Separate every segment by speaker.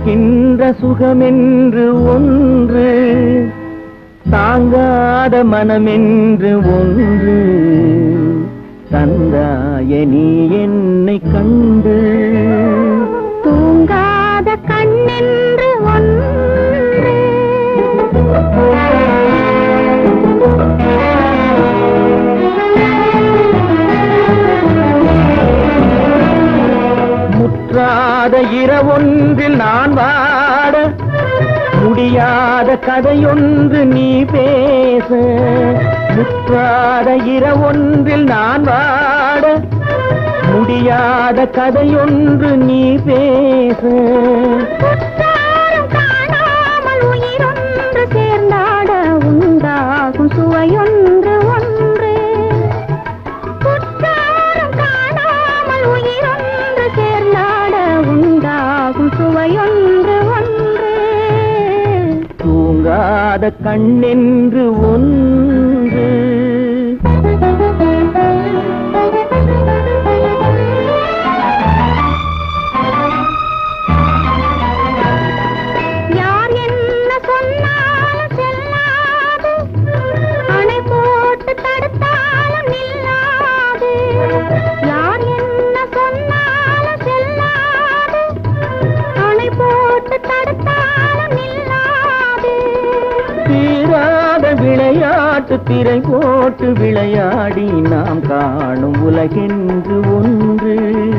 Speaker 1: இருக்கின்ற சுகமென்று ஒன்று, தாங்காத மனமென்று ஒன்று, தந்தாய நீ என்னை கண்டு.
Speaker 2: தூங்காத கண்ணென்று ஒன்று,
Speaker 1: முற்றாத இரவொன்றில் நான் வாட, முடியாத கதையொன்று நீ பேச. முற்றாத இரவொன்றில் நான் வாட, முடியாத கதையொன்று நீ பேச.
Speaker 2: காணாமல் உயிரொன்று சேர்ந்தாட உண்டாகும் சுவையொன்று ஒன்று. குற்றாலம் காணாமல் உயிரொன்று சேர்ந்தாட உண்டாகும் சுவையொன்று ஒன்று.
Speaker 1: தூங்காத கண்ணென்று ஒன்று.
Speaker 2: யார் என்ன சொன்னாலும் செல்லாது, அணை போட்டு தடுத்தாலும் நில்லாது. யார் என்ன சொன்னாலும் செல்லாது, அணை போட்டு தடுத்தாலும் நில்லாது.
Speaker 1: தீராத விளையாட்டு திரை போட்டு விளையாடி நாம் காணும் உலகென்று ஒன்று.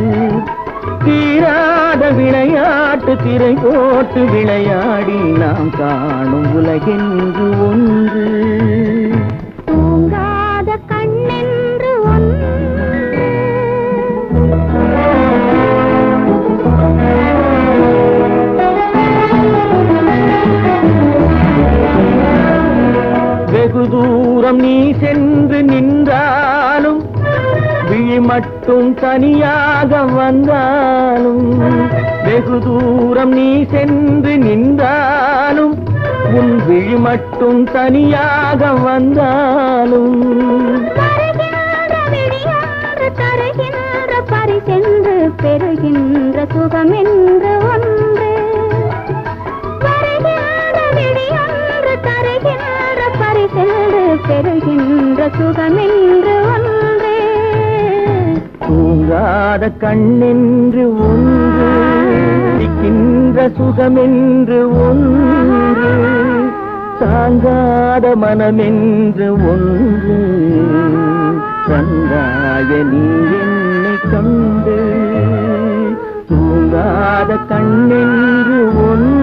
Speaker 1: தீராத விளையாட்டு திரை போட்டு விளையாடி நாம் காணும் உலகென்று ஒன்று.
Speaker 2: தூங்காத கண்ணென்று ஒன்று.
Speaker 1: வெகு தூரம் நீ சென்று நின்றாலும், விழி மட்டும் தனியாக வந்தாலும். வெகு தூரம் நீ சென்று நின்றாலும், உன் விழி மட்டும் தனியாக வந்தாலும்.
Speaker 2: வருகின்ற விழியாறு தருகின்ற பரிசென்று பெறுகின்ற சுகமென்று ஒன்று. வருகின்ற விழியாறு தருகின்ற பரிசென்று பெறுகின்ற சுகமென்று ஒன்று.
Speaker 1: தூங்காத கண்ணென்று ஒன்று, இருக்கின்ற சுகமென்று ஒன்று, தாங்காத மனமென்று ஒன்று, தந்தாய நீ என்னை கண்டு. தூங்காத கண்ணென்று ஒன்று.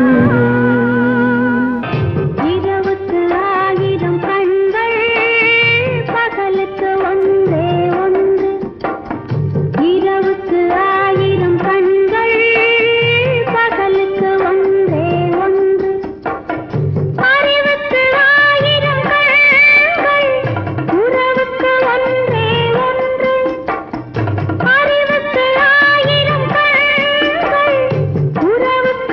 Speaker 2: இரவுக்கு ஆயிரம் கண்கள், பகலுக்கு ஒன்றே ஒன்று. இரவுக்கு ஆயிரம் கண்கள், பகலுக்கு ஒன்றே ஒன்று. அறிவுக்கு ஆயிரம் கண்கள், உறவுக்கு ஒன்றே ஒன்று. அறிவுக்கு ஆயிரம் கண்கள், உறவுக்கு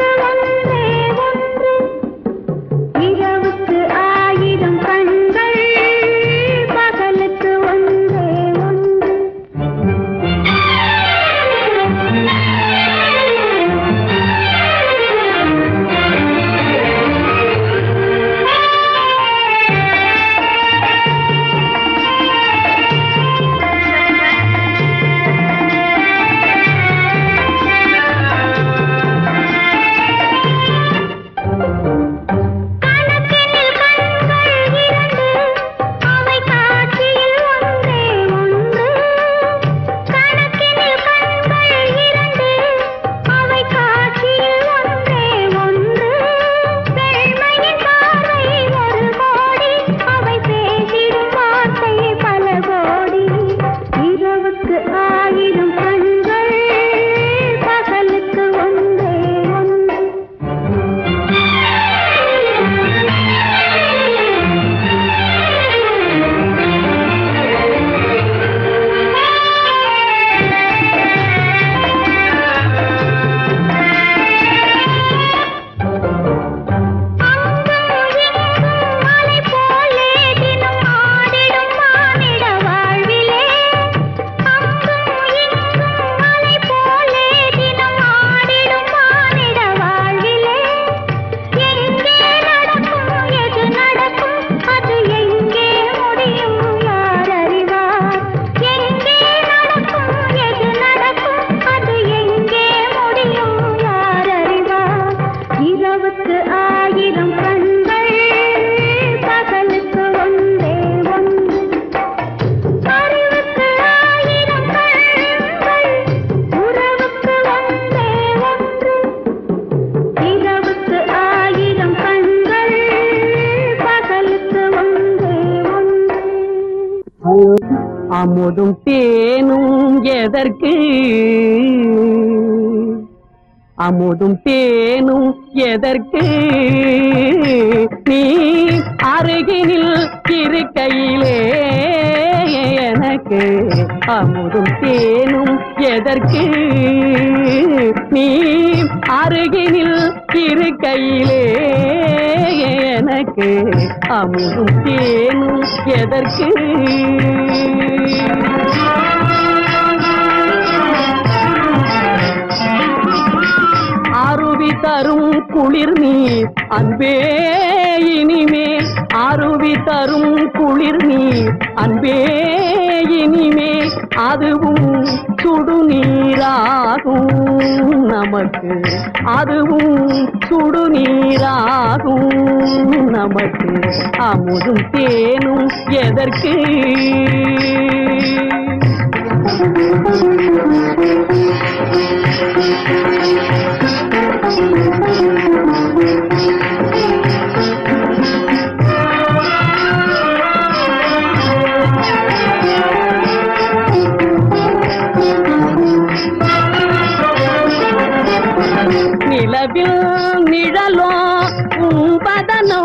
Speaker 1: அமுதும் தேனும் எதற்கு அமுதும் தேனும் எதற்கு நீ அருகினில் இருக்கையிலே எனக்கு அமுதும் தேனும் எதற்கு நீ அருகினில் இருக்கையிலே எனக்கு அமுதும் தேனும் எதற்கு அருவி தரும் குளிர் நீர் அன்பே இனிமேல் அருவி தரும் குளிர் நீர் அன்பே இனிமேல் அதுவும் சுடுநீராகும் நமக்கு அதுவும் சுடுநீராகும் நமக்கு அமுதும் தேனும் எதற்கு நிலவில் நிழலோ உம்பதனோ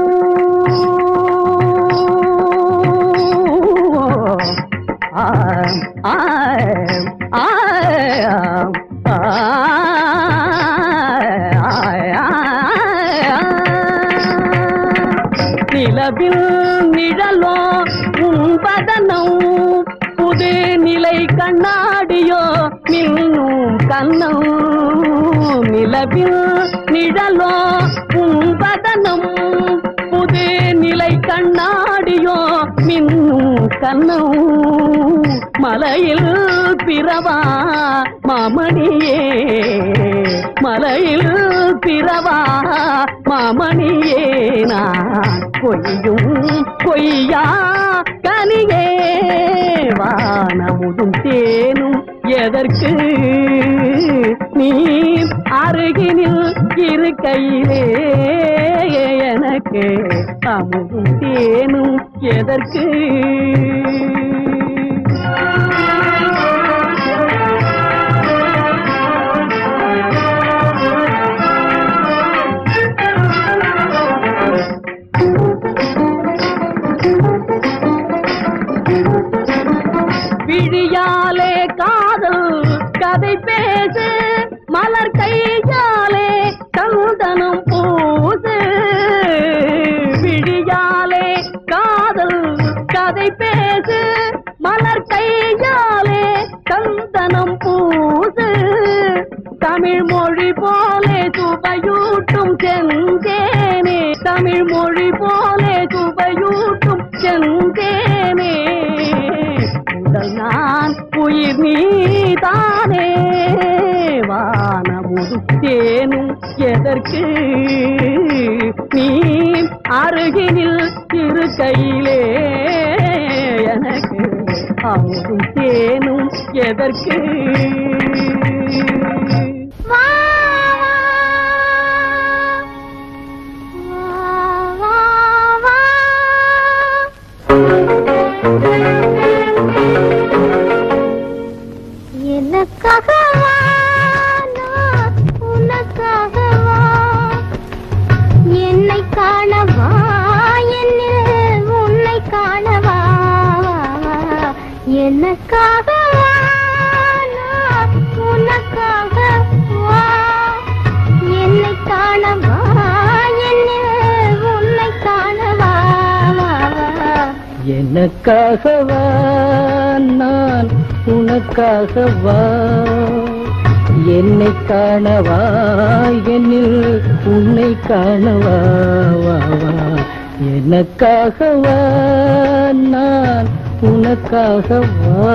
Speaker 1: நிலவில் நிழலோ உம்பதனோ புது நிலை கண்ணாடியோ மின்னும் கண்ணோ நிலவில் நிழலோ உம்பதனம் புது நிலை கண்ணாடியோ மின்னும் கண்ணோ மலையில் பிறவா மாமணியே மலையில் பிறவா மாமணியே நான் பொய்யும் பொய்யா கனியே வானமுதும் தேனும் எதற்கு நீ அருகினில் இருக்கையிலே எனக்கு அமுதும் தேனும் எதற்கு விழியாலே காதல் கதை பேசு மலர் கையாலே சந்தனம் பூசு விழியாலே காதல் கதை பேசு மலர் கையாலே சந்தனம் பூசு தமிழ் மொழி போலே சுவையூட்டும் செந்தேனே தமிழ் மொழி போலே சுவையூட்டும் செந்தேனே நான் உயிர் நீதானே வானமுதும் தேனும் எதற்கு நீ அருகினில் இருக்கையிலே எனக்கு அமுதும் தேனும் எதற்கு
Speaker 2: எனக்காகவா நான் உனக்காகவா என்னை காணவா என்னில் உன்னை காணவா எனக்காகவா நான் உனக்காகவா என்னை காணவா என்னில் உன்னை காணவா
Speaker 1: எனக்காகவா நான் உனக்காகவா என்னை காணவா என்னில் உன்னை காணவா எனக்காகவா நான் உனக்காகவா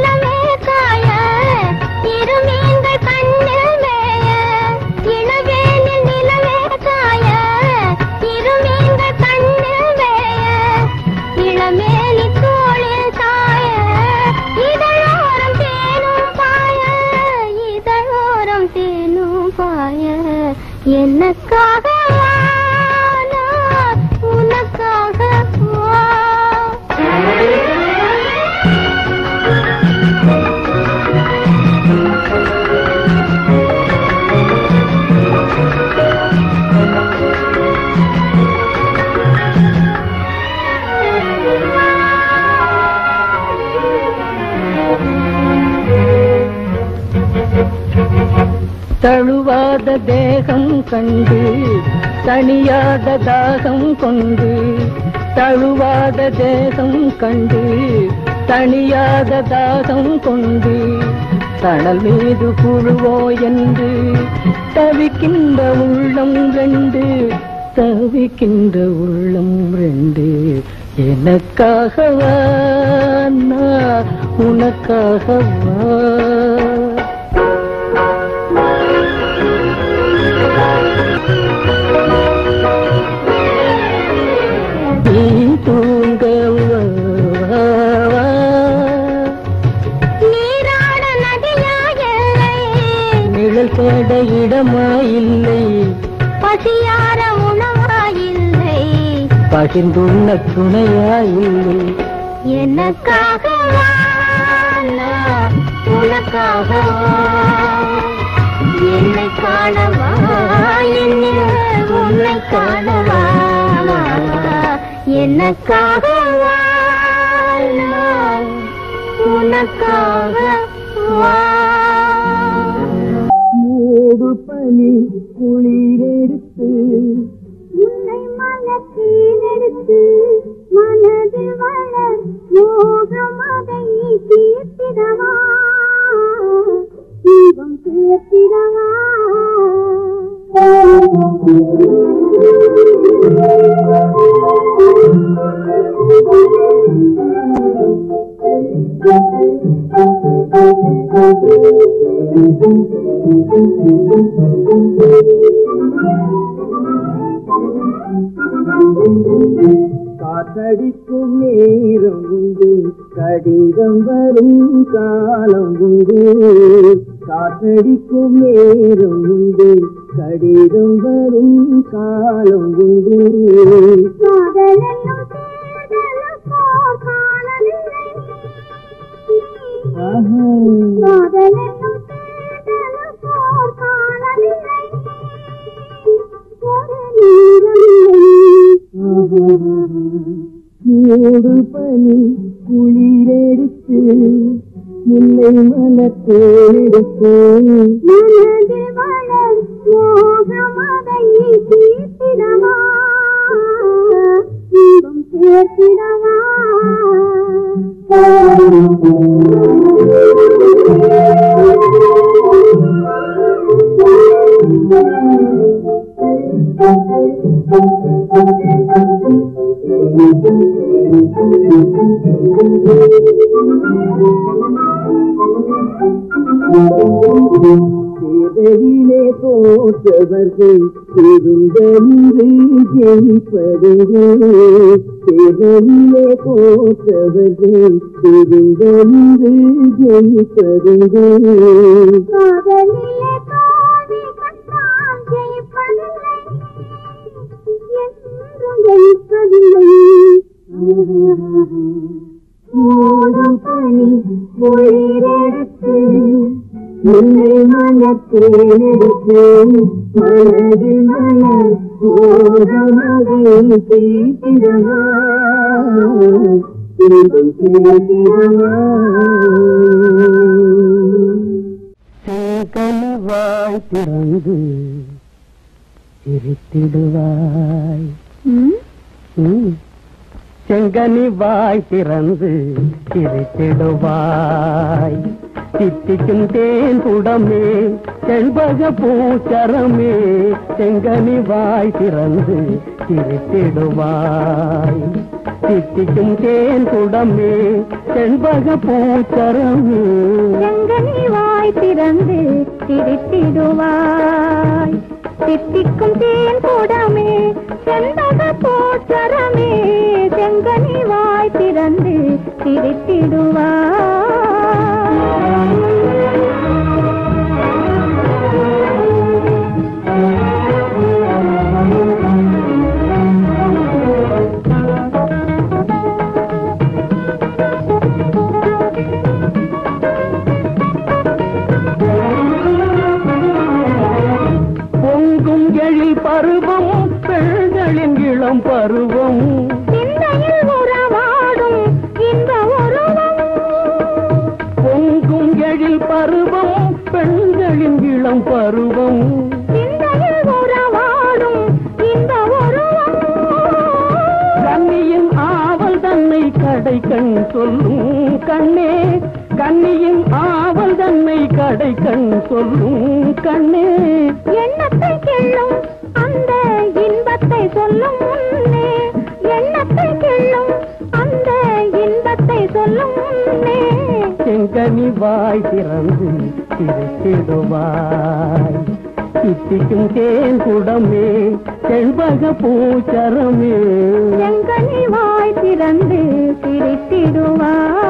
Speaker 2: இளவேனில் எனக்காக வா, நான் உனக்காக வா.
Speaker 1: தழுவாத தேகம் கண்டு தனியாத தாகம் கொண்டு, தழுவாத தேகம் கண்டு தனியாத தாகம் கொண்டு, தணல் மீது குழுவோ என்று தவிக்கின்ற உள்ளம் ரெண்டு, தவிக்கின்ற உள்ளம் ரெண்டு. எனக்காகவா நான் உனக்காகவா.
Speaker 2: நீராட நதியா இல்லை,
Speaker 1: நிழல் தேட இடமாயில்லை,
Speaker 2: பசியார உணவாயில்லை,
Speaker 1: பகிர்ந்துள்ள துணையாயில்லை.
Speaker 2: எனக்காக வா, நான் உனக்காக வா. என்னை காணவா, என்னில் உன்னை காணவா. எனக்காக வா, நான் உனக்காக வா.
Speaker 1: மூடு பனி குளிரெடுத்து
Speaker 2: உன்னை மனத்தில் எடுத்து மனதில் வளர் மோகம் அதை தீர்த்திடவா, தீபம் சேர்த்திடவா.
Speaker 1: காத்தடிக்கும் நேரம் உண்டு, கடிதம் வரும் காலம் உண்டு. காத்தடிக்கும் நேரம் உண்டு, கடிதம் வரும் காலம் உண்டு.
Speaker 2: காதலென்னும் தேடலுக்கோர் காலமில்லை, காதலென்னும் தேடலுக்கோர் காலமில்லை, ஒரு நேரமில்லை.
Speaker 1: மூடு பனி குளிரெடுத்து முல்லை மலத்தேடுத்து,
Speaker 2: மனதில் வளர் மோகம் அதை தீர்த்திடவா, தீபம் சேர்த்திடவா.
Speaker 1: தேவரிலே தோற்றவர்கள் திருந்தென்று ஜெயிப்பதுவே. தேவரிலே தோற்றவர்கள் திருந்தென்று ஜெயிப்பதுவே.
Speaker 2: காதலிலே தோல்வி கண்டால் ஜெயிப்பதில்லை, என்றும் ஜெயிப்பதில்லை.
Speaker 1: மூடும் பனி குளிரெடுத்து முல்லை மலத்தேடுத்து, மனதில் மலர் மோகமதை தீர்த்திடவா, தீபம் சேர்த்திடவா. கனவாய் திறந்து சிரித்திடுவாய், செங்கனி வாய் திறந்து சிரித்திடுவாய். தித்திக்கும் தேன் குடமே செண்பக பூச்சரமே, செங்கனி வாய் திறந்து சிரித்திடுவாய். தித்திக்கும் தேன் குடமே செண்பக பூச்சரமே,
Speaker 2: செங்கனி வாய் திறந்து சிரித்திடுவாய். தித்திக்கும் தேன் குடமே செண்பக பூச்சரமே, செங்கனி வாய் திறந்து சிரித்திடுவாய்.
Speaker 1: இளம் பருவம்
Speaker 2: சிந்தையில் உறவாடும் இந்த உருவம்
Speaker 1: கன்னியின் ஆவல் தன்னை கடை கண் சொல்லும் கண்ணே கன்னியின் ஆவல் தன்னை கடை கண் சொல்லும் கண்ணே
Speaker 2: எண்ணத்தை கிள்ளும் அந்த இன்பத்தை சொல்லும் முன்னே எண்ணத்தை கிள்ளும் அந்த இன்பத்தை சொல்லும் முன்னே
Speaker 1: செங்கனி வாய் திறந்து திருத்திடுவாய் சித்திக்கும் தேன் குடமே செண்பக பூச்சரமே
Speaker 2: செங்கனி வாய் திறந்து சிரித்திடுவாய்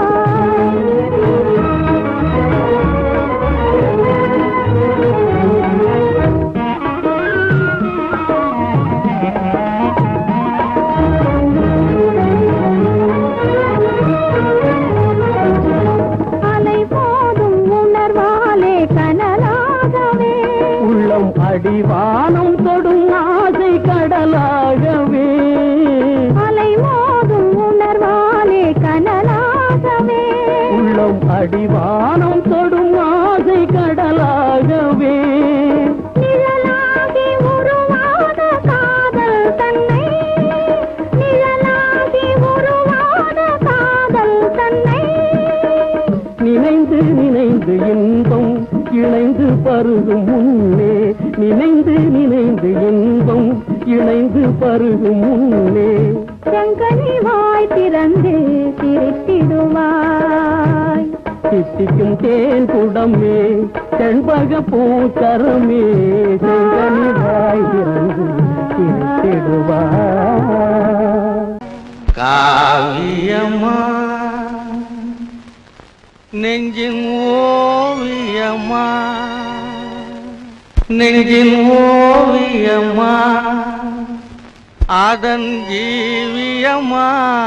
Speaker 1: அடிவானம் தொடும் ஆசை கடலாகவே
Speaker 2: அலை மோதும் உணர்வாலே கனலாகவே
Speaker 1: உள்ளம் அடிவானம் தொடும் ஆசை கடலாகவே
Speaker 2: நிழலாகி உருவாத காதல் தன்னை நிழலாகி உருவாத காதல் தன்னை
Speaker 1: நினைந்து நினைந்து இன்பம் இணைந்து பருகும் முன்னே நினைந்து நினைந்து இன்பம் இணைந்து பருகும் முன்னே
Speaker 2: செங்கனி வாய் திறந்து சிரித்திடுவாய்
Speaker 1: சித்திக்கும் தேன் குடமே செண்பக பூச்சரமே செங்கனி வாய் திறந்து சிரித்திடுவாய்
Speaker 3: காவியமா நெஞ்சின் ஓவியமா நெஞ்சின் ஓவியமா அதன் ஜீவியமா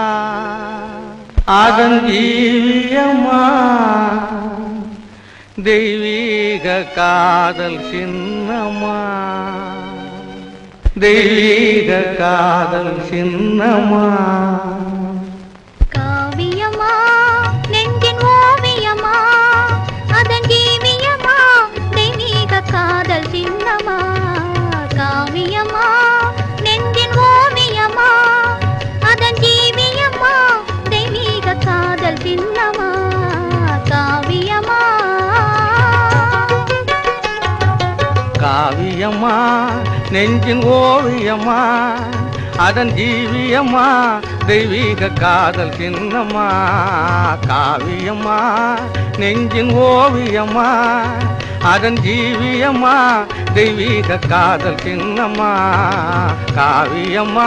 Speaker 3: அதன் ஜீவியமா தெய்வீக காதல் சின்னமா தெய்வீக காதல் சின்னமா
Speaker 2: காவியமா நெஞ்சின் ஓவியமா அதன் ஜீவியமா தெய்வீக காதல் சின்னமா காவியமா நெஞ்சின் ஓவியமா அதன் ஜீவியமா தெய்வீக காதல் சின்னமா காவியமா
Speaker 3: காவியமா நெஞ்சின் ஓவியமா அதன் ஜீவியமா தெய்வீக காதல் சின்னமா காவியமா நெஞ்சின் ஓவியமா அதன் ஜீவியமா தெய்வீக காதல் சின்னமா காவியமா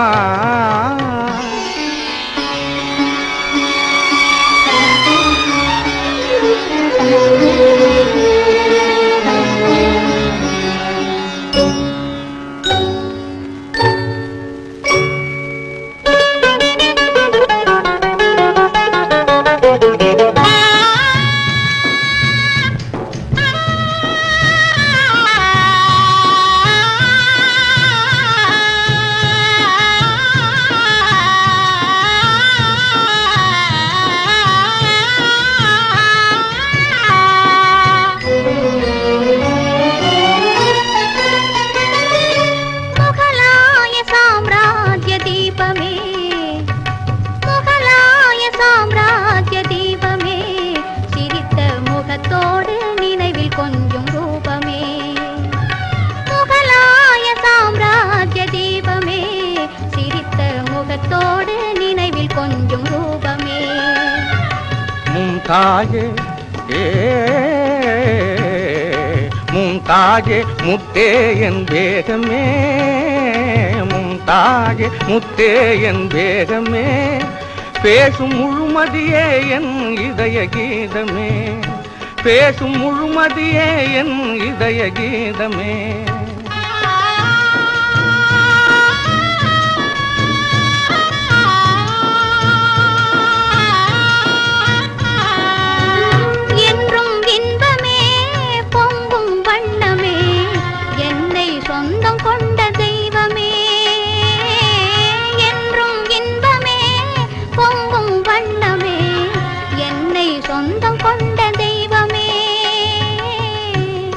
Speaker 3: மும்தாஜே முத்தே என் வேகமே மும்தாஜே முத்தே என் வேகமே பேசும் முழுமதியே என் இதய கீதமே பேசும் முழுமதியே என் இதய கீதமே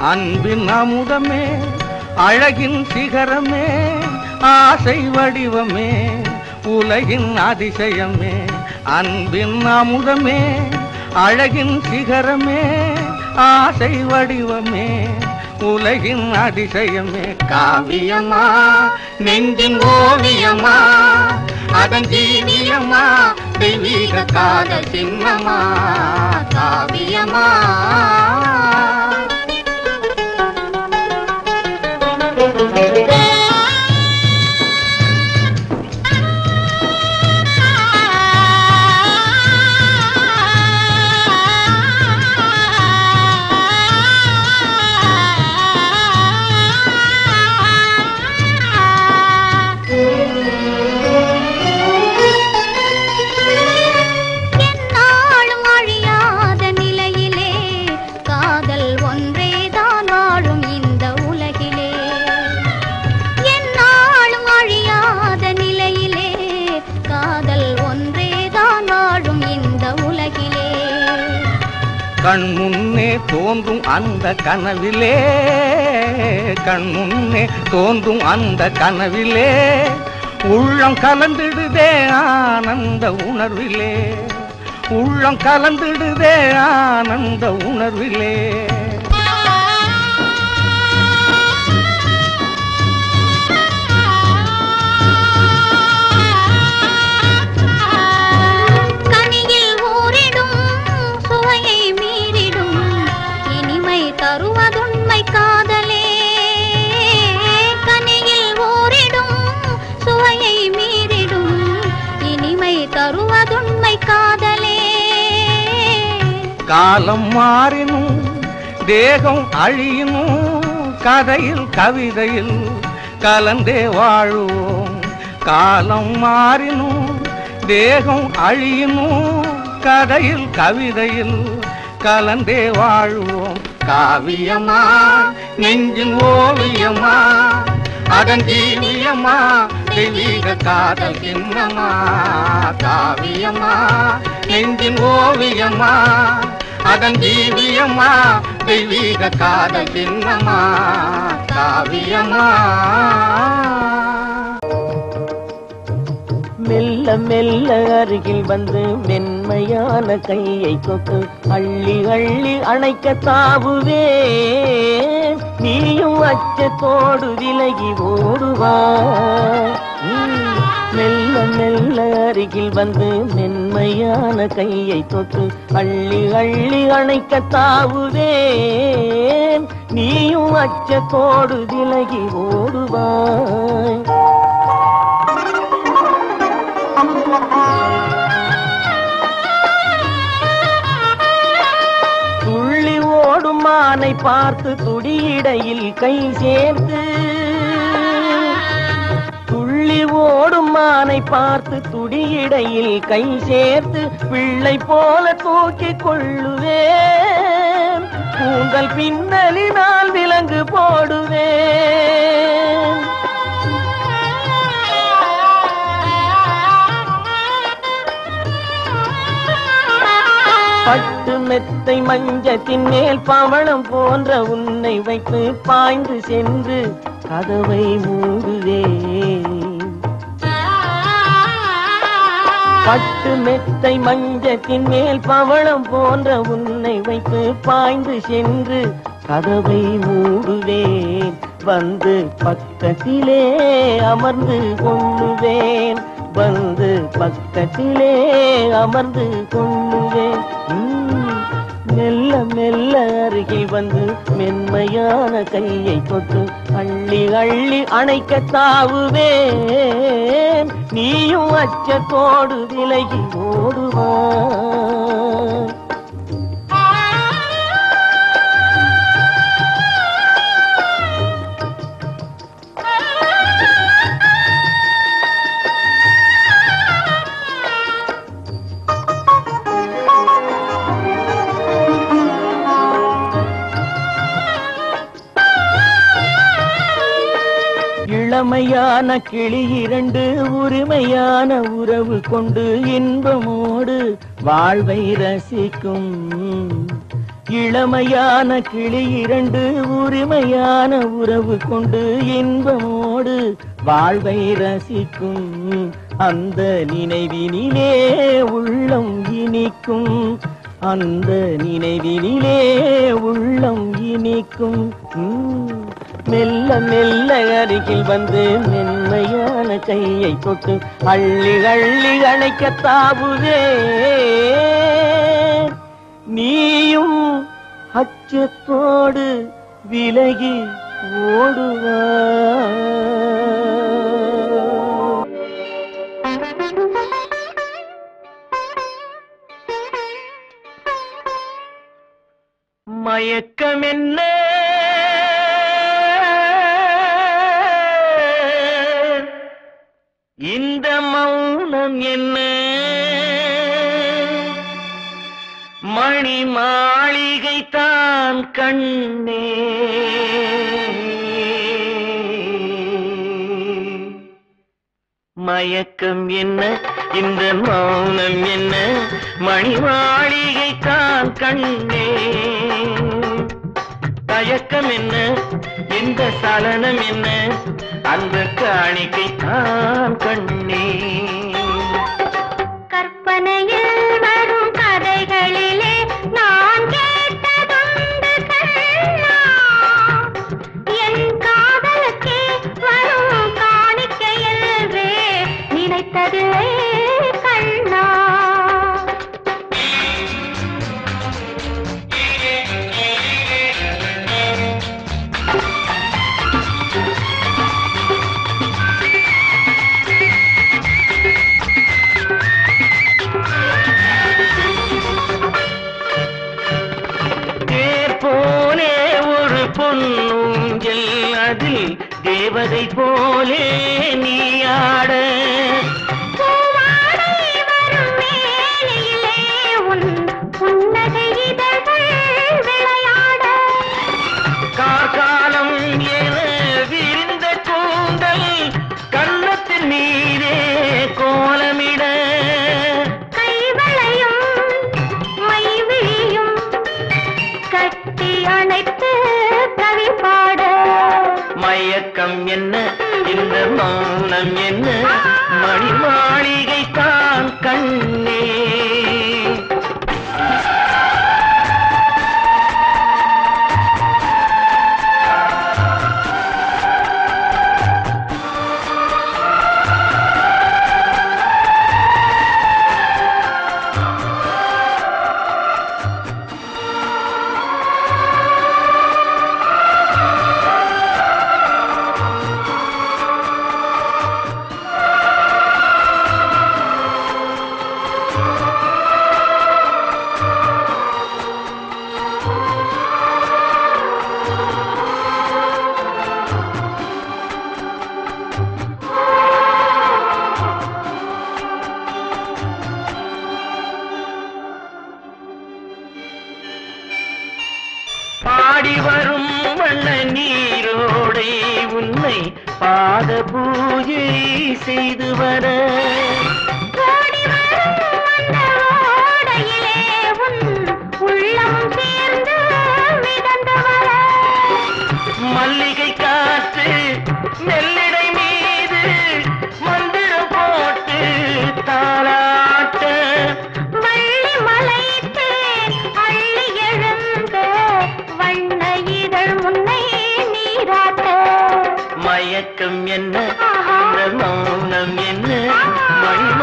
Speaker 3: அன்பின் அமுதமே அழகின் சிகரமே ஆசை வடிவமே உலகின் அதிசயமே அன்பின் அமுதமே அழகின் சிகரமே ஆசை வடிவமே உலகின் அதிசயமே காவியமா நெஞ்சின் ஓவியமா அதன் ஜீவியமா தெய்வீக காதல் சின்னமா காவியமா கண் முன்னே தோன்றும் அந்த கனவிலே கண்முன்னே தோன்றும் அந்த கனவிலே உள்ளம் கலந்திடுதே ஆனந்த உணர்விலே உள்ளம் கலந்திடுதே ஆனந்த உணர்விலே
Speaker 2: தருவதுண்மை காதலே கனியில் ஊரிடும் சுவையை மீறிடும் இனிமை தருவதுண்மை காதலே
Speaker 3: காலம் மாறினும் தேகம் அழியினும் கதையில் கவிதையில் கலந்தே வாழுவோம் காலம் மாறினும் தேகம் அழியினும் கதையில் கவிதையில் கலந்தே வாழுவோம் காவியமா நெஞ்சின் ஓவியமா அதன் ஜீவியமா தெய்வீக காதல் சின்னமா காவியமா நெஞ்சின் ஓவியமா அதன் ஜீவியமா தெய்வீக காதல் சின்னமா காவியமா
Speaker 1: மெல்ல மெல்ல அருகில் வந்து மென்மையான கையை தொட்டு அள்ளி அள்ளி அணைக்க தாவுவே நீயும் அச்சத்தோடு விலகி ஓடுவா மெல்ல மெல்ல அருகில் வந்து மென்மையான கையை தொட்டு அள்ளி அள்ளி அணைக்க தாவுவே நீயும் அச்சத்தோடு விலகி ஓடுவாய் துள்ளி ஓடும் மானை பார்த்து துடியிடையில் கை சேர்த்து துள்ளி ஓடும் மானை பார்த்து துடியிடையில் கை சேர்த்து பிள்ளை போல தூக்கிக் கொள்ளுவேன் கூந்தல் பின்னலினால் விலங்கு போடுவேன் பட்டு மெத்தை மஞ்சத்தின் மேல் பவளம் போன்ற உன்னை வைத்து பாய்ந்து சென்று கதவை மூடுவேன் பட்டு மெத்தை மஞ்சத்தின் மேல் பவளம் போன்ற உன்னை வைத்து பாய்ந்து சென்று கதவை மூடுவேன் வந்து பக்கத்திலே அமர்ந்து கொள்ளுவேன் வந்து பக்கத்திலே அமர்ந்து கொள்ளுவேன் மெல்ல மெல்ல அருகில் வந்து மென்மையான கையை தொட்டு அள்ளி அள்ளி அணைக்க தாவுவேன் நீயும் அச்சத்தோடு விலகி ஓடுவாய் இளமையான கிளி இரண்டு உரிமையான உறவு கொண்டு இன்பமோடு வாழ்வை ரசிக்கும் இளமையான கிளி இரண்டு உரிமையான உறவு கொண்டு இன்பமோடு வாழ்வை ரசிக்கும் அந்த நினைவினிலே உள்ளம் இனிக்கும் அந்த நினைவினிலே உள்ளம் இனிக்கும் மெல்ல மெல்ல அருகில் வந்து மென்மையான கையை தொட்டு அள்ளி அள்ளி அணைக்க தாவுதே நீயும் அச்சத்தோடு விலகி ஓடுவா மயக்கம் என்ன இந்த மௌனம் என்ன மணி மாளிகை தான் கண்ணே மயக்கம் என்ன இந்த மௌனம் என்ன மணி மாளிகை தான் கண்ணே தயக்கம் என்ன இந்த சலனம் என்ன அந்த காணிக்கை தான் கண்ணே
Speaker 2: கற்பனையில் வரும் கதைகளிலே நான் கேட்டதுண்டு கண்ணா என் காதலுக்கே வரும் காணிக்கையல்வே நினைத்ததில்லை கண்ணா
Speaker 1: பொன்னூஞ்சல் அதில் தேவதை போலே நீயாட கார்காலம் என விரிந்த கூந்தல் கன்னத்தின் மீதே கோலமிட
Speaker 2: கைவளையும் மைவிழியும் கட்டி அணைத்து கவி பாட
Speaker 1: மயக்கம் என்ன இந்த மௌனம் என்ன மணி மாளிகை தான் கண்ணே பாடி வரும் வண்ண நீரோடை உன்னை பாத பூஜை செய்து வர மல்லிகை காற்று நெல்லிடை மீது மந்திரம் போட்டு தாளாட்ட மயக்கம் என்ன இந்த மௌனம் என்ன மணி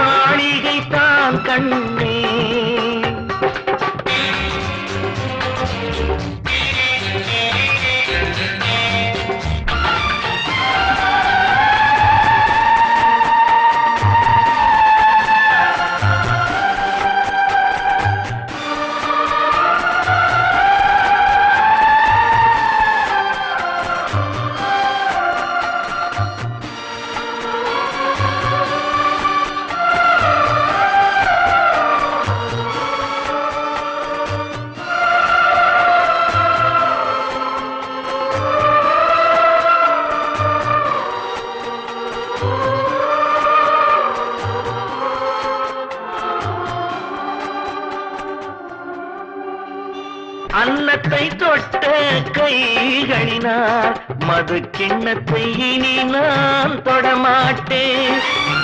Speaker 4: அன்னத்தை தொட்ட கைகளினார் மது கிண்ணத்தை இனி நான் தொடமாட்டேன்.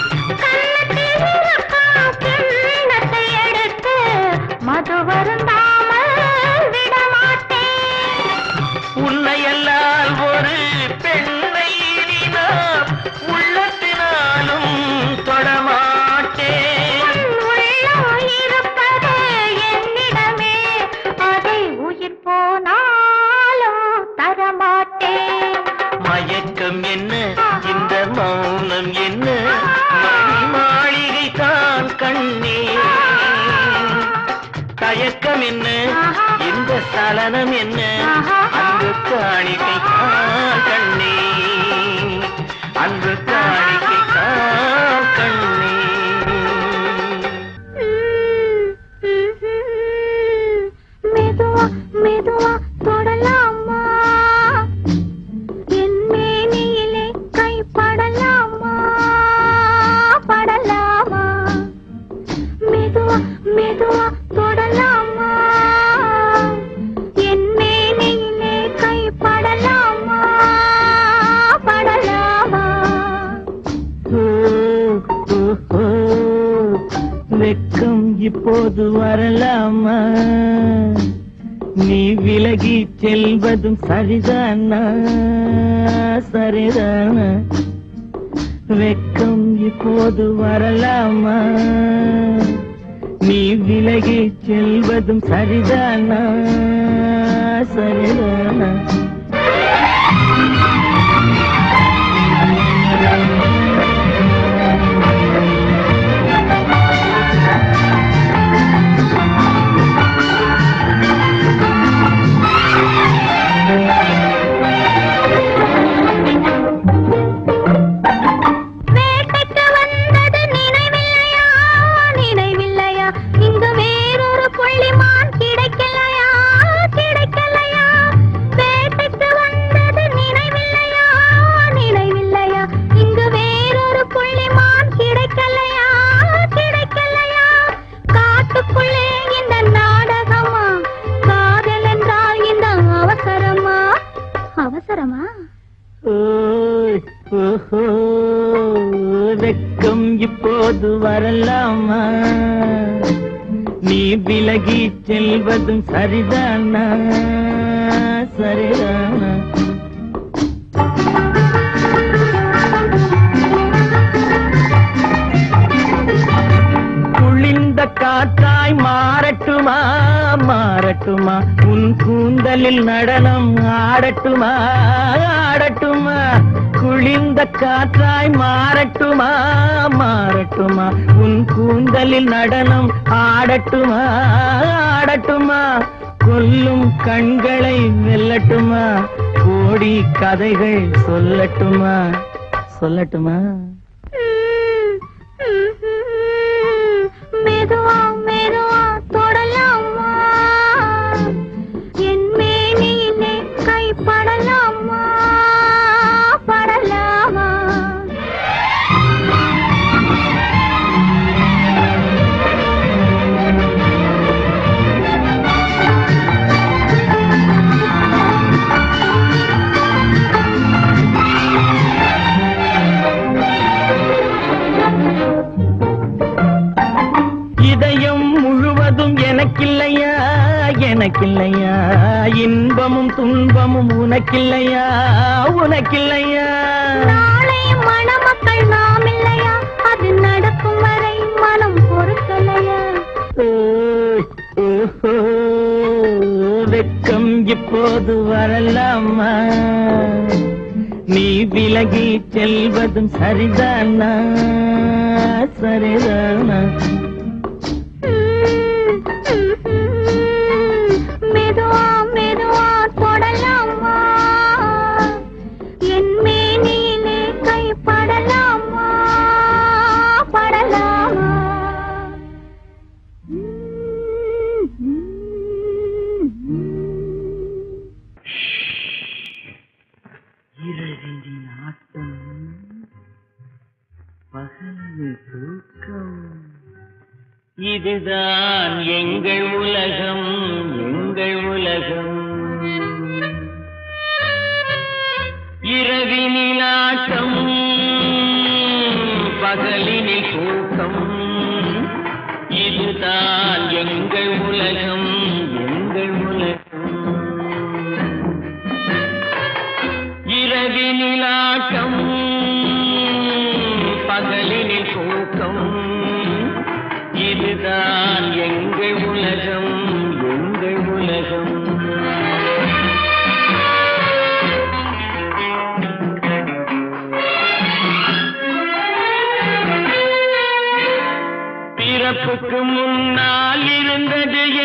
Speaker 2: கிண்ணத்தை எடுத்து மது வருந்தாமல் விடமாட்டேன்.
Speaker 4: உன்னையல்லால் ஒரு பெண்ணை இனி நான் உள்ளத்தினாலும் தொடமாட்டேன்.
Speaker 2: உள்ளம் இருப்பது என்னிடமே, அதை உயிர் போனாலும் தரமாட்டேன்.
Speaker 4: மயக்கம் என்ன, இந்த மௌனம் என்ன, மணி மாளிகை தான் கண்ணே. தயக்கம் என்ன, இந்த சலனம் என்ன, அன்பு காணிக்கை தான் கண்ணே, அன்பு காணிக்கை தான் கண்ணே.
Speaker 2: மெதுவா மெதுவா தொடலாமா, என் மேனியிலே கைப்படலாமா, படலாமா. மெதுவா மெதுவா தொடலாமா, என் மேனியிலே கைப்படலாமா, படலாமா.
Speaker 4: வெக்கம் இப்போது வரலாமா, நீ விலகி செல்வதும் சரிதானா, சரிதானா. வெக்கம் இப்போது வரலாமா, நீ விலகி செல்வதும் சரிதானா, சரிதானா.
Speaker 2: வேட்டைக்கு வந்தது நினைவில்லையா, நினைவில்லையா, இங்கு வேறொரு புள்ளிமான் கிடைக்கலையா, கிடைக்கலையா. வேட்டைக்கு வந்தது நினைவில்லையா, நினைவில்லையா, இங்கு வேறொரு புள்ளிமான் கிடைக்கலையா, கிடைக்கலையா. காட்டுக்குள்ளே இந்த நாடகமா, காதல் என்றால் இந்த அவசரமா, அவசரமா.
Speaker 4: வெக்கம் இப்போது வரலாமா, நீ விலகி செல்வதும் சரிதானா, சரிதானா. குளிர்ந்த காற்றாய் மாறட்டுமா, மாறட்டுமா, உன் கூந்தலில் நடனம் ஆடட்டுமா, ஆடட்டுமா. குளிர்ந்த காற்றாய் மாறட்டுமா, மாறட்டுமா, உன் கூந்தலில் நடனம் ஆடட்டுமா, ஆடட்டுமா. கொல்லும் கண்களை வெல்லட்டுமா, கோடி கதைகள் சொல்லட்டுமா, சொல்லட்டுமா.
Speaker 2: மெதுவா மெதுவா தொடலாமா, என் மேனியிலே கைப்படலாமா, படலாமா.
Speaker 4: இதயம் முழுவதும் எனக்கில்லையா, எனக்கில்லையா, இன்பமும் துன்பமும் உனக்கில்லையா, உனக்கில்லையா.
Speaker 2: நாளை மணமக்கள் நாம் இல்லையா, அது நடக்கும் வரை மனம் பொறுக்கலையா.
Speaker 4: வெக்கம் இப்போது வரலாமா, நீ விலகி செல்வதும் சரிதானா, சரிதானா.
Speaker 2: மெதுவா மெதுவா தொடலாமா, என் மேனியிலே கைப்படலாமா, படலாமா.
Speaker 4: இரவின் ஆட்டம், பகலில் தூக்கம்.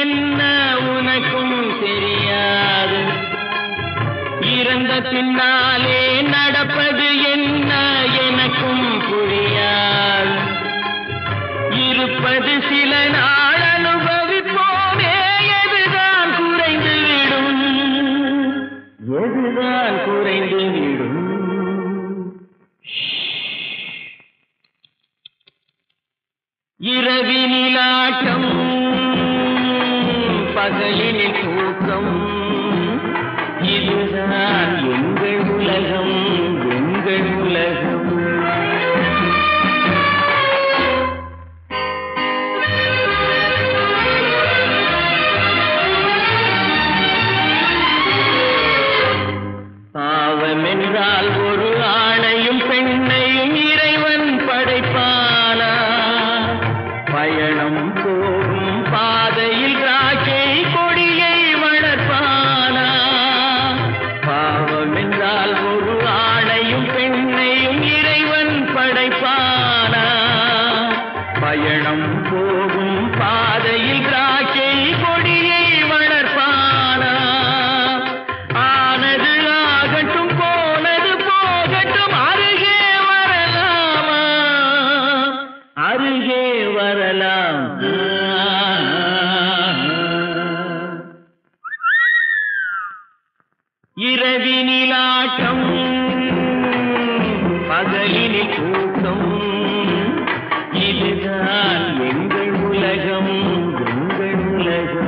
Speaker 4: என்ன உனக்கும் தெரியாது. இறந்த பின்னாலே நடப்பது என்ன எனக்கும் புரியாது. இருப்பது சில நாள் அனுபவிப்போமே, எதுதான் குறைந்துவிடும், எதுதான் குறைந்துவிடும். இரவினில் ஆட்டம், பகலினில் தூக்கம், இதுதான் எங்கள் உலகம், எங்கள் உலகம். பாவம் என்றால் ஒரு ஆணையும் பெண்ணையும் இறைவன் படைப்பானா? பயணம் போகும் பாதையில் திராட்சை கொடியை வளர்ப்பானா? பாவம் என்றால் ஒரு ஆணையும் பெண்ணையும் இறைவன் படைப்பானா? பயணம் போகும் பாதையில் திராட்சை கொடியை வளர்ப்பானா? ஆனது ஆகட்டும், போனது போகட்டும், அருகே வரலாமா? அருகே வரலாம். இரவினில் ஆட்டம், பகலினில் தூக்கம், இதுதான் எங்கள் உலகம், எங்கள் உலகம்.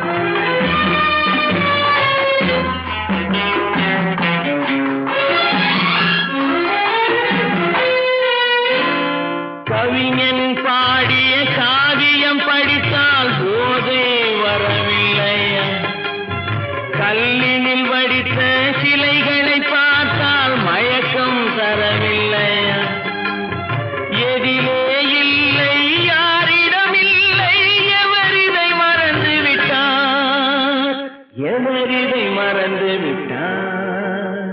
Speaker 4: கவிஞன் பாடிய காவியம் படித்தால் போதை வரவில்லையா? கல்லினில் வடித்த சிலைகளை பார்த்தால் மயக்கம் தரவில்லையா? எதிலே இல்லை, யாரிடம் இல்லை, எவரிதை மறந்து விட்டார், எவரிதை மறந்து விட்டார்.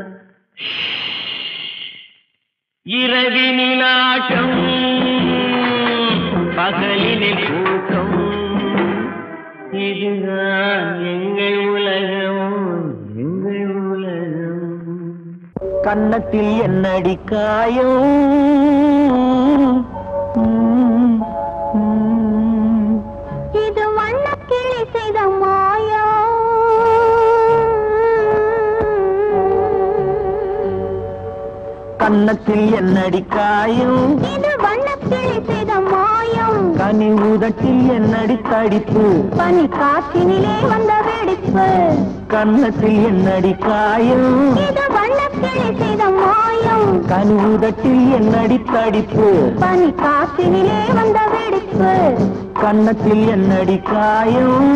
Speaker 4: இரவினில் ஆட்டம், பகலினில் தூக்கம், இதுதான் எங்கள் உலகம், எங்கள் உலகம்.
Speaker 1: கன்னத்தில் என்னடி காயம்,
Speaker 2: இது வண்ணக்கிளி செய்த மாயா.
Speaker 1: கன்னத்தில் என்னடி காயம்,
Speaker 2: இது வண்ணக்கிளி செய்த மாயம்.
Speaker 1: கனி உதட்டில் என்னடி தடிப்பு,
Speaker 2: பனி காற்றினிலே வந்த வெடிப்பு.
Speaker 1: கன்னத்தில் என்னடி காயம்,
Speaker 2: இது வண்ணக்கிளி செய்த மாயம்.
Speaker 1: கனி உதட்டில் என்னடி தடிப்பு,
Speaker 2: பனி காற்றினிலே வந்த வெடிப்பு.
Speaker 1: கன்னத்தில் என்னடி காயம்.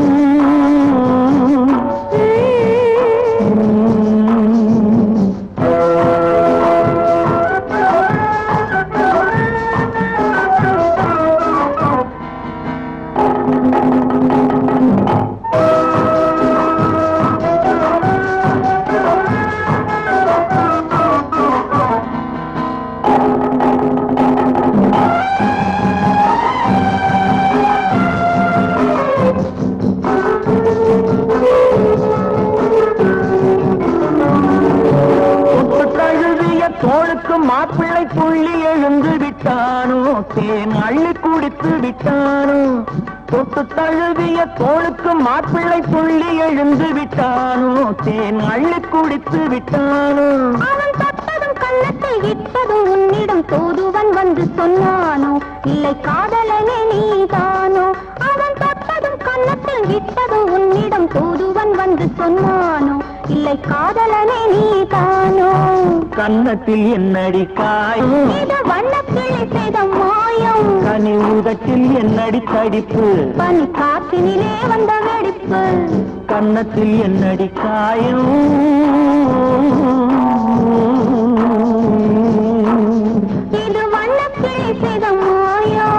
Speaker 1: தோளுக்கு மாப்பிள்ளை புள்ளி எழுந்து விட்டானோ, தேன் அள்ளி குடித்து விட்டானோ. தொட்டு தழுவிய தோளுக்கு மாப்பிள்ளை புள்ளி எழுந்து விட்டானோ, தேன் அள்ளி குடித்து விட்டானோ.
Speaker 2: அவன் தொட்டதும் கன்னத்தை விட்டதும் உன்னிடம் தூதுவன் வந்து சொன்னானோ, இல்லை காதலனே நீதானோ. அவன் தொட்டதும் கன்னத்தில் விட்டதும் உன்னிடம் தூதுவன் வந்து சொன்னானோ, இல்லை காதலனே நீதானோ.
Speaker 1: கன்னத்தில் என்னடி காயம்,
Speaker 2: இது வண்ணக்கிளி செய்த மாயம்.
Speaker 1: கனி உதட்டில் என்னடி தடிப்பு,
Speaker 2: பனி காற்றினிலே வந்த வெடிப்பு.
Speaker 1: கன்னத்தில் என்னடி காயம்.
Speaker 2: இது வண்ணக்கிளி செய்த மாயம்.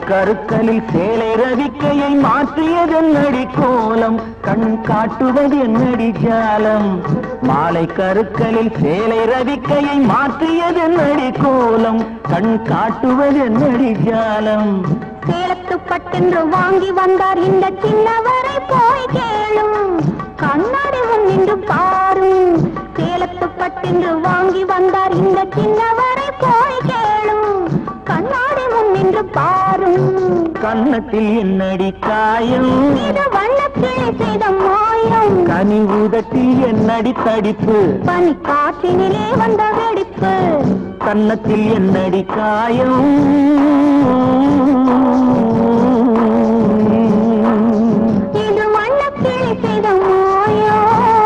Speaker 1: கருக்கலில் சேலை ரவிக்கையை மாற்றியதென்னடி கோலம், கண் காட்டுவது என்னடி ஜாலம். மாலை கருக்கலில் சேலை ரவிக்கையை மாற்றியதென்னடி கோலம், கண் காட்டுவது என்னடி ஜாலம்.
Speaker 2: சேலத்து பட்டென்று வாங்கி வந்தார் இந்த சின்னவரை போய் கேளும், கண்ணாடி முன் நின்று பாரும். சேலத்து பட்டென்று வாங்கி வந்தார் இந்த சின்னவரை போய் கேளும், கண்ணாடி முன் நின்று பாரும்.
Speaker 1: கன்னத்தில் என்னடி காயம்,
Speaker 2: இது வண்ணக்கிளி செய்த மாயம்.
Speaker 1: கனி உதட்டில் என்னடி தடிப்பு,
Speaker 2: பனி காற்றினிலே வந்த வெடிப்பு.
Speaker 1: கன்னத்தில் என்னடி காயம்,
Speaker 2: இது வண்ணக்கிளி செய்த மாயம்.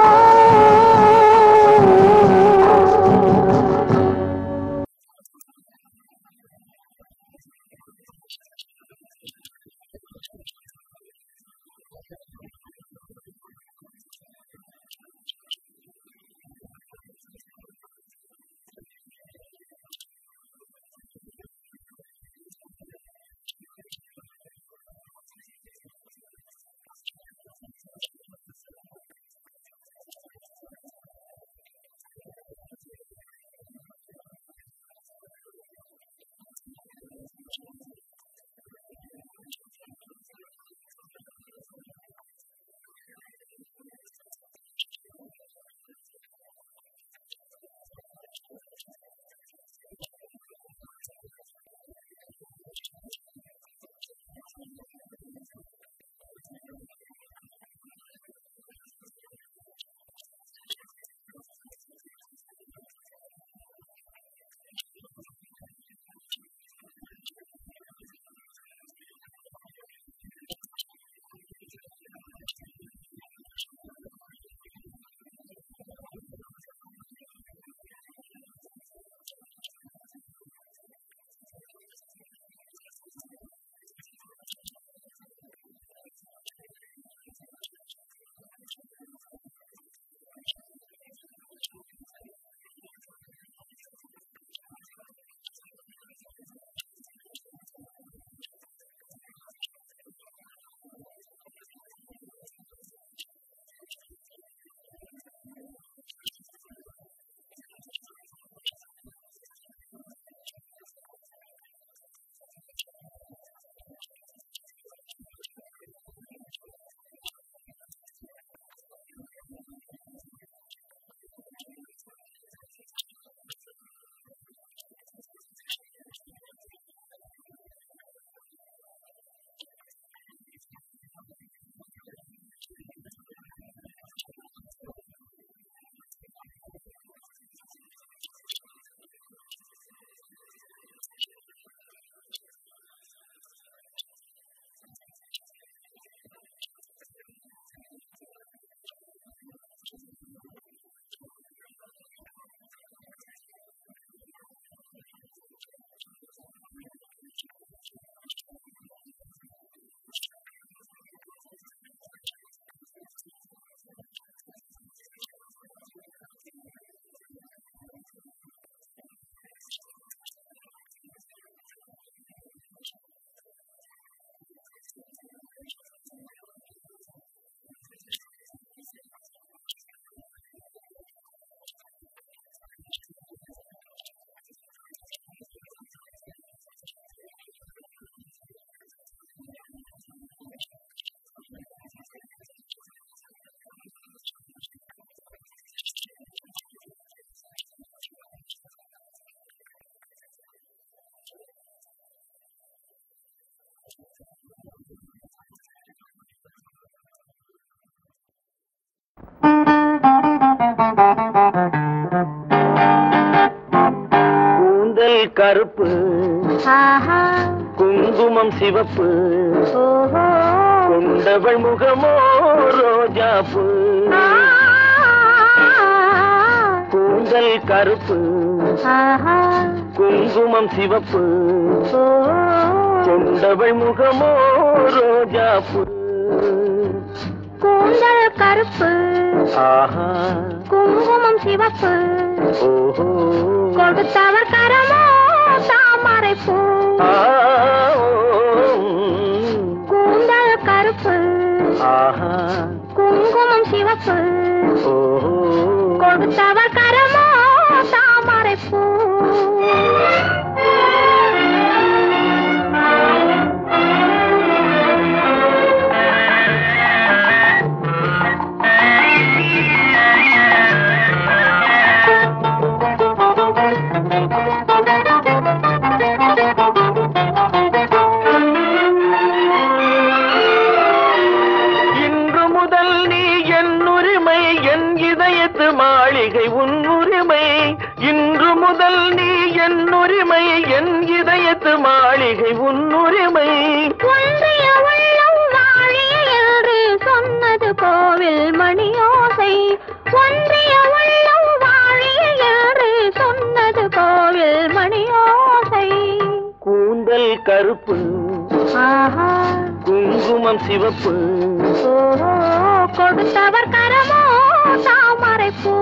Speaker 1: கருப்பு, குங்குமம் சிவப்பு, கொண்டவள் முகமோ ரோஜாப்பு. கூந்தல் கருப்பு, குங்குமம் சிவப்பு, கொண்டவள் முகமோ ரோஜாப்பு.
Speaker 2: கூந்தல் கருப்பு, குங்குமம் சிவப்பு, கொடுத்தவர் கரமோ தாமரை பூ. சிவப்பு கொடுத்தவர் கரமோ தாமரைப்பூ.
Speaker 4: மாளிகை உன் உரிமை, இன்று முதல் நீ என் உரிமை, என் இதயத்து மாளிகை உன் உரிமை.
Speaker 2: ஒன்றிய உள்ளம் வாழிய என்று சொன்னது கோவில் மணியோசை, ஒன்றிய உள்ளம் வாழிய என்று சொன்னது கோவில் மணியோசை.
Speaker 4: கூந்தல் கருப்பு, குங்குமம் சிவப்பு,
Speaker 2: கொடுத்தவர் கரமோ தாமரைப்பூ.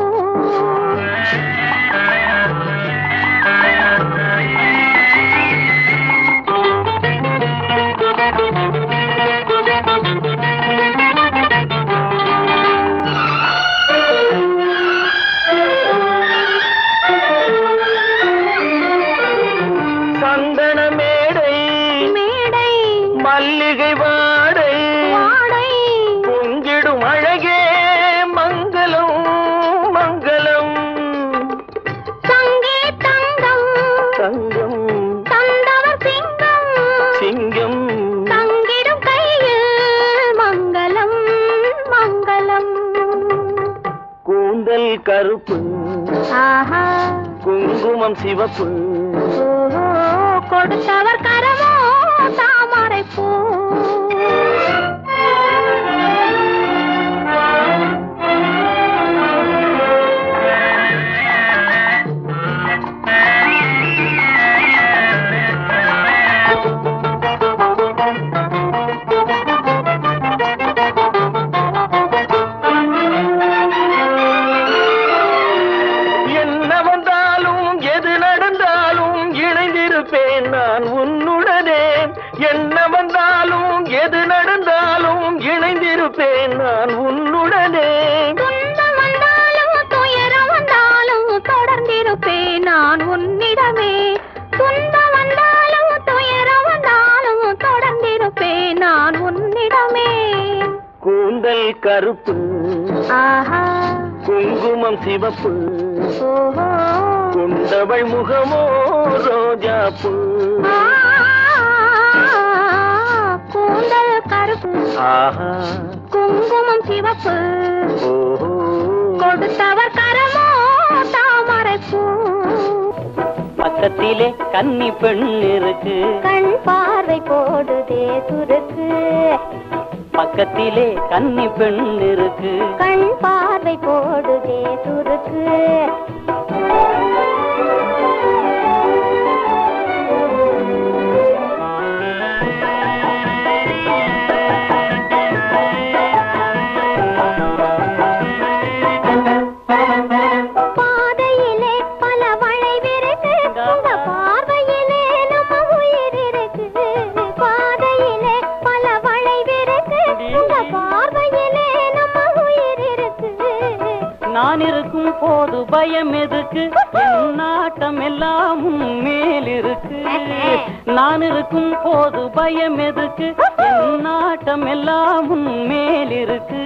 Speaker 4: சந்தன மேடை மேடை, மல்லிகை வாடை வாடை, பொங்கிடும் அழகே மங்களம் மங்களம்.
Speaker 2: சங்கே தங்கம்
Speaker 4: தங்கம்
Speaker 2: தந்தவர் சிங்கம்
Speaker 4: சிங்கம்,
Speaker 2: தங்கிடும் கையில் மங்களம் மங்களம்.
Speaker 4: கூந்தல் கருப்பு, குங்குமம் சிவப்பு,
Speaker 2: கொடுத்தவர் கரமோ தாமரைப்பூ.
Speaker 4: நான் உன்னுடனே, என்ன வந்தாலும் எது நடந்தாலும் இணைந்திருப்பேன் நான் உன்னுடனே.
Speaker 2: துன்பம் வந்தாலும் துயரம் வந்தாலும் தொடர்ந்திருப்பேன் நான் உன்னிடமே, துன்பம் வந்தாலும் துயரம் வந்தாலும் தொடர்ந்திருப்பேன் நான் உன்னிடமே.
Speaker 4: கூந்தல் கருப்பு, குங்குமம் சிவப்பு, கொண்டவள் முகமோ ரோஜாப்பூ.
Speaker 2: கூந்தல் கருப்பு, குங்குமம் சிவப்பு, கொடுத்தவர் கரமோ தாமரைப்பூ.
Speaker 1: பக்கத்திலே கன்னி பெண் இருக்கு,
Speaker 2: கண் பார்வை போடுதே சுருக்கு.
Speaker 1: பக்கத்திலே கன்னி பெண் இருக்கு,
Speaker 2: கண் பார்வை போடுதே சுருக்கு. பாதையிலே பல வளைவிருக்கு, உங்க பார்வையிலே நம்ம உயிர் இருக்கு. பாதையிலே பல வளைவிருக்கு, உங்க பார்வையிலே நம்ம உயிர் இருக்கு.
Speaker 1: நான் இருக்கும் போது பயம் எதுக்கு, என் நாட்டம் எல்லாம் மேல் இருக்கு. நான் இருக்கும் போது பயம் எதுக்கு, என் நாட்டம் எல்லாம் மேல் இருக்கு.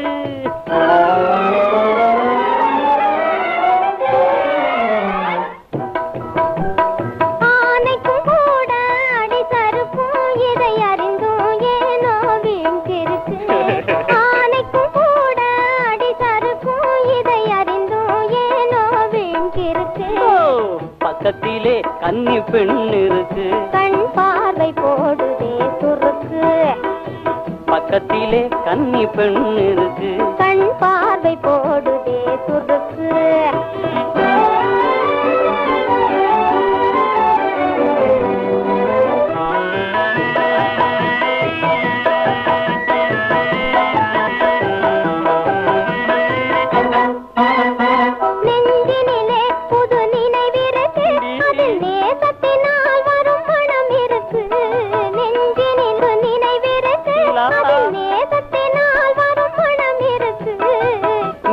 Speaker 2: ஆனைக்கும் கூட அடி சறுக்கும், இதை அறிந்தும் ஏனோ வீழ்ந்திருக்கு. ஆனைக்கும் கூட அடி சறுக்கும், இதை அறிந்தும் ஏனோ வீழ்ந்திருக்கு.
Speaker 1: பக்கத்திலே கன்னி பெண் இருக்கு,
Speaker 2: கண் பார்வை போடுதே சுருக்கு.
Speaker 1: பக்கத்திலே கன்னி பெண் இருக்கு,
Speaker 2: கண் பார்வை போடுதே சுருக்கு. நெஞ்சினிலே புது நினைவிருக்கு, அதில் நேசத்தினால் வரும் மனம் இருக்கு. நெஞ்சினில் நினைவிருக்கு, அதில் நேசத்தினால் வரும் மனம் இருக்கு.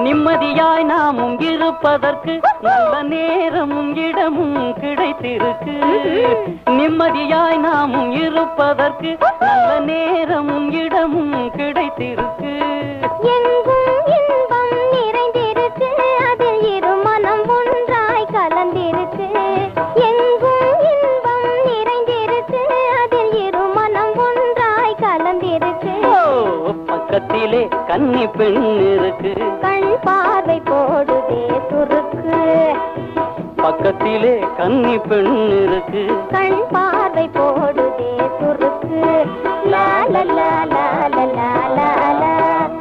Speaker 1: இருப்பதற்கு நல்ல நேரமும் இடமும் கிடைத்திருக்கு. நிம்மதியாய் நாமும் இருப்பதற்கு நல்ல நேரமும் இடமும் கிடைத்திருக்கு.
Speaker 2: எங்கும் இன்பம் நிறைந்திருக்கு, அதில் இரு மனம் ஒன்றாய் கலந்திருக்கு. எங்கும் இன்பம் நிறைந்திருக்கு, அதில் இரு மனம் ஒன்றாய் கலந்திருக்கு.
Speaker 1: பக்கத்திலே கன்னி பெண் இருக்கு,
Speaker 2: கண் பார்வை போடுதே சுருக்கு.
Speaker 1: பக்கத்திலே கன்னி பெண் இருக்கு,
Speaker 2: கண் பார்வை போடுதே சுருக்கு. லா லா லா லா லா லா லா லா.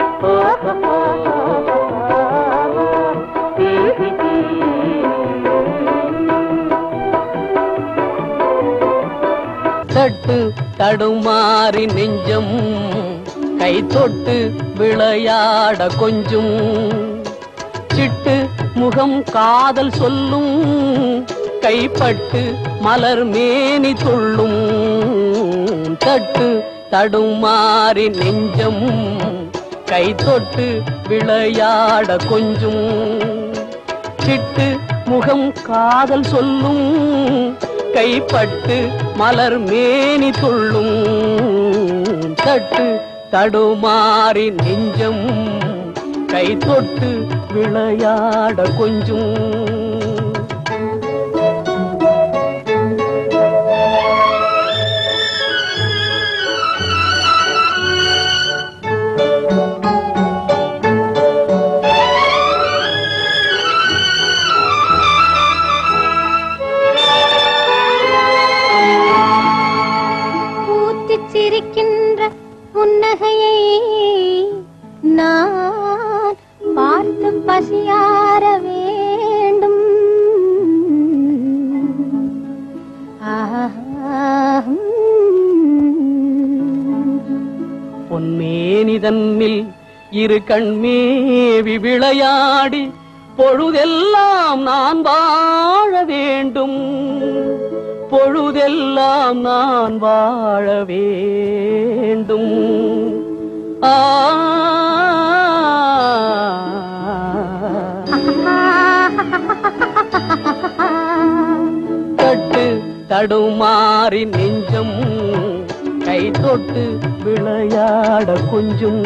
Speaker 1: தட்டு தடுமாறி நெஞ்சம் கை தொட்டு விளையாட கொஞ்சம். சிட்டு முகம் காதல் சொல்லும், கைப்பட்டு மலர் மேனி துள்ளும். தட்டு தடுமாறி நெஞ்சம் கை தொட்டு விளையாட கொஞ்சம். சிட்டு முகம் காதல் சொல்லும், கைப்பட்டு மலர் மேனி துள்ளும். தட்டு தடுமாறி நெஞ்சம் கை தொட்டு விளையாட கொஞ்சம்.
Speaker 2: சிரிக்கின்ற புன்னகையை நான் பார்த்து பசியார வேண்டும்.
Speaker 1: பொன்மேனிதன்னில் இரு கண்மேவி விளையாடி பொழுதெல்லாம் நான் வாழ வேண்டும். பொழுதெல்லாம் நான் வாழ வேண்டும். தட்டு தடுமாறி நெஞ்சம் கை தொட்டு விளையாட கொஞ்சம்.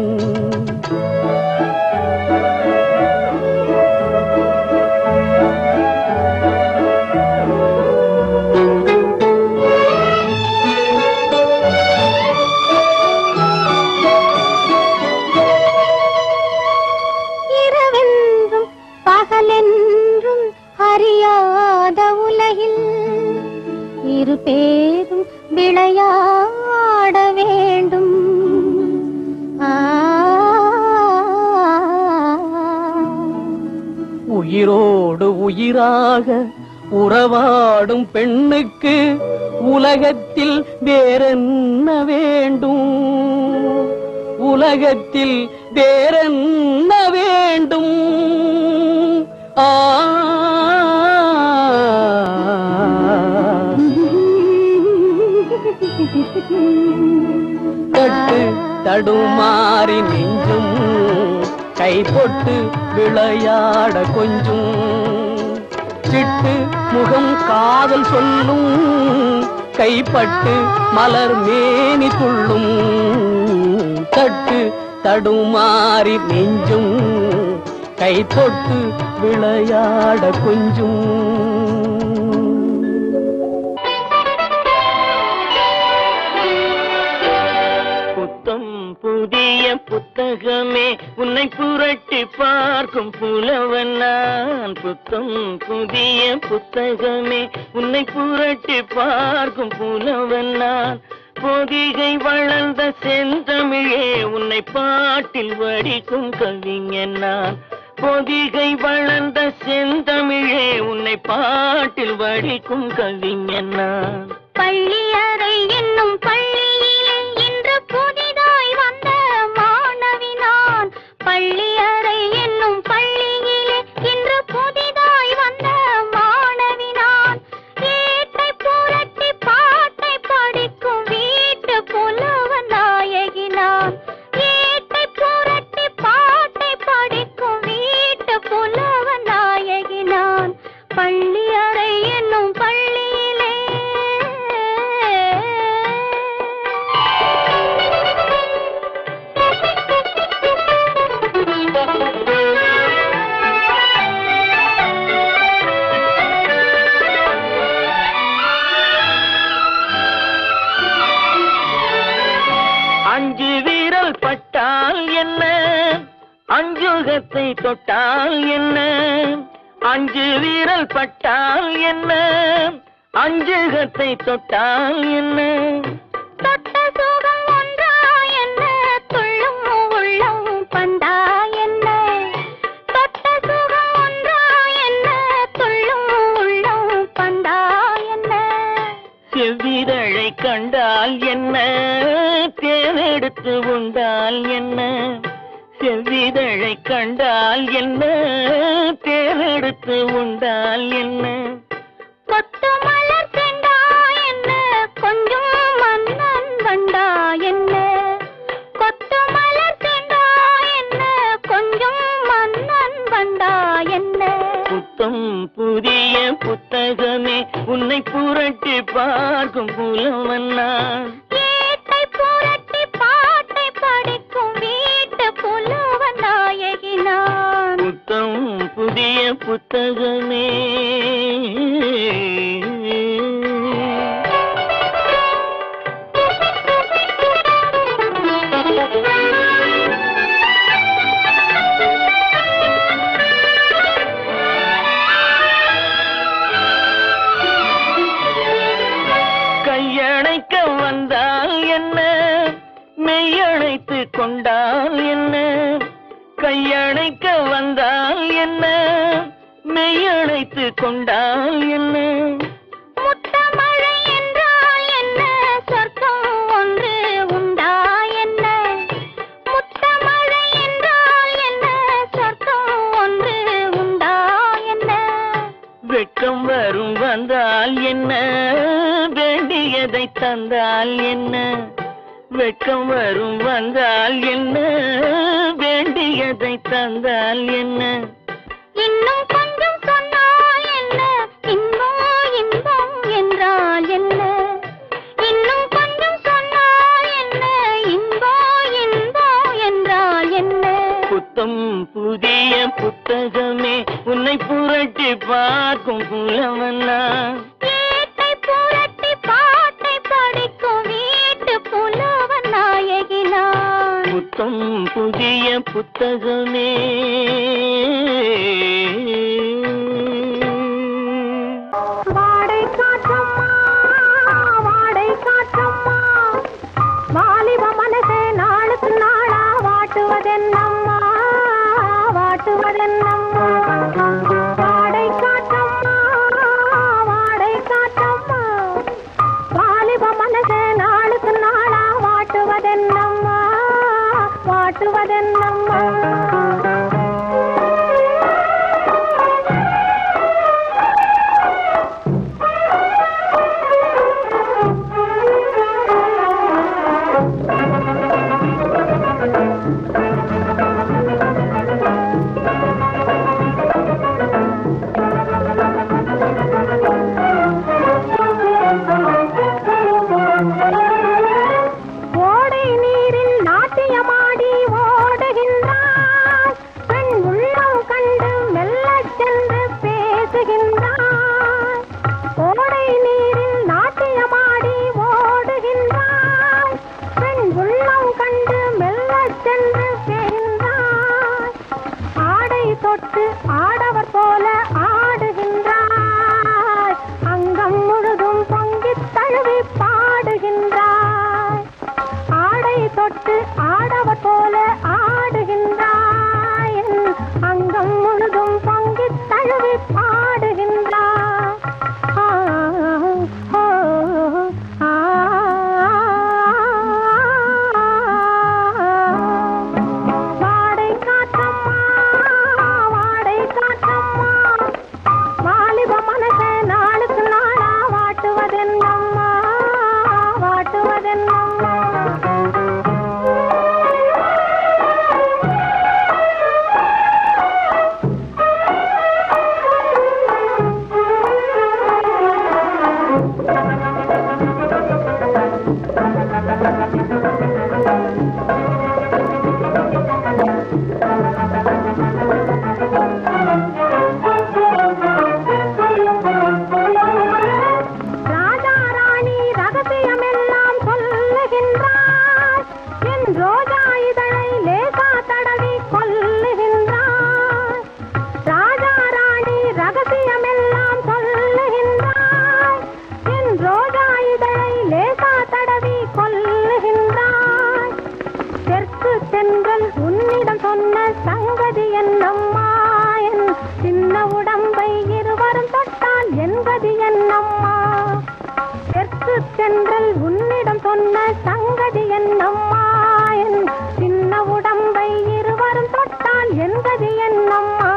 Speaker 2: பகலென்றும் அறியாத உலகில் இரு பேரும் விளையாட வேண்டும்.
Speaker 1: உயிரோடு உயிராக உறவாடும் பெண்ணுக்கு உலகத்தில் வேறென்ன வேண்டும்? உலகத்தில் வேறென்ன வேண்டும்? தட்டு தடுமாறி நெஞ்சும் கை போட்டு விளையாட கொஞ்சம். சிட்டு முகம் காதல் சொல்லும், கைப்பட்டு மலர் மேனி துள்ளும். தட்டு தடுமாறி நெஞ்சும் கை தொட்டு விளையாட கொஞ்சம்.
Speaker 4: புத்தம் புதிய புத்தகமே உன்னை புரட்டி பார்க்கும் புலவன் நான். புத்தம் புதிய புத்தகமே உன்னை புரட்டி பார்க்கும் புலவன் நான். பொதிகை வளர்ந்த செந்தமிழே உன்னை பாட்டில் வடிக்கும் கவிஞன் நான். பொதிகை வளர்ந்த செந்தமிழே உன்னை பாட்டில் வடிக்கும் கவிஞன் நான்.
Speaker 2: பள்ளியறை என்னும் பள்ளியிலே இன்று புதிதாய் வந்த மாணவி நான். பள்ளியறை என்னும் பள்ளியிலே இன்று புதிதாய் வந்த மாணவி நான். ஏட்டை புரட்டி பாட்டை படிக்கும் வீட்டு புலவ நாயகி நான். ஏட்டை புரட்டி பாட்டை படிக்கும் வீட்டு புலவ நாயகி.
Speaker 4: அஞ்சகத்தை தொட்டால் என்ன, அஞ்சு வீரல் பட்டால் என்ன, அஞ்சகத்தை தொட்டால் என்ன,
Speaker 2: தொட்ட சுகம் ஒன்றா என்ன, துள்ளும் உள்ளம் பந்தா என்ன, தொட்ட சுகம் ஒன்றா என்ன, துள்ளும் உள்ளம் பந்தா என்ன,
Speaker 4: செவ்விதழை கண்டால் என்ன, தேனெடுத்து உண்டால் என்ன, செவ்விதழை கண்டால் என்ன, தேனெடுத்து உண்டால் என்ன,
Speaker 2: கொத்து மலர் செண்டா என்ன, கொஞ்சம் மன்னன் வண்டா என்ன, கொத்து மலர் செண்டா என்ன, கொஞ்சம் மன்னன் வண்டா என்ன,
Speaker 4: புத்தம் புதிய புத்தகமே உன்னை புரட்டி பார்க்கும் புலவன்னா,
Speaker 2: ஏட்டை புரட்டி பாட்டை படிக்கும் வீட்டு புலவன் நாயகி நான்,
Speaker 4: புத்தம் புதிய புத்தகமே. கையணைக்க வந்தால் என்ன, மெய்யணைத்து கொண்டால் என்ன, கையணைக்க வந்தால் என்ன, மெய்யணைத்து கொண்டால் என்ன,
Speaker 2: முத்தமழை என்றால் என்ன, சொர்க்கம் ஒன்று உண்டா என்ன, முத்தமழை என்றால் என்ன, சொர்க்கம் ஒன்று உண்டா என்ன,
Speaker 4: வெட்கம் வரும் வந்தால் என்ன, வேண்டியதை தந்தால் என்ன, வெட்கம் வரும் வந்தால் என்ன, வேண்டியதை தந்தால் என்ன,
Speaker 2: இன்னும் கொஞ்சம் சொன்னால் என்ன, இன்னும் இன்பம் என்றால் என்ன, இன்னும் கொஞ்சம் சொன்னால் என்ன, இன்பம் இன்பம் என்றால் என்ன,
Speaker 4: புத்தம் புதிய புத்தகமே உன்னை புரட்டி பார்க்கும் புலவன்னா,
Speaker 2: ஏட்டை புரட்டி பாட்டை படிக்கும் வீட்டு புலவன் நாயகி நான்,
Speaker 4: புத்தம் புதிய புத்தகமே.
Speaker 2: வாடை காற்றம்மா, வாடை காற்றம்மா, வாலிப மனசே நாளுக்கு நாளா வாட்டுவதென்னம்மா, வாட்டுவதென்னம்மா, வாடை காற்றம்மா, வாடை காற்றம்மா, வாலிப மனசே நாளுக்கு நாளா வாட்டுவதென்னம்மா, வாட்டுவதென்னம்மா. ஓடை நீரில் நாட்டியமாடி ஓடுகின்றான், பெண் உள்ளம் கண்டு மெல்லச் சென்று பேசுகின்றான், ஓடை நீரில் நாட்டியமாடி ஓடுகின்றான், பெண் உள்ளம் கண்டு மெல்லச் சென்று பேசுகின்றான், ஆடை தொட்டு ஆடவர் போல ஆடுகின்றாய், அங்கம் முழுதும் பொங்கித் தழுவி பாடுகின்றாய், ஆடை தொட்டு ஆடவர் போல ஆடுகின்றாய், அங்கம் முழுதும் பொங்கித் தழுவி பாடுகின்றாய், வாடை காற்றம்மா, வாடை காற்றம்மா, வாலிப மனசே நாளுக்கு நாளா வாட்டுவதென்னம்மா, வாட்டுவதென்னம்மா. ராஜா ராணி ரகசியமெல்லாம் சொல்லுகின்ற என்பது என்னம்மா என் சின்ன உடம்பை இருவரும் தொட்டால் என்பது என்னம்மா தெற்கு தென்றல் உன்னிடம் சொன்ன சங்கதி என்னம்மா என் சின்ன உடம்பை இருவரும் தொட்டால் என்பது என்னம்மா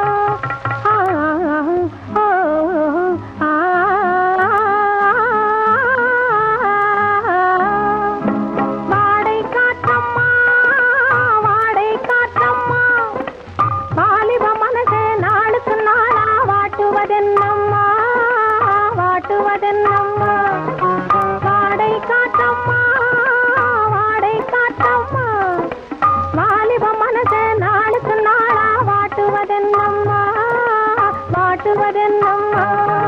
Speaker 2: வாடை காற்றம்மா வாடை காற்றம்மா வாலிப மனசே நாளுக்கு நாளா வாட்டுவதென்னம்மா வாட்டுவதென்னம்மா வாடை காற்றம்மா வாடை காற்றம்மா வாலிப மனசே நாளுக்கு நாளா வாட்டுவதென்னம்மா வாட்டுவதென்னம்மா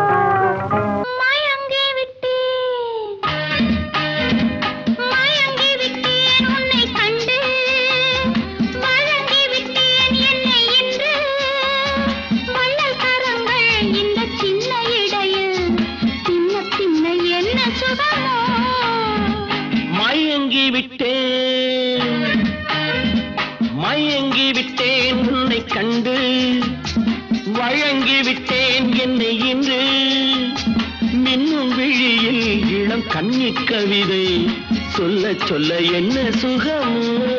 Speaker 2: மயங்கி விட்டேன் உன்னை கண்டு மயங்கி விட்டேன் என்னை இன்று வள்ளல் கரங்கள் இந்த சின்ன இடையில் சின்ன சின்ன என்ன சுகமோ
Speaker 4: மயங்கி விட்டேன் உன்னை கண்டு வழங்கி விட்டேன் என்னை இன்று மின்னும் விழியில் இளம் கன்னி கவிதை சொல்ல சொல்ல என்ன சுகம்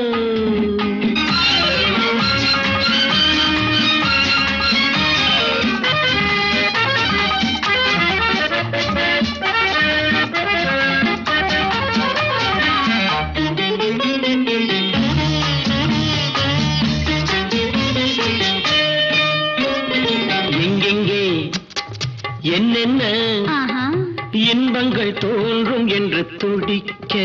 Speaker 4: என்னென்ன இன்பங்கள் தோன்றும் என்று துடிக்க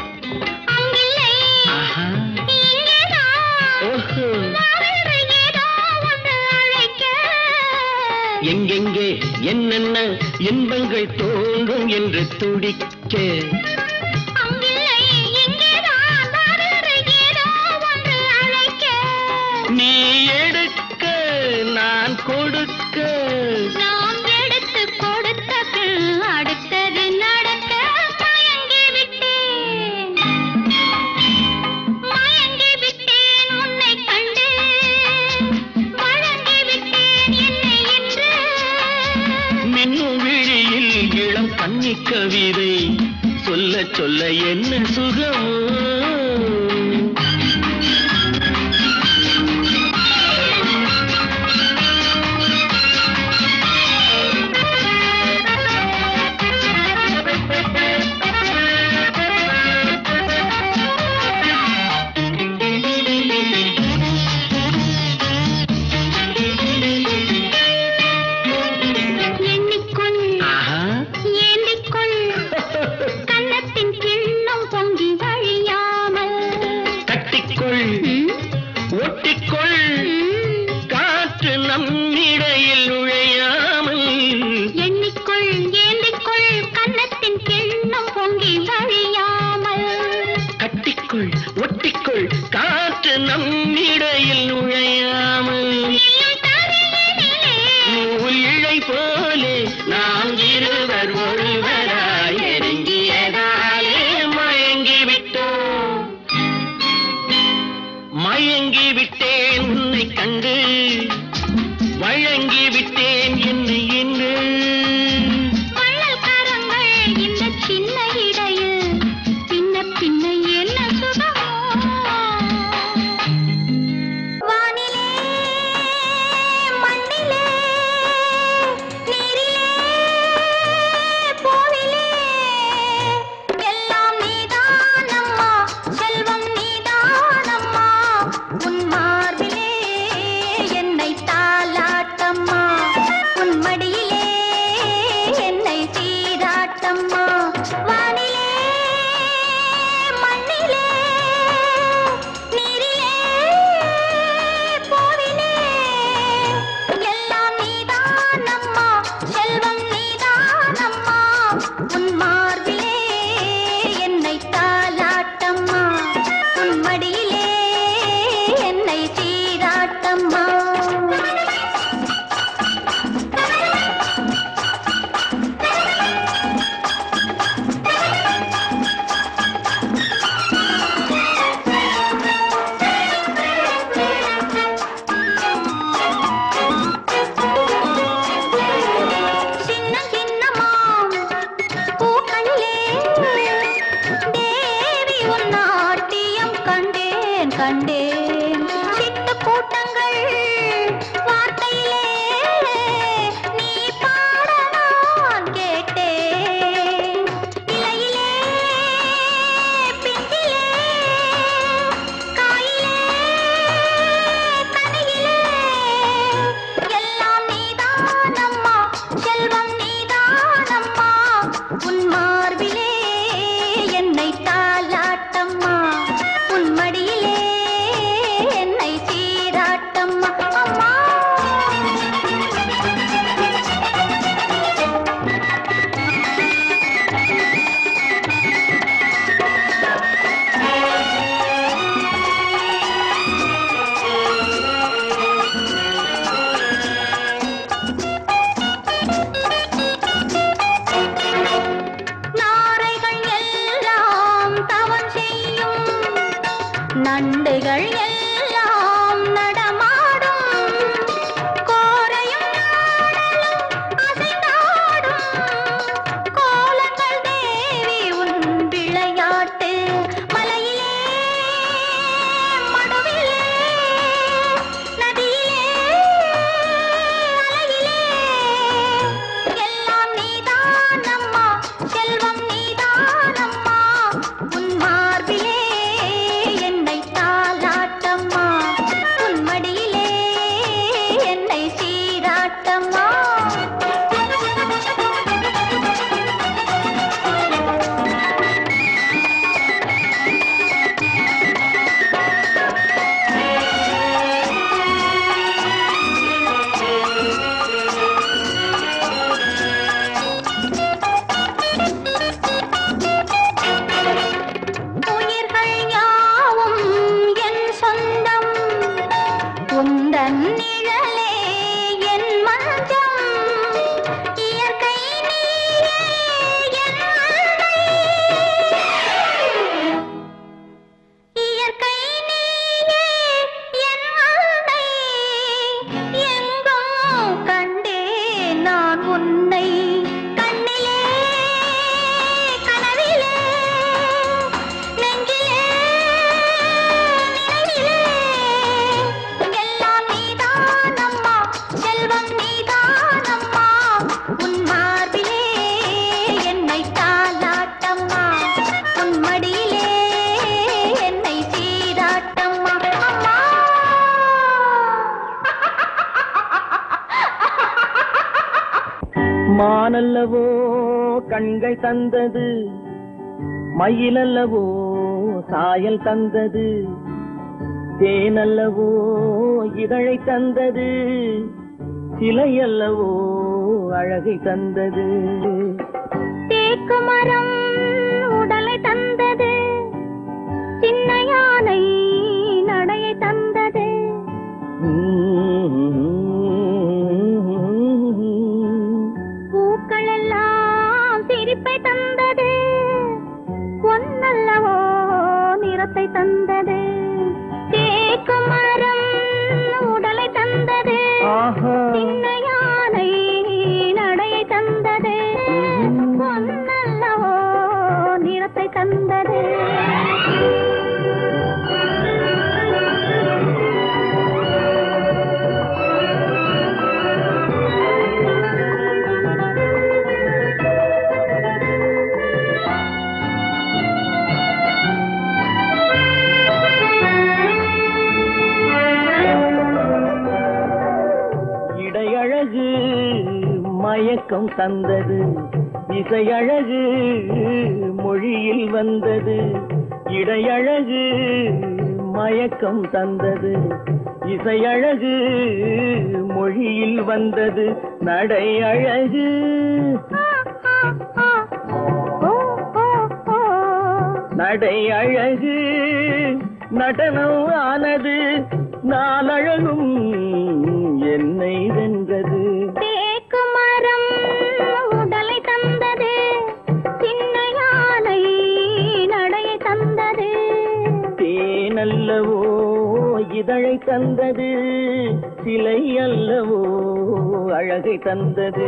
Speaker 4: எங்கெங்கே என்னென்ன இன்பங்கள் தோன்றும் என்று துடிக்க நீ எடுக்க நான் கொடுக்க
Speaker 2: அடுத்தது நடக்க மயங்கி விட்டேன் உன்னை கண்டு வழங்கி விட்டேன் என்னை இன்று
Speaker 4: மின்னும் விழியில் இளம் கன்னி கவிதை சொல்ல சொல்ல என்ன சுகம் ஒட்டிக்கொள் காற்று நம்மிடையில் நுழையாமல்
Speaker 2: எண்ணிக்கொள் ஏந்திக்கொள் கன்னத்தின் கிண்ணம் பொங்கி வழியாமல்
Speaker 4: கட்டிக்கொள் ஒட்டிக்கொள் காற்று நம்மிடையில் நுழையாமல் நூல் இழை போலே நாம் இருவர் ஒருவராய் நெருங்கியதாலே மயங்கி விட்டேன் உன்னை கண்டு வழங்கி விட்டேன் என்னை இன்று
Speaker 2: வள்ளல் கரங்கள் இந்த சின்ன இடையில் சின்ன சின்ன என்ன சுகமோ வானில் கண்டேன் சிட்டு கூட்டங்கள் வார்த்தையிலே நீ பாட நான் கேட்டேன் இலையிலே பிஞ்சிலே காயிலே கனியிலே எல்லாம் நீதானம்மா செல்வம் நீதானம்மா உன் மார்பிலே என்னை தாலாட்டம்மா உன் மடியிலே என்னை சீராட்டம்மா அம்மா நாரைகள் எல்லாம் தவம் செய்யும் நண்டுகள் எல்லாம் நடமாடும் கோரையும் நாடலும் அசைந்தாடும் கோலங்கள் தேவி உன் விளையாட்டு மலையிலே மடுவிலே நதியிலே அலையிலே எல்லாம் நீதானம்மா செல்வம் நீதானம்மா உன் மார்பிலே என்னை தாலாட்டம்மா உன் மடியிலே என்னை சீராட்டம்மா உயிர்கள் யாவும் என் சொந்தம் உந்தன் நிழலே என் மஞ்சம் இயற்கை நீயே என் அன்னை இயற்கை நீயே என் அன்னை எங்கும் கண்டேன் நான் உன்னை கண்ணிலே கனவிலே நெஞ்சிலே நினைவிலே எல்லாம் நீதானம்மா செல்வம் நீதானம்மா உன் மார்பிலே என்னை தாலாட்டம்மா உன் மடியிலே என்னை சீராட்டம்மா அம்மா
Speaker 4: மானல்லவோ கண்கள் தந்தது மயிலல்லவோ சாயல் தந்தது தேனல்லவோ இதழை தந்தது சிலையல்லவோ அழகை தந்தது
Speaker 2: தேக்கு மரம் உடலை தந்தது சின்ன யானை நடையை தந்தது பூக்கள் எல்லாம் சிரிப்பை தந்தது பொன்னல்லவோ நிறத்தை தந்தது தேக்கு மரம் உடலை தந்தது சின்ன யானை நடையை தந்தது பொன்னல்லவோ நிறத்தை தந்தது
Speaker 4: இடையழகு மயக்கம் தந்தது இசையழகு மொழியில் வந்தது இடையழகு மயக்கம் தந்தது இசையழகு மொழியில் வந்தது நடை அழகு நடை அழகு நடனம் ஆனது நாளழகும் என்னை வென்றது
Speaker 2: தேக்கு மரம் உடலை தந்தது சின்ன யானை நடையை தந்தது
Speaker 4: தேனல்லவோ இதழை தந்தது சிலை அல்லவோ அழகை தந்தது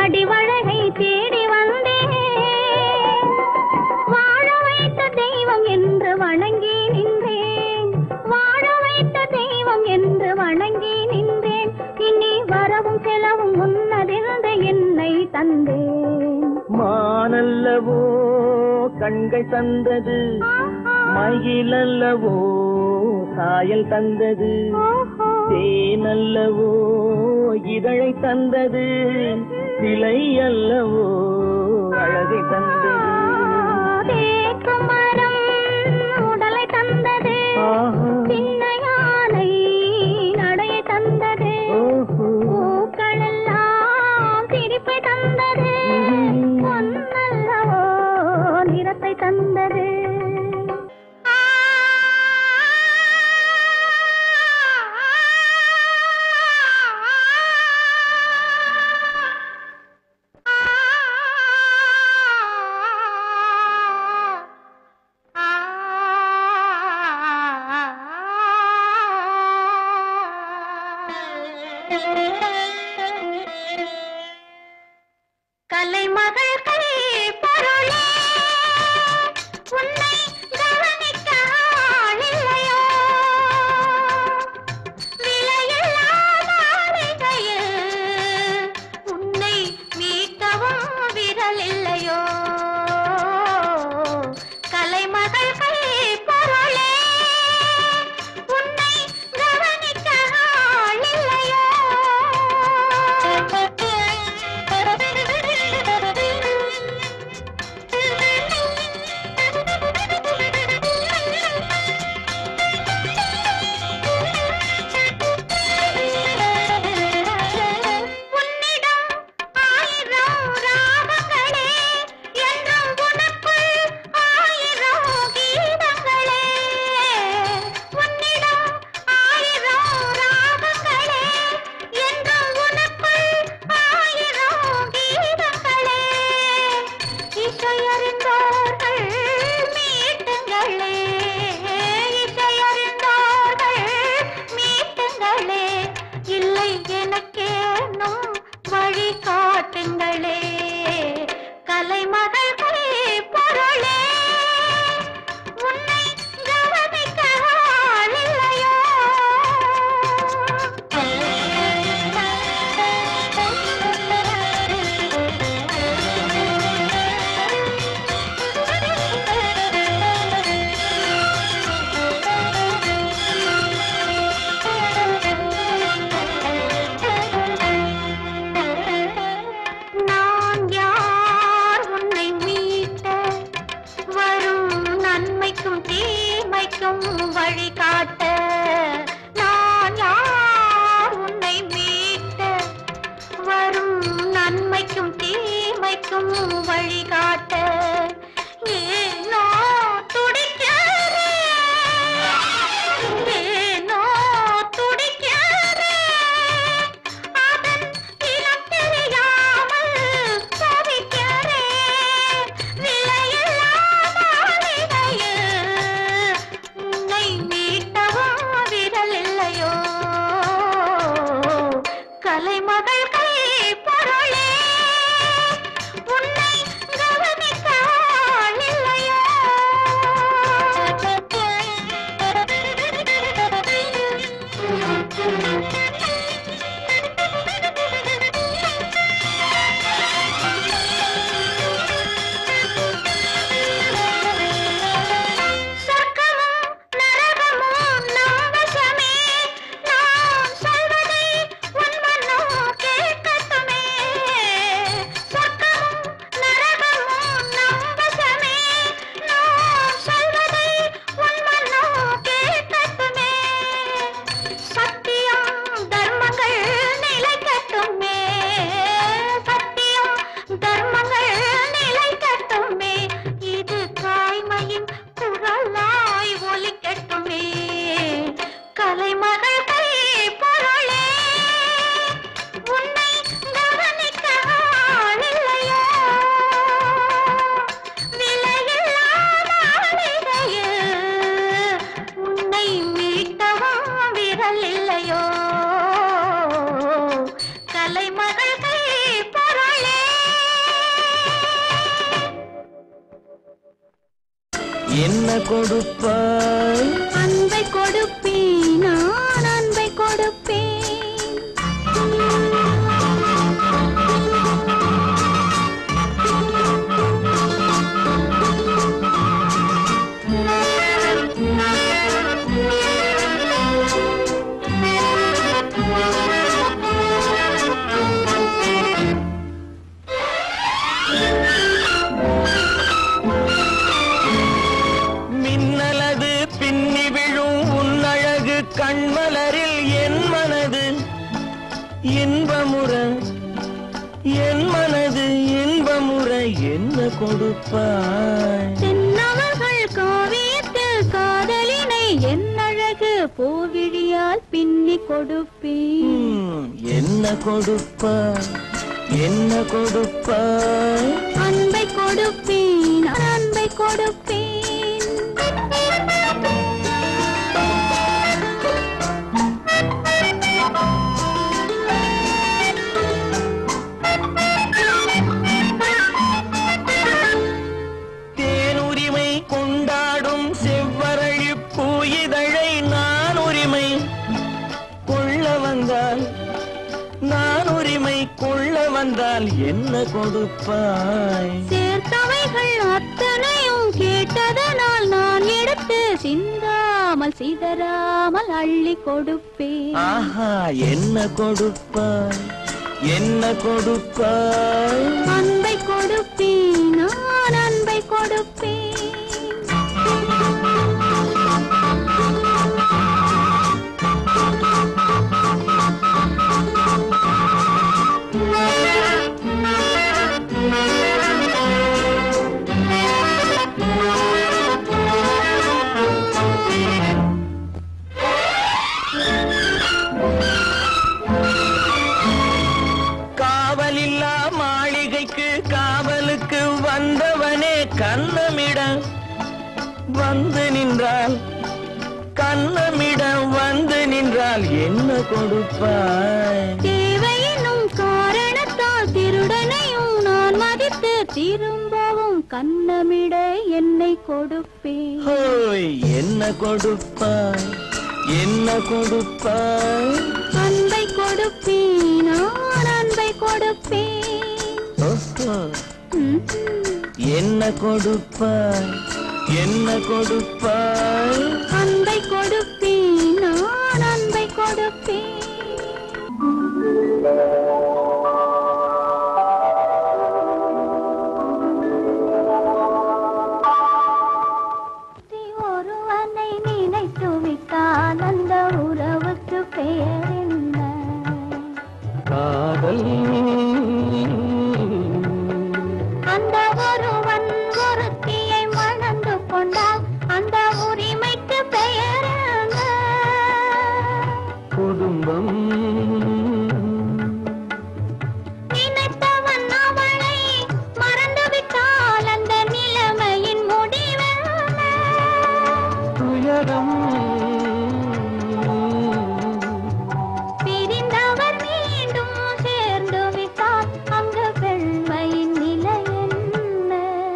Speaker 2: வடிவழகை தேடி வந்தேன் வாழ வைத்த தெய்வம் என்று வணங்கி நின்றேன் வாழ வைத்த தெய்வம் என்று வணங்கி நின்றேன் இனி வரவும் செலவும் உன்னதிருந்த என்னை தந்தேன்
Speaker 4: மானல்லவோ கண்கள் தந்தது மயிலல்லவோ சாயல் தந்தது தேனல்லவோ இதழை தந்தது சிலை அல்லவோ அழகை தந்தது
Speaker 2: தேக்கும் மரம் உடலை தந்தது சின்ன யானை நடையை தந்தது பூக்கள் எல்லாம் சிரிப்பை தந்தது பொன்னல்லவோ நிறத்தை தந்தது
Speaker 4: என்ன கொடுப்பாய்?
Speaker 2: அன்பை கொடுப்பேன், நான் அன்பை கொடுப்பேன்.
Speaker 4: மின்னலது பின்னி விழும் உன்னழகு கண்மலரில் என் மனது இன்பமுற, என் மனது இன்பமுற. என்ன கொடுப்பாய்?
Speaker 2: தென்னவர்கள் காவியத்தில் காதலினை என்னழகு பூவிழியால் பின்னி கொடுப்பேன்.
Speaker 4: என்ன கொடுப்பாய்? என்ன கொடுப்பாய்?
Speaker 2: அன்பை கொடுப்பேன், அன்பை கொடுப்பேன்.
Speaker 4: தேனுரிமை கொண்டாடும் செவ்வரழி பூயிதழை நான் உரிமை கொள்ள வந்தால், நான் உரிமை கொள்ள வந்தால் என்ன கொடுப்பாய்?
Speaker 2: சேர்த்தவைகள் அத்தனையும் கேட்டதனால் நான் எடுத்து சிந்தாமல் சிதறாமல் அள்ளி கொடுப்பேன்.
Speaker 4: ஆஹா, என்ன கொடுப்பாய்? என்ன கொடுப்பாய்?
Speaker 2: அன்பை கொடுப்பேன், நான் அன்பை கொடுப்பேன்.
Speaker 4: காவலில்லா மாளிகைக்கு காவலுக்கு வந்தவனே கண்ணமிட வந்து நின்றால், கண்ணமிட வந்து நின்றால் என்ன கொடுப்பாய்?
Speaker 2: தேவையினும் காரணத்தால் திருடனையும் நான் மதித்து திரும்பவும் கண்ணமிட என்னை கொடுப்பேன்.
Speaker 4: ஹோய், என்ன கொடுப்பாய்? என்ன கொடுப்பாய்?
Speaker 2: அன்பை கொடுப்பேன், நான் அன்பை கொடுப்பேன்.
Speaker 4: ஓஹோ, என்ன கொடுப்பாய்? என்ன கொடுப்பாய்?
Speaker 2: அன்பை கொடுப்பேன், நான் அன்பை கொடுப்பேன். ஒருவனை நினைத்து விட்டால் அந்த உறவுக்கு பெயர் என்ன?
Speaker 1: காதல்.
Speaker 2: அந்த ஒருவன் ஒருத்தியை மணந்து கொண்டால் அந்த உரிமைக்கு பெயர் என்ன?
Speaker 1: குடும்பம்.
Speaker 2: நினைத்தவன் அவளை மறந்து விட்டால் அந்த நிலைமையின் முடிவென்ன?
Speaker 1: துயரம்.
Speaker 2: பிரிந்தவர் மீண்டும் சேர்ந்து விட்டால் அங்கு பெண்மையின் நிலை என்ன?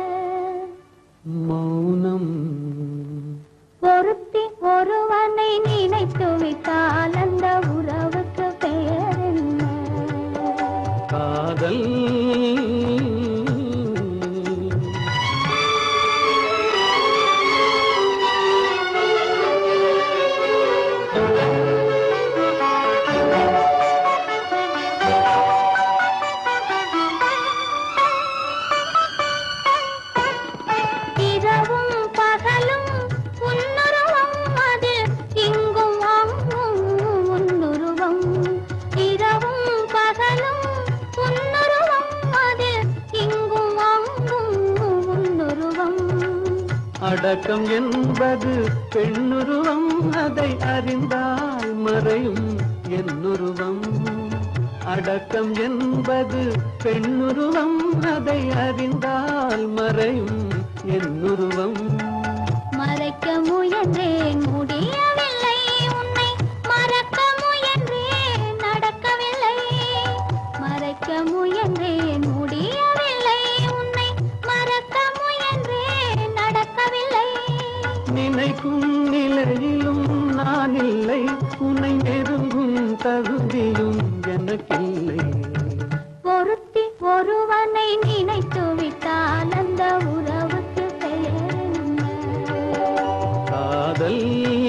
Speaker 1: மௌனம்.
Speaker 2: ஒருத்தி ஒருவனை நினைத்து விட்டால் அந்த உறவுக்கு பெயர் என்ன?
Speaker 1: காதல்.
Speaker 2: இரவும் பகலும் உன்னுருவம், அது இங்கும் அங்கும் உன்னுருவம். இரவும் பகலும் உன்னுருவம், அது இங்கும் அங்கும் உன்னுருவம்.
Speaker 1: அடக்கம் என்பது பெண்ணுருவம், அதை அறிந்தால் மறையும் என்னுருவம். அடக்கம் என்பது பெண்ணுருவம், அதை அறிந்தால் மறையும் என்னுருவம்.
Speaker 2: மறைக்க முயன்றேன் முடியவில்லை, உன்னை மறக்க முயன்றேன் நடக்கவில்லை. மறைக்க முயன்றேன் முடியவில்லை, உன்னை மறக்க முயன்றேன் நடக்கவில்லை.
Speaker 3: எனக்கில்லை.
Speaker 2: ஒருத்தி ஒருவனை நினைத்து விட்டால் அந்த உறவுக்கு பெயர் என்ன?
Speaker 3: காதல்.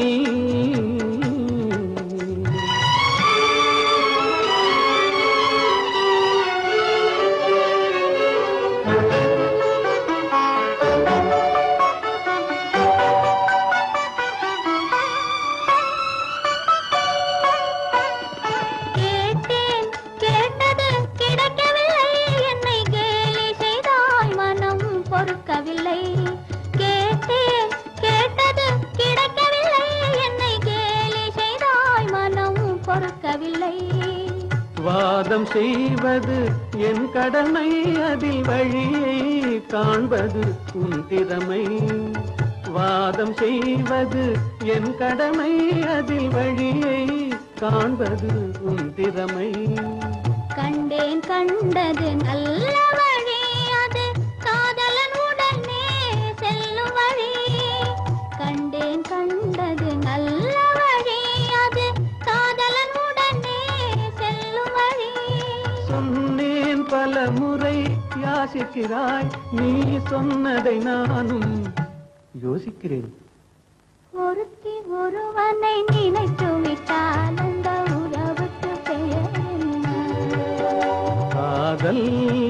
Speaker 3: வாதம் செய்வது என் கடமை, அதில் வழியை காண்பது உன் திறமை. வாதம் செய்வது என் கடமை, அதில் வழியை காண்பது உன் திறமை.
Speaker 2: கண்டேன் கண்டது நல்ல வழி, அது காதலன் உடனே செல்லும் வழி. கண்டேன் கண்டது நல்ல வழி, அது காதலன் உடனே செல்லும் வழி.
Speaker 3: சொன்னேன் பல முறை யாசிக்கிறாய், நீ சொன்னதை நானும் யோசிக்கிறேன்.
Speaker 2: ஒருத்தி ஒருவனை நினைத்து விட்டால் அந்த உறவுக்கு பெயர் என்ன?
Speaker 3: காதல்.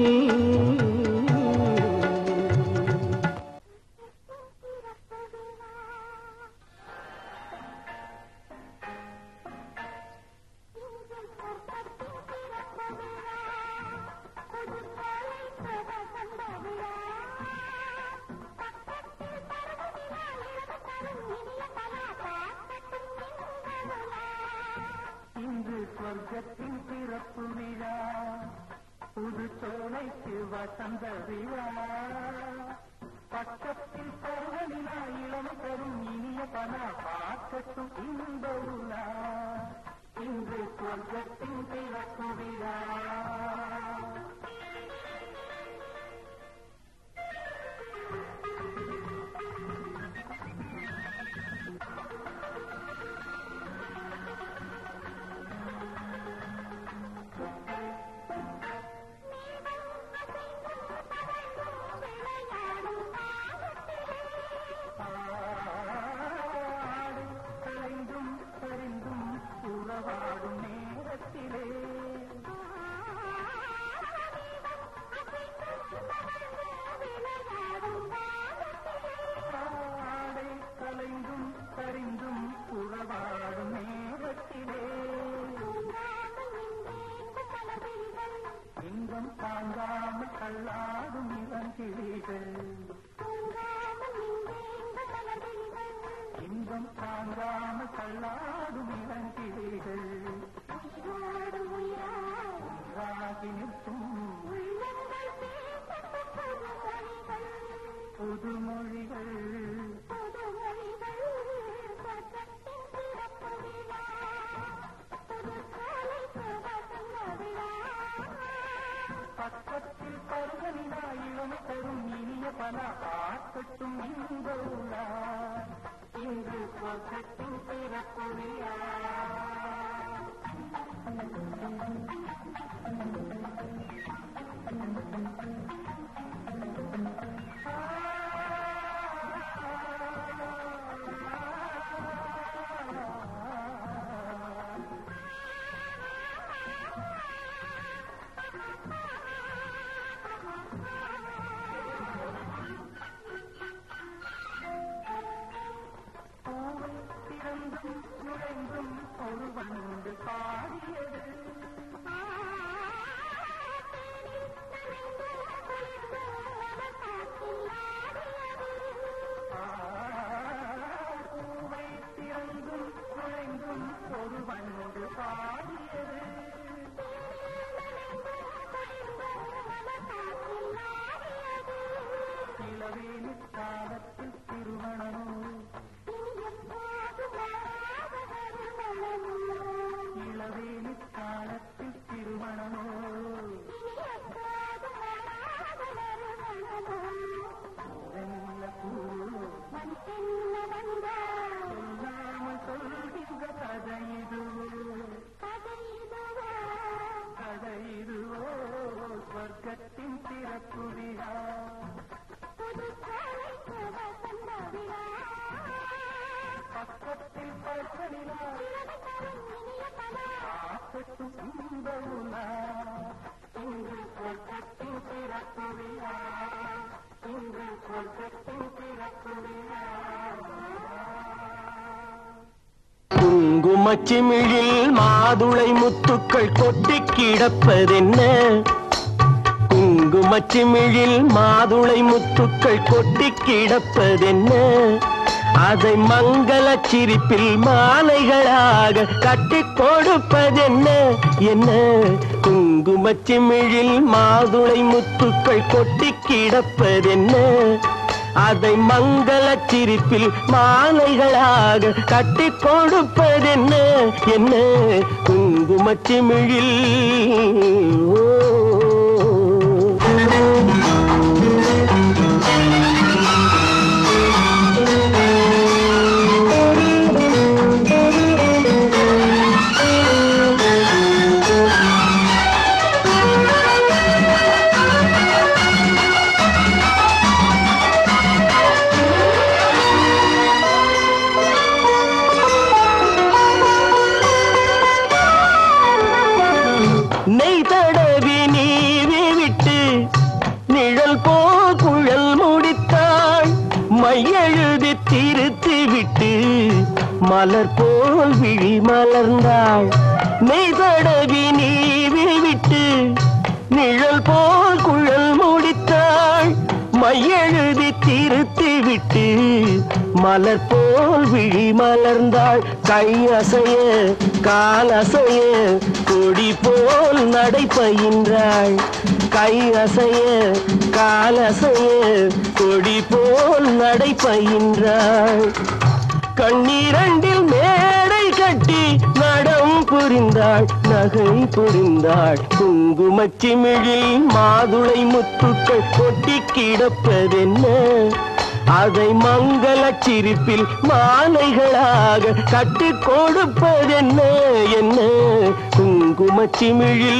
Speaker 3: இன்று சொர்க்கத்தின் பிறப்பு விழா, புது சோலைக்கு வசந்த விழா. பக்கத்தில் பருவநிலா இளம் தரும் இனிய பல பார்க்கட்டும் இந்த உலா. இன்று சொர்க்கத்தின் பிறப்பு விழா. உறவாடும் நேரத்திலே ஆடை கலைந்தும் சரிந்தும் உறவாடும் நேரத்திலே இன்பம் தாங்காமல் கல்லாடும் இளங்கிளிகள். இன்பம் தாங்காமல் கல்லாடும் இளங்கிளிகள். ஒன்றாகி நிற்கும் புதுமொழிகள். பக்கத்தில் பருவநிலா இளம் தரும் இனிய பல பார்க்கட்டும் இந்த உலா. இன்று சொர்க்கத்தின் பிறப்பு விழா. நுழைந்தும் ஒரு வந்து பாடியது. பூவை திறந்தும் நுழைந்தும் ஒரு வந்து பாடியது. இளவேனி காலத்தில் திருமணமோ, இளவேனி காலத்தில் திருமணமோ. சொல்லாமல் சொல்கின்ற கதை இதுவோ. சொர்க்கத்தின் சிறப்பு விழா பக்கத்தில் பழக்கலிலா ஆசத்தும் இன்பமுலா இன்று சொர்க்கத்தின் சிறப்பு விழா இன்று சொர்க்கத்தின் சிறப்பு விழா
Speaker 4: குங்குமச்சிமிழில் மாதுளை முத்துக்கள் கொட்டி கிடப்பதென்ன குங்குமச்சிமிழில் மாதுளை முத்துக்கள் கொட்டி கிடப்பதென்ன அதை மங்கள சிரிப்பில் மாலைகளாக கட்டி கொடுப்பதென்ன என்ன குங்குமச்சிமிழில் மாதுளை முத்துக்கள் கொட்டி கிடப்பதென்ன அதை மங்கள சிரிப்பில் மாலைகளாக கட்டி கொடுப்பதென்ன என்ன குங்குமச்சிமிழில் நெய் தடவி நீவி விட்டு நிழல் போ குழல் முடித்தாள் மையெழுதி திருத்தி விட்டு மலர் போல் விழி மலர்ந்தாள் நெய் தடவி நீவி விட்டு நிழல் போல் குழல் முடித்தாள் மையெழுதி திருத்தி விட்டு மலர் போல் விழி மலர்ந்தாள் கை அசைய கால் அசைய கொடி போல் நடை பயின்றாள் கை அசைய கால் அசைய கொடி போல் நடை பயின்றாள் கண்ணீரண்டில் மேடை கட்டி நடம் புரிந்தாள் நகை புரிந்தாள் குங்குமச்சிமிழில் மாதுளை முத்துக்கள் கொட்டி கிடப்பதென்ன அதை மங்கள சிரிப்பில் மாலைகளாக கட்டி கொடுப்பதென்ன என்ன குங்குமச்சிமிழில்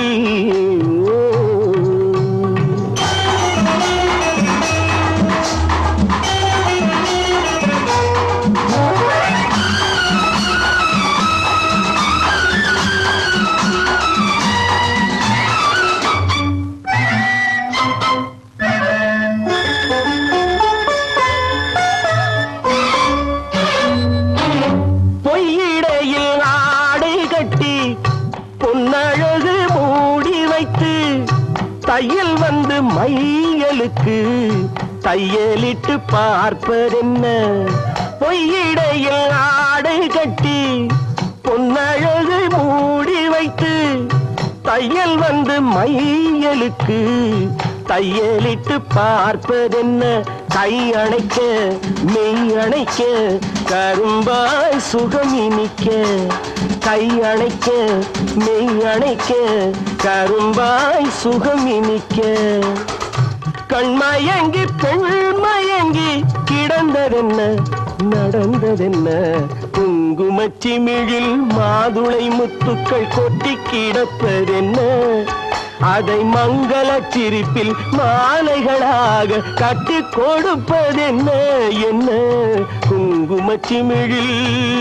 Speaker 4: பொன்னழகு மூடி வைத்து தையல் வந்து மையலுக்கு தையலிட்டு பார்ப்பதென்ன பொய்யிடையில் ஆடை கட்டி பொன்னழகு மூடி வைத்து தையல் வந்து மையலுக்கு தையலிட்டு பார்ப்பதென்ன கை அணைக்க மெய் அணைக்க கரும்பாய் சுகம் இனிக்க கை அணைக்க மெய் அணைக்க கரும்பாய் சுகம் இனிக்க கண்மயங்கி பெண்மயங்கி கிடந்ததென்ன நடந்ததென்ன குங்குமச்சிமிழில் மாதுளை முத்துக்கள் கொட்டி கிடப்பதென்ன அதை மங்கள சிரிப்பில் மாலைகளாக கட்டி கொடுப்பதென்ன என்ன குங்குமச்சிமிழில்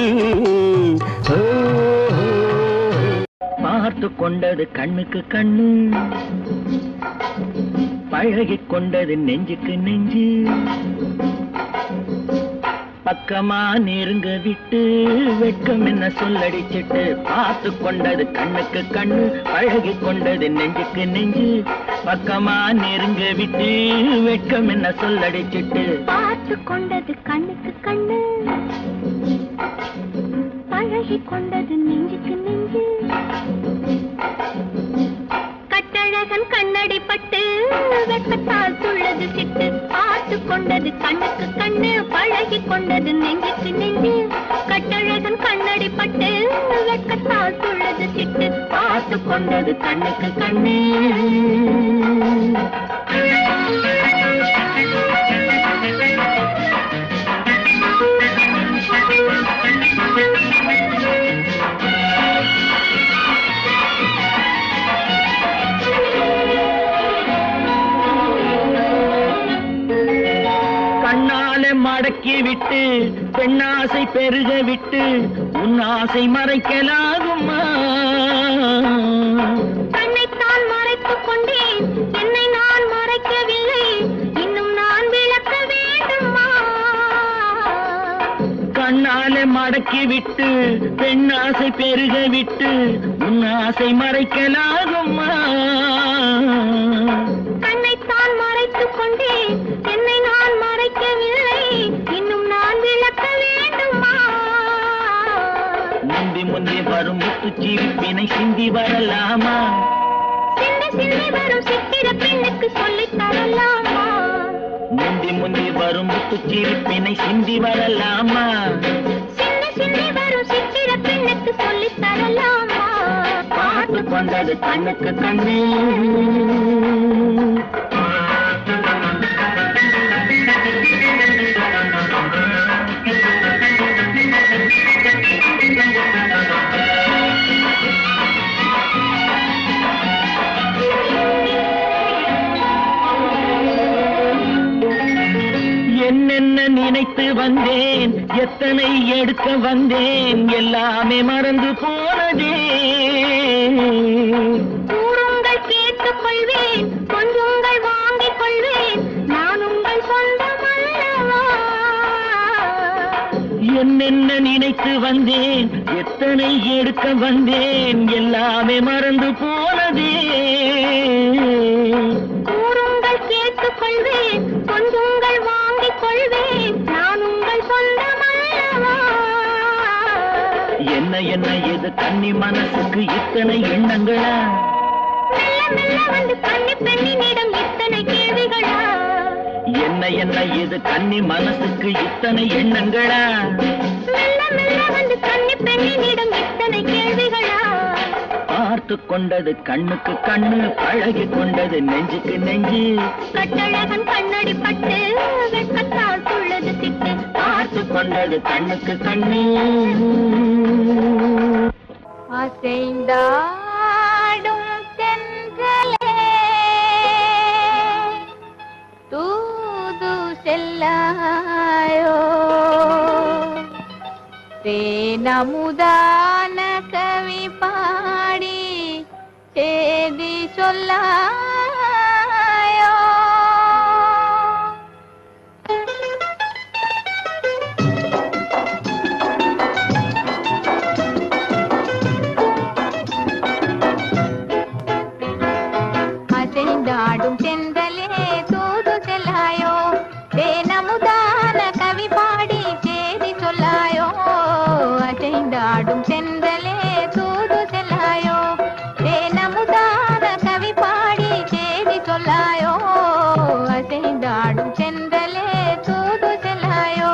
Speaker 4: பார்த்து கொண்டது கண்ணுக்கு கண்ணு பழகிக் கொண்டது நெஞ்சுக்கு நெஞ்சு பக்கமா நெருங்க விட்டு வெட்கம் என்ன சொல்லடிச்சிட்டு பார்த்து கொண்டது கண்ணுக்கு கண்ணு பழகி கொண்டது நெஞ்சுக்கு நெஞ்சு பக்கமா நெருங்க விட்டு வெட்கம் என்ன சொல்லடிச்சிட்டு
Speaker 2: பார்த்து கொண்டது கண்ணுக்கு கண்ணு பழகி கொண்டது நெஞ்சுக்கு நெஞ்சு கட்டழகன் கண்ணடி பட்டு வெட்கத்தால் துள்ளது சிட்டு பார்த்து கொண்டது கண்ணுக்கு கண்ணு பழகி கொண்டது நெஞ்சுக்கு நெஞ்சு கட்டழகன் கண்ணடி பட்டு வெட்கத்தால் துள்ளது சிட்டு பார்த்து கொண்டது கண்ணுக்கு கண்ணு
Speaker 4: மடக்கி விட்டு பெண்ணாசை பெருக விட்டு உன் ஆசை மறைக்கலாகுமா?
Speaker 2: கண்ணைத்தான் மறைத்துக் கொண்டேன், என்னை நான் மறைக்கவில்லை, இன்னும் நான் விளக்க வேண்டுமா?
Speaker 4: கண்ணாலே மடக்கி விட்டு பெண்ணாசை பெருக விட்டு உன் ஆசை மறைக்கலாகுமா?
Speaker 2: கண்ணைத்தான் மறைத்துக் கொண்டேன், என்னை நான் மறைக்கவில்லை, இன்னும் நான் விளக்க வேண்டுமா?
Speaker 4: முந்தி முந்தி வரும் முத்துச்சீவிப்பினை சிந்தி வரலாமா?
Speaker 2: சிந்தி சிந்தி வரும் சித்திர பெண்ணுக்கு சொல்லித் தரலாமா?
Speaker 4: முந்தி முந்தி வரும் முத்துச்சீவிப்பினை சிந்தி வரலாமா?
Speaker 2: சிந்தி சிந்தி வரும் சித்திர பெண்ணுக்கு சொல்லித் தரலாமா?
Speaker 4: பார்த்து கொண்டது கண்ணுக்கு கண்ணு. என்னென்ன நினைத்து வந்தேன், எத்தனை எடுக்க வந்தேன், எல்லாமே மறந்து போனதே.
Speaker 2: கூறுங்கள் கேட்டுக் கொள்வேன், கொஞ்சங்கள் வாங்கிக் கொள்வேன், நான் உங்கள் சொந்தம் அல்லவா?
Speaker 4: என்னென்ன நினைத்து வந்தேன், எத்தனை எடுக்க வந்தேன், எல்லாமே மறந்து போனதே.
Speaker 2: கூறுங்கள் கேட்டுக் கொள்வேன், கொஞ்சங்கள் வாங்கிக் கொள்வேன், நான் உங்கள் சொந்தம் அல்லவா?
Speaker 4: என்ன என்ன எது கன்னி மனசுக்கு இத்தனை எண்ணங்களா?
Speaker 2: மெல்ல மெல்ல வந்து கன்னி பெண்ணினிடம் இத்தனை கேள்விகளா?
Speaker 4: என்ன என்ன எது கன்னி மனசுக்கு இத்தனை எண்ணங்களா?
Speaker 2: மெல்ல மெல்ல வந்து கன்னி பெண்ணினிடம் இத்தனை கேள்விகளா?
Speaker 4: பார்த்து கொண்டது கண்ணுக்கு கண்ணு, பழகி கொண்டது நெஞ்சுக்கு நெஞ்சு.
Speaker 2: கட்டழகன் கண்ணடி பட்டு வெட்கத்தால் துள்ளது சிட்டு.
Speaker 4: பார்த்து கொண்டது கண்ணுக்கு கண்ணு.
Speaker 2: அசைந்தாடும் தென்றலே தூது செல்லாயோ, தேனமுதான கவி பாடி சேதி சொல்லாயோ. அசைந்தாடும் தென்றலே தூது செல்லாயோ, தேனமுதான கவி பாடி சேதி சொல்லாயோ. அசைந்தாடும் தென்றலே தூது செல்லாயோ, தேனமுதான கவி பாடி சேதி சொல்லாயோ. அசைந்தாடும் தென்றலே தூது செல்லாயோ.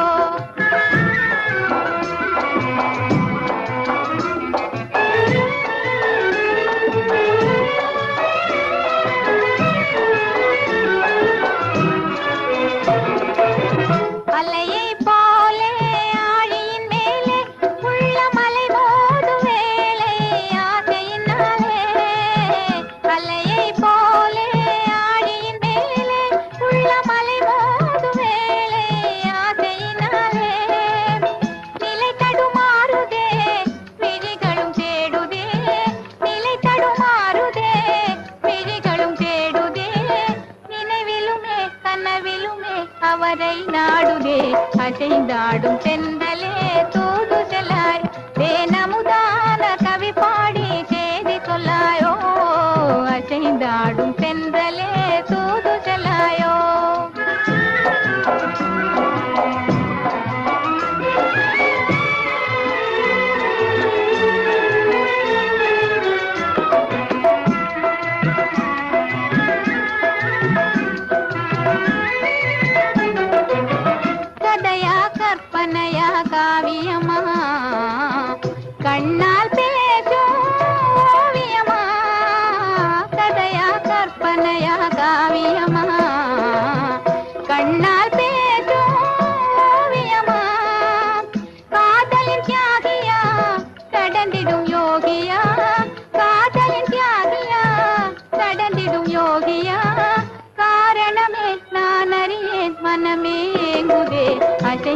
Speaker 2: அலையை போலே ஆழியின் மேலே உள்ள மலை மோதும் வேளை ஆசையினாலே. அலையை போலே ஆழியின் மேலே உள்ள மலை மோதும் வேளை ஆசையினாலே. நிலை தடுமாறுதே விழிகளும் தேடுதே, நிலை தடுமாறுதே விழிகளும் தேடுதே. நினைவிலுமே கனவிலுமே அவரை நாடுதே. அசைந்தாடும் தென்றலே தூது செல்லாய், தேனமுதான கவி பாடி சேதி சொல்லாயோ. அசைந்தாடும் தென்றலே தூது செல்லாயோ. கதையா கற்பனையா காவியமா, கண்ணால் பேசும் ஓவியமா? கதையா கற்பனையா காவியமா, கண்ணால் பேசும் ஓவியமா? காதலின் தியாகியா கடந்திடும் யோகியா, காதலின் தியாகியா கடந்திடும் யோகியா? காரணமே நான் அறியேன், மனமே ஏங்குதே. அசை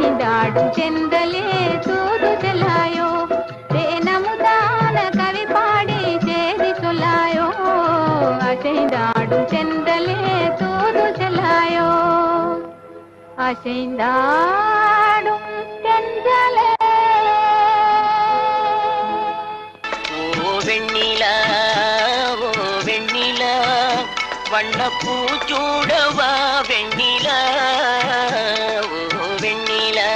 Speaker 2: அசைந்தாடும் தென்றலே
Speaker 5: ஓ வெண்ணிலா வண்ணப்பூச்சூடவா வெண்ணிலா ஓ வெண்ணிலா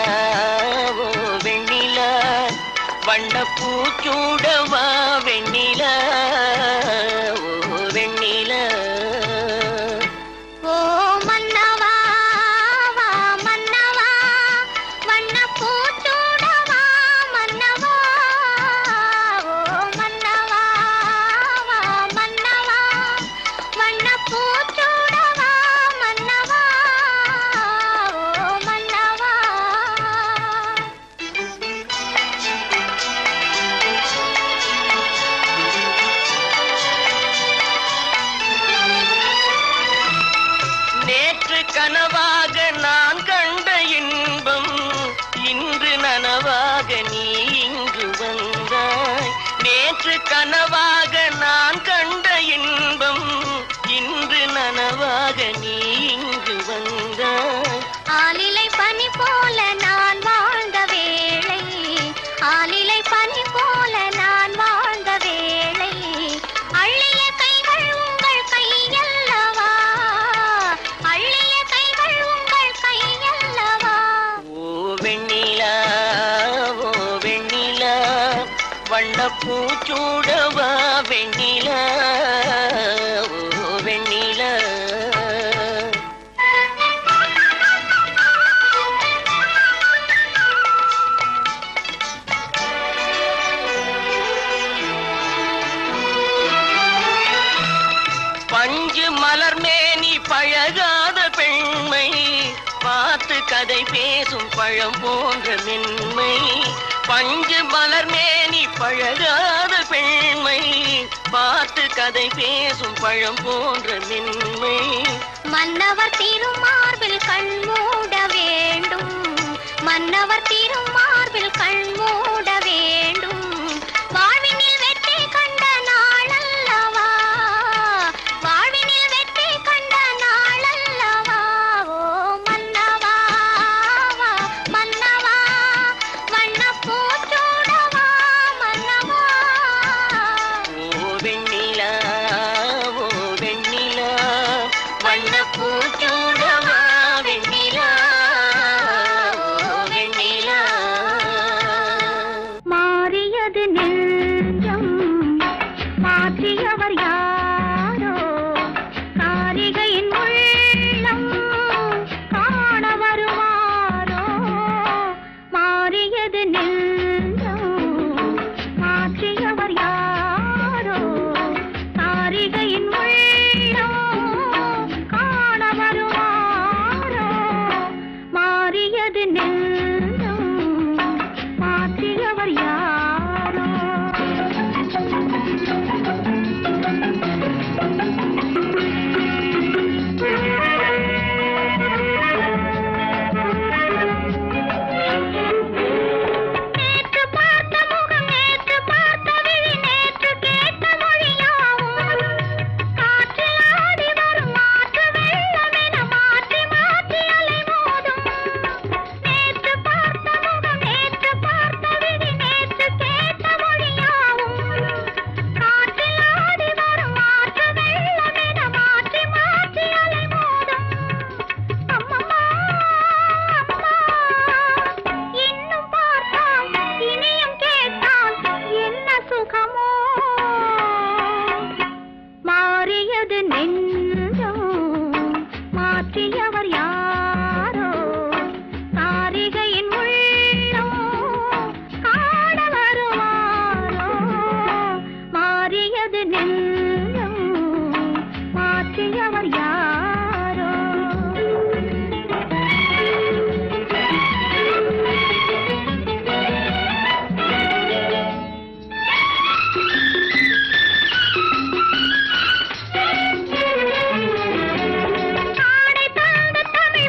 Speaker 5: வண்ணப்பூச்சூடவா வெண்ணிலா ஓ வெண்ணிலா
Speaker 2: ஓ மன்னவா வா மன்னவா வண்ணப்பூச்சூடவா மன்னவா ஓ மன்னவா வா மன்னவா வண்ணப்பூச்சூடவா மன்னவா ஓ மன்னவா
Speaker 5: நேற்று கனவாக நான் கண்ட இன்பம் இன்று நனவாக நீ இங்கு வந்தாய் நேற்று கனவாக நான் கண்ட இன்பம் இன்று நனவாக நீ இங்கு வந்தாய்
Speaker 2: ஆலிலை பனி போல நான் வாழ்ந்த வேளை ஆலிலை பனி போல நான் வாழ்ந்த வேளை அள்ளிய கைகள் உங்கள் கையல்லவா அள்ளிய கைகள் உங்கள் கையல்லவா
Speaker 5: ஓ வெண்ணிலா வண்ணப்பூச்சூடவா வெண்ணிலா ஓ வெண்ணிலா பஞ்சு மலர் மேனி பழகாத பெண்மை பார்த்து கதை பேசும் பழம் போன்ற மென்மை பஞ்சு மலர் மேனி பழகாத பெண்மை பார்த்து கதை பேசும் பழம் போன்ற மென்மை
Speaker 2: மன்னவர் திருமார்பில் கண் மூட வேண்டும் மன்னவர் திருமார்பில் கண் மூட வேண்டும் வாழ்வினில் வெற்றி கண்ட நாளல்லவா வாழ்வினில் வெற்றி கண்ட நாளல்லவா ஓ மன்னவா வா மன்னவா வண்ணப்பூச்சூடவா மன்னவா
Speaker 5: ஓ வெண்ணிலா வண்ணப்பூச்சூடவா வெண்ணிலா ஓ வெண்ணிலா
Speaker 2: மாறியது நெஞ்சம் மாற்றியவர் யாரோ காரிகையின் உள்ளம் காண வருவாரோ மாறியது நெஞ்சம் மாற்றியவர் யாரோ காரிகையின் உள்ளம் காண வருவாரோ மாறியது நெஞ்சம் மாற்றியவர் யாரோ நேற்று பார்த்த முகம் நேற்று பார்த்த விழி நேற்று கேட்ட மொழியாவும் காற்றில் ஆடி வரும் மாற்று வெள்ளமென மாற்றி மாற்றி அலைமோதும் நேற்று பார்த்த முகம் நேற்று பார்த்த விழி நேற்று கேட்ட மொழியாவும் காற்றில் ஆடி வரும் மாற்று வெள்ளமென மாற்றி மாற்றி அலைமோதும் அம்மம்மா அம்மா இன்னும் பார்த்தால் இனியும் கேட்டால் என்ன சுகமோ மாறியது நெஞ்சம் மாற்றியவர் யாரோ காரிகையின் உள்ளம் காண வருவாரோ மாறியது நெஞ்சம் மாற்றியவர் யாரோ ஆடை தந்த தமிழ்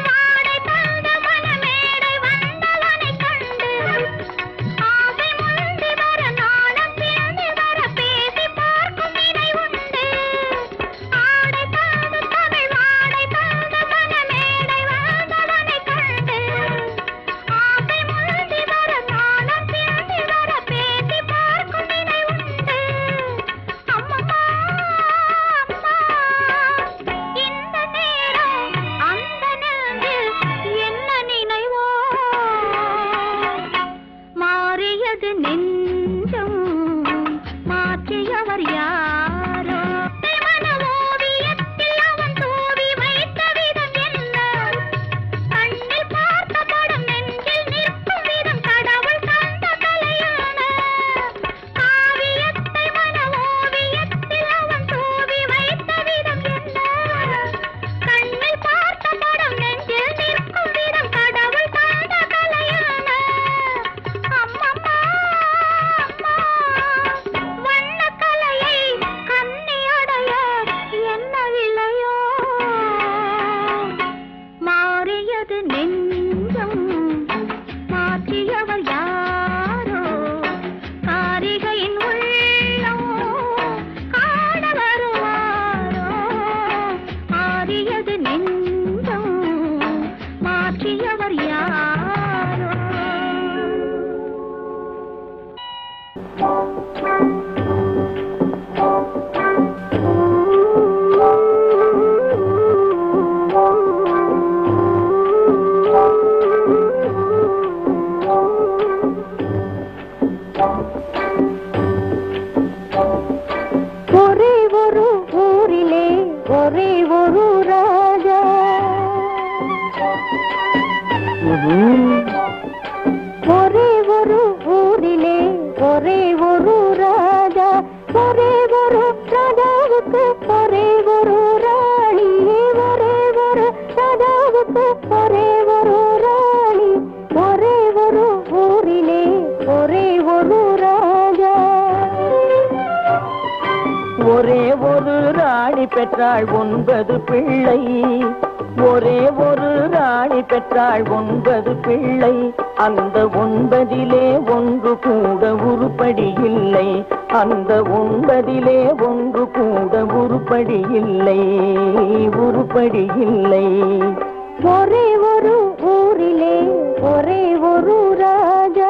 Speaker 2: ஒரே ஒரு ஊரிலே ஒரே ஒரு ராஜா, ஒரே ஒரு ராஜாவுக்கு ஒரே ஒரு ராணி, ஒரே ஒரு ராஜாவுக்கு ஒரே ஒரு ராணி, ஒரே ஒரு ஊரிலே ஒரே ஒரு ராஜா.
Speaker 4: ஒரே ஒரு ராணி பெற்றாள் 9 பிள்ளை, ஒரே ஒரு ராணி பெற்றாள் 9 பிள்ளை. அந்த 9 ஒன்று கூட உருப்படி இல்லை, அந்த 9 ஒன்று கூட உருப்படி இல்லை, உருப்படி இல்லை.
Speaker 2: ஒரே ஒரு ஊரிலே ஒரே ஒரு ராஜா.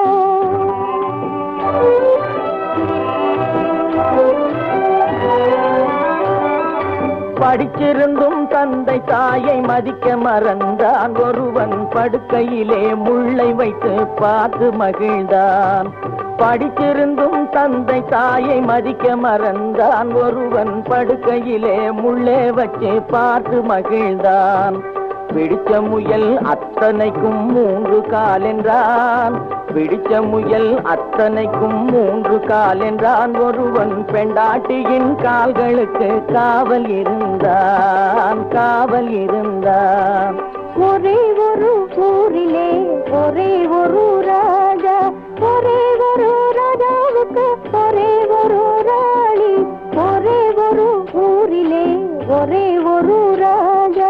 Speaker 4: படிச்சிருந்தும் தந்தை தாயை மதிக்க மறந்தான், ஒருவன் படுக்கையிலே முள்ளை வைத்து பார்த்து மகிழ்ந்தான். படிச்சிருந்தும் தந்தை தாயை மதிக்க மறந்தான், ஒருவன் படுக்கையிலே முள்ளை வச்சு பார்த்து மகிழ்ந்தான். பிடிச்ச முயல் அத்தனைக்கும் 3 கால் என்றான், பிடிச்ச முயல் அத்தனைக்கும் 3 கால் என்றான். ஒருவன் பெண்டாட்டியின் கால்களுக்கு காவல் இருந்தான், காவல் இருந்தான்.
Speaker 2: ஒரே ஒரு ஊரிலே ஒரே ஒரு ராஜா, ஒரே ஒரு ராஜாவுக்கு ஒரே ஒரு ராணி, ஒரே ஒரு ஊரிலே ஒரே ஒரு ராஜா.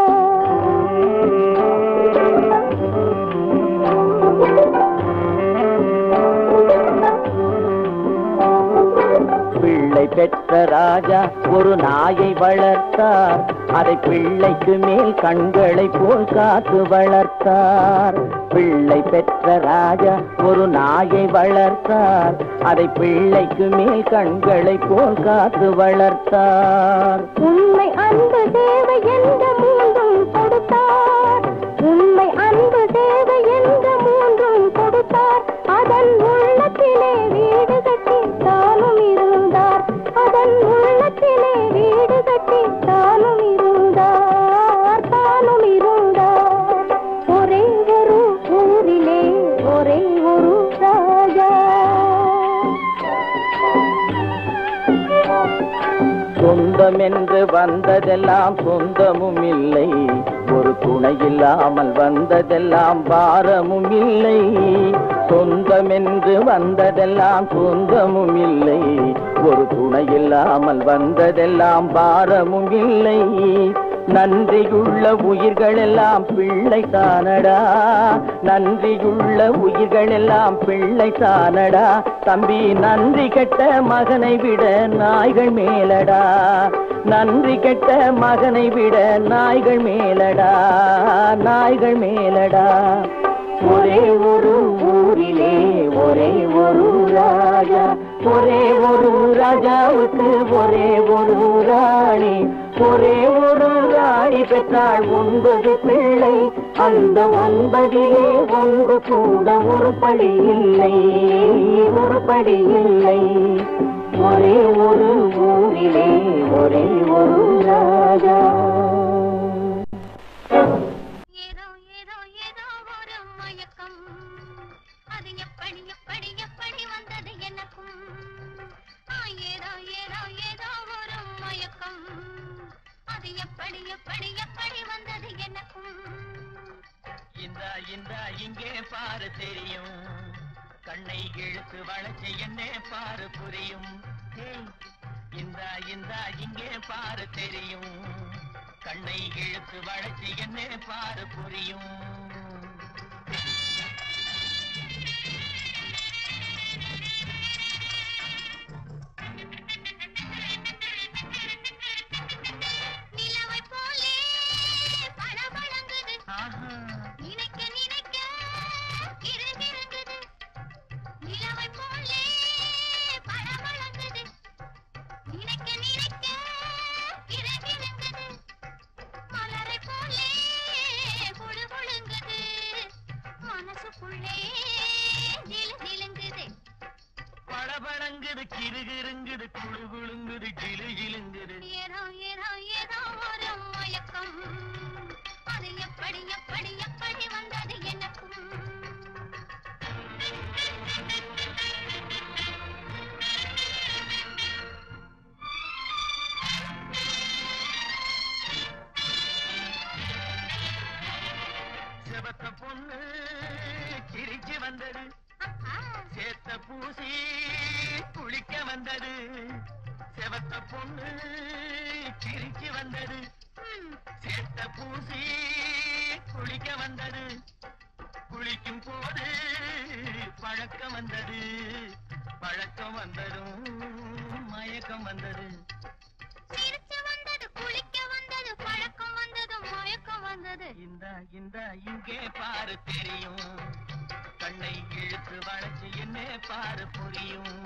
Speaker 4: பிள்ளை பெற்ற ராஜா ஒரு நாயை வளர்த்தார், அதை பிள்ளைக்கு மேல் கண்களை போல் காத்து வளர்த்தார். பிள்ளை பெற்ற ராஜா ஒரு நாயை வளர்த்தார், அதை பிள்ளைக்கு மேல் கண்களை போல் காத்து வளர்த்தார்.
Speaker 2: உண்மை அன்பு தேவை என்ற 3 கொடுத்தார், உண்மை அன்பு தேவை என்ற 3 கொடுத்தார். அதன் உள்ளத்திலே வீடு கட்டி தானும் இருந்தார், அதன் உள்ளத்திலே வீடு கட்டி தானும் இருந்தார், தானும் இருந்தார். ஒரே ஒரு ஊரிலே ஒரே ஒரு ராஜா.
Speaker 4: சொந்தம் என்று வந்ததெல்லாம் சொந்தமும் இல்லை, ஒரு துணை இல்லாமல் வந்ததெல்லாம் பாரமும் இல்லை. சொந்தம் என்று வந்ததெல்லாம் சொந்தமும் இல்லை, ஒரு துணை இல்லாமல் வந்ததெல்லாம் பாரமும் இல்லை. நன்றியுள்ள உயிர்கள் எல்லாம் பிள்ளை தானடா, நன்றியுள்ள உயிர்கள் எல்லாம் பிள்ளை தானடா. தம்பி நன்றி கெட்ட மகனை விட நாய்கள் மேலடா, நன்றி கெட்ட மகனை விட நாய்கள் மேலடா, நாய்கள் மேலடா. ஒரே ஒரு ஊரிலே ஒரே ஒரு ராஜா, ஒரே ஒரு ராஜாவுக்கு ஒரே ஒரு ராணி, ஒரே ஒரு ராணி பெற்றாள் 9 பிள்ளை. அந்த 9 ஒன்று கூட உருப்படி இல்லை, உருப்படி இல்லை. ஒரே ஒரு ஊரிலே ஒரே ஒரு ராஜா.
Speaker 2: ஏதோ ஏதோ ஏதோ ஒரு மயக்கம், அது எப்படி எப்படி எப்படி வந்தது எனக்கும். ஏதோ ஏதோ ஏதோ ஒரு மயக்கம், அது எப்படி எப்படி எப்படி வந்தது எனக்கும்.
Speaker 4: இந்த இங்கே பாரு தெரியும், கண்ணை இழுத்து வளைச்சு என்னே பாரு புரியும். இந்த இங்கே பாரு தெரியும், கண்ணை இழுத்து வளைச்சு என்னே பாரு புரியும்.
Speaker 2: நிலவை போலே பளபளங்குது, நினைக்க நினைக்க கிறுகிறுங்குது. நிலவை போலே பளபளங்குது, நினைக்க நினைக்க கிறுகிறுங்குது. மலரை போலே குழுகுழுங்குது, மனசுக்குள்ளே ஜிலுஜிலுங்குது.
Speaker 4: பளபளங்குது கிறுகிறுங்குது குழுகுழுங்குது ஜிலுஜிலுங்குது.
Speaker 2: ஏதோ ஏதோ ஏதோ ஒரு மயக்கம், அது எப்படி எப்படி எப்படி வந்தது எனக்கும்.
Speaker 4: செவத்த பொண்ணு சிரிச்சு வந்தது, சேத்த பூசி குளிக்க வந்தது. செவத்த பொண்ணு சிரிச்சு வந்தது, சேத்த பூசி குளிக்க வந்தது. குளிக்கும் போது பழக்கம் வந்தது, பழக்கம் வந்ததும் மயக்கம் வந்தது.
Speaker 2: சிரிச்சு வந்தது, குளிக்க வந்தது, பழக்கம் வந்தது, மயக்கம் வந்தது.
Speaker 4: இந்த இங்கே பாரு தெரியும், கண்ணை இழுத்து வளைச்சு என்ன பாரு புரியும்.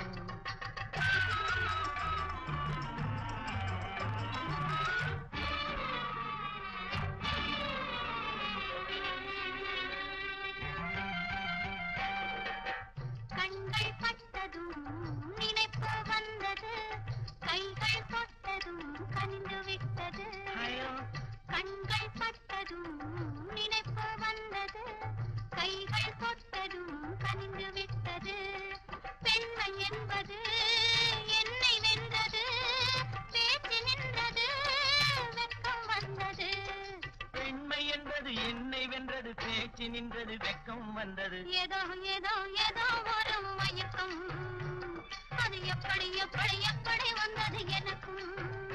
Speaker 2: கண்கள் பட்டதும் நினைப்பு வந்தது, கைகள் தொட்டதும் கனிந்து விட்டது. கண்கள் பட்டதும் நினைப்பு வந்தது, கைகள் தொட்டதும் கனிந்து விட்டது. பெண்மை என்பது என்னை வென்றது, பேச்சு நின்றது, வெட்கம் வந்தது.
Speaker 4: பெண்மை என்பது என்னை வென்றது, பேச்சு நின்றது, வெட்கம் வந்தது.
Speaker 2: ஏதோ ஏதோ ஏதோ ஒரு மயக்கம், அது எப்படி எப்படி எப்படி வந்தது எனக்கும்.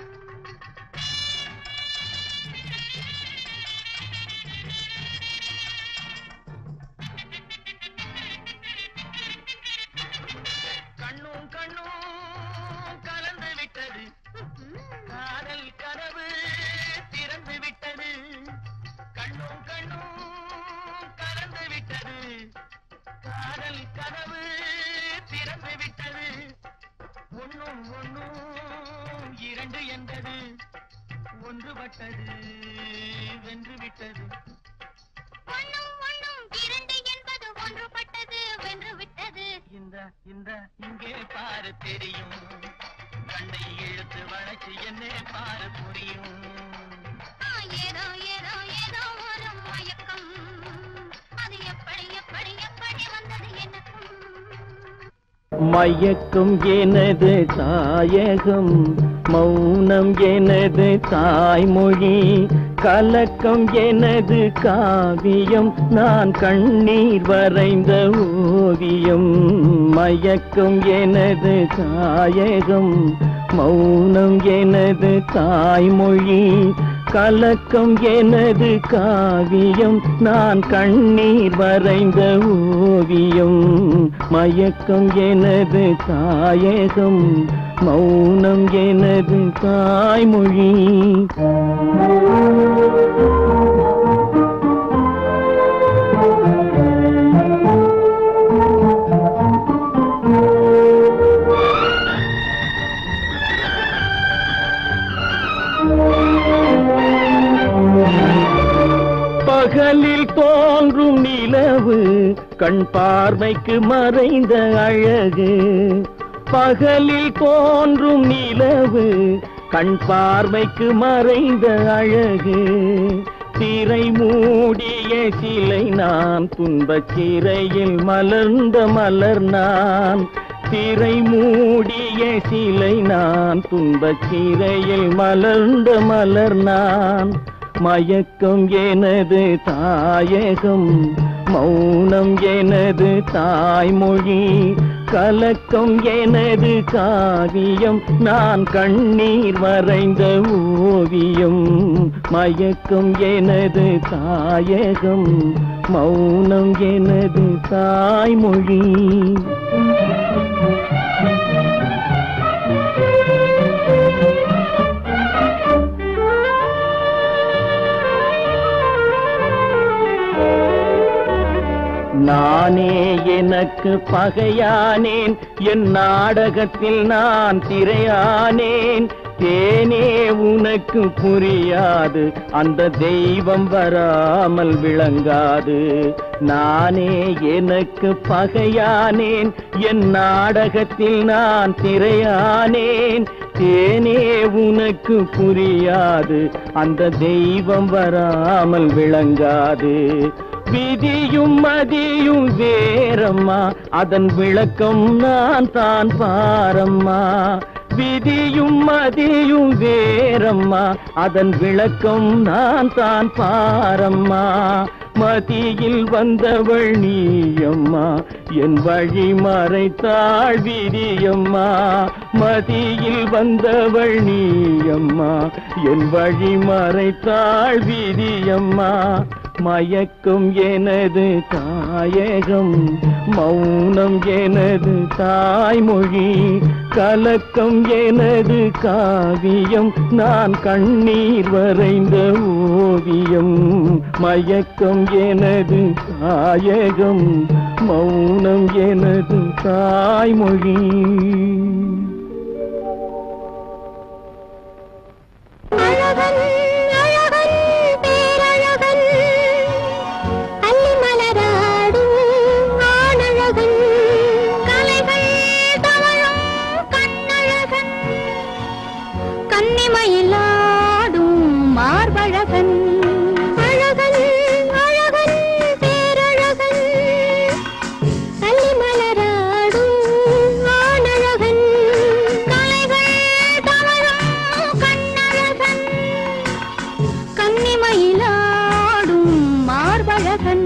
Speaker 4: கண்ணும் கண்ணும் கலந்து விட்டது, காதல் கனவு திறந்து விட்டது. கண்ணும் கண்ணும் கலந்து விட்டது, காதல் கனவு திறந்து விட்டது. ஒன்னும் ஒன்னும் இரண்டு என்பது, ஒன்றுபட்டது வென்று விட்டது.
Speaker 2: ஒண்ணும் ஒண்ணும் இரண்டு என்பது ஒன்றுபட்டது வென்று விட்டது.
Speaker 4: இந்த இங்கே பாரு தெரியும், கண்ணை இழுத்து வளைச்சு என்ன பாரு புரியும்.
Speaker 2: ஏதோ ஏதோ ஏதோ ஒரு மயக்கம், அது எப்படி எப்படி எப்படி வந்தது எனக்கும்.
Speaker 1: மயக்கம் எனது தாயகம், மௌனம் எனது தாய்மொழி, கலக்கம் எனது காவியம், நான் கண்ணீர் வரைந்த ஓவியம். மயக்கம் எனது தாயகம், மௌனம் எனது தாய்மொழி, கலக்கம் எனது காவியம், நான் கண்ணீர் வரைந்த ஓவியம். மயக்கம் எனது தாயகம், மௌனம் எனது தாய்மொழி. பகலில் தோன்றும் நிலவு, கண் பார்வைக்கு மறைந்த அழகு. பகலில் தோன்றும் நிலவு, கண் பார்வைக்கு மறைந்த அழகு. திரை மூடிய சிலை நான், துன்பச் சிறையில் மலர்ந்த மலர் நான். திரை மூடிய சிலை நான், துன்பச் சிறையில் மலர்ந்த மலர் நான். மயக்கம் எனது தாயகம், மௌனம் எனது தாய்மொழி, கலக்கம் எனது காவியம், நான் கண்ணீர் வரைந்த ஓவியம். மயக்கம் எனது தாயகம், மௌனம் எனது தாய்மொழி. நானே எனக்கு பகையானேன், என் நாடகத்தில் நான் திரையானேன். தேனே உனக்கு புரியாது, அந்த தெய்வம் வராமல் விளங்காது. நானே எனக்கு பகையானேன், என் நாடகத்தில் நான் திரையானேன். தேனே உனக்கு புரியாது, அந்த தெய்வம் வராமல் விளங்காது. விதியும் மதியும் வேறம்மா, அதன் விளக்கம் நான் தான் பாரம்மா.
Speaker 4: விதியும் மதியும் வேறம்மா, அதன் விளக்கம் நான் தான் பாரம்மா. மதியில் வந்தவள் நீயம்மா, என் வழி மறைத்தாள் விதியம்மா. மதியில் வந்தவள் நீயம்மா, என் வழி மறைத்தாள் விதியம்மா. மயக்கம் எனது தாயகம், மௌனம் எனது தாய்மொழி, கலக்கம் எனது காவியம், நான் கண்ணீர் வரைந்த ஓவியம். மயக்கம் எனது தாயகம், மௌனம் எனது தாய்மொழி.
Speaker 2: அழகன் அழகன் பேரழகன், அள்ளி மலராடும் ஆணழகன், கலைகள் தவழும் கண்ணழகன், கன்னிமயிலாடும் மார்பழகன். அழகன் அழகன் பேரழகன், அள்ளி மலராடும் ஆணழகன், கலைகள் தவழும் கண்ணழகன், கன்னிமயிலாடும் மார்பழகன்.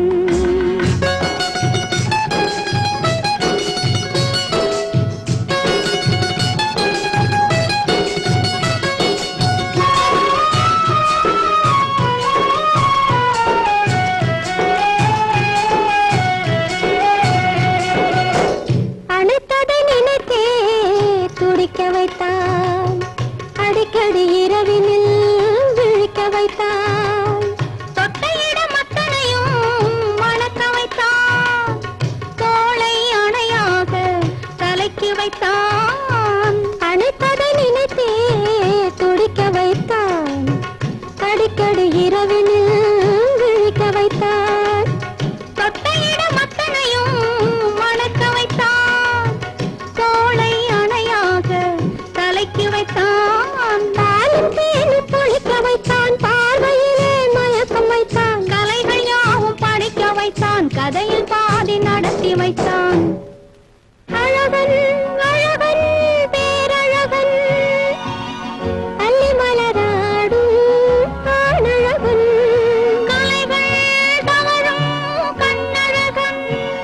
Speaker 2: அணைத்ததை நினைத்தே துடிக்க வைத்தான், அடிக்கடி இரவினில் விழிக்க வைத்தான், தொட்ட இடம் அத்தனையும் மணக்க வைத்தான், தோளை அணையாக தலைக்கு வைத்தான். அணைத்ததை நினைத்தே துடிக்க வைத்தான், அடிக்கடி இரவினில் விழிக்க வைத்தான், தொட்ட இடம் அத்தனையும் மணக்க வைத்தான், தோளை அணையாக தலைக்கு வைத்தான். பாலும் தேனும் பொழிக்க வைத்தான், பார்வையிலே மயக்கம் வைத்தான், கலைகள் யாவும் படிக்க வைத்தான், கதையில் பாதி நடத்தி வைத்தான். அழகன் அழகன் பேரழகன், அள்ளி மலராடும் ஆணழகன், கலைகள் தவழும் கண்ணழகன்,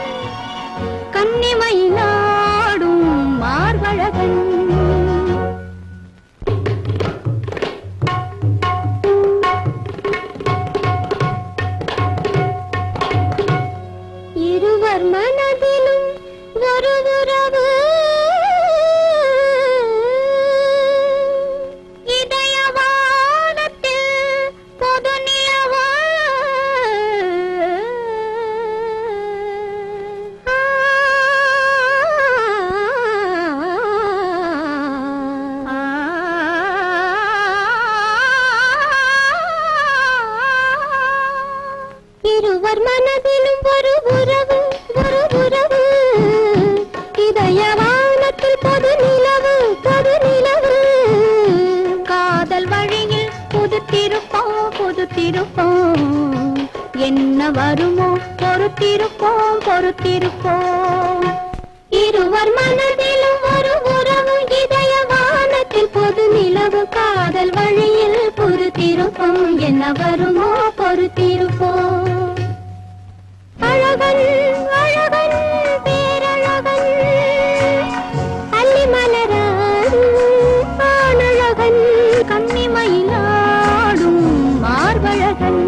Speaker 2: கன்னிமயிலாடும் மார்பழகன். இருவர் மனதிலும் ஒரு உறவு, இதயவானத்தில் பொது நிலவு. இருவர் மனதிலும் ஒரு உறவு, ஒரு உறவு, இதயவானத்தில் பொது நிலவு, பொது நிலவு. காதல் வழியில் புதுத்திருப்போம், புதுத்திருப்போம், என்ன வருமோ பொறுத்திருப்போம், பொறுத்திருப்போம். இருவர் மனதிலும் ஒரு உறவு, இதயவானத்தில் பொது நிலவு, காதல் வழியில் புதுத்திருப்போம், என்ன வருமோ பொறுத்திருப்போம். அழகன் அழகன் பேரழகன், அள்ளி மலராடும் ஆணழகன், கன்னிமயிலாடும் மார்பழகன்.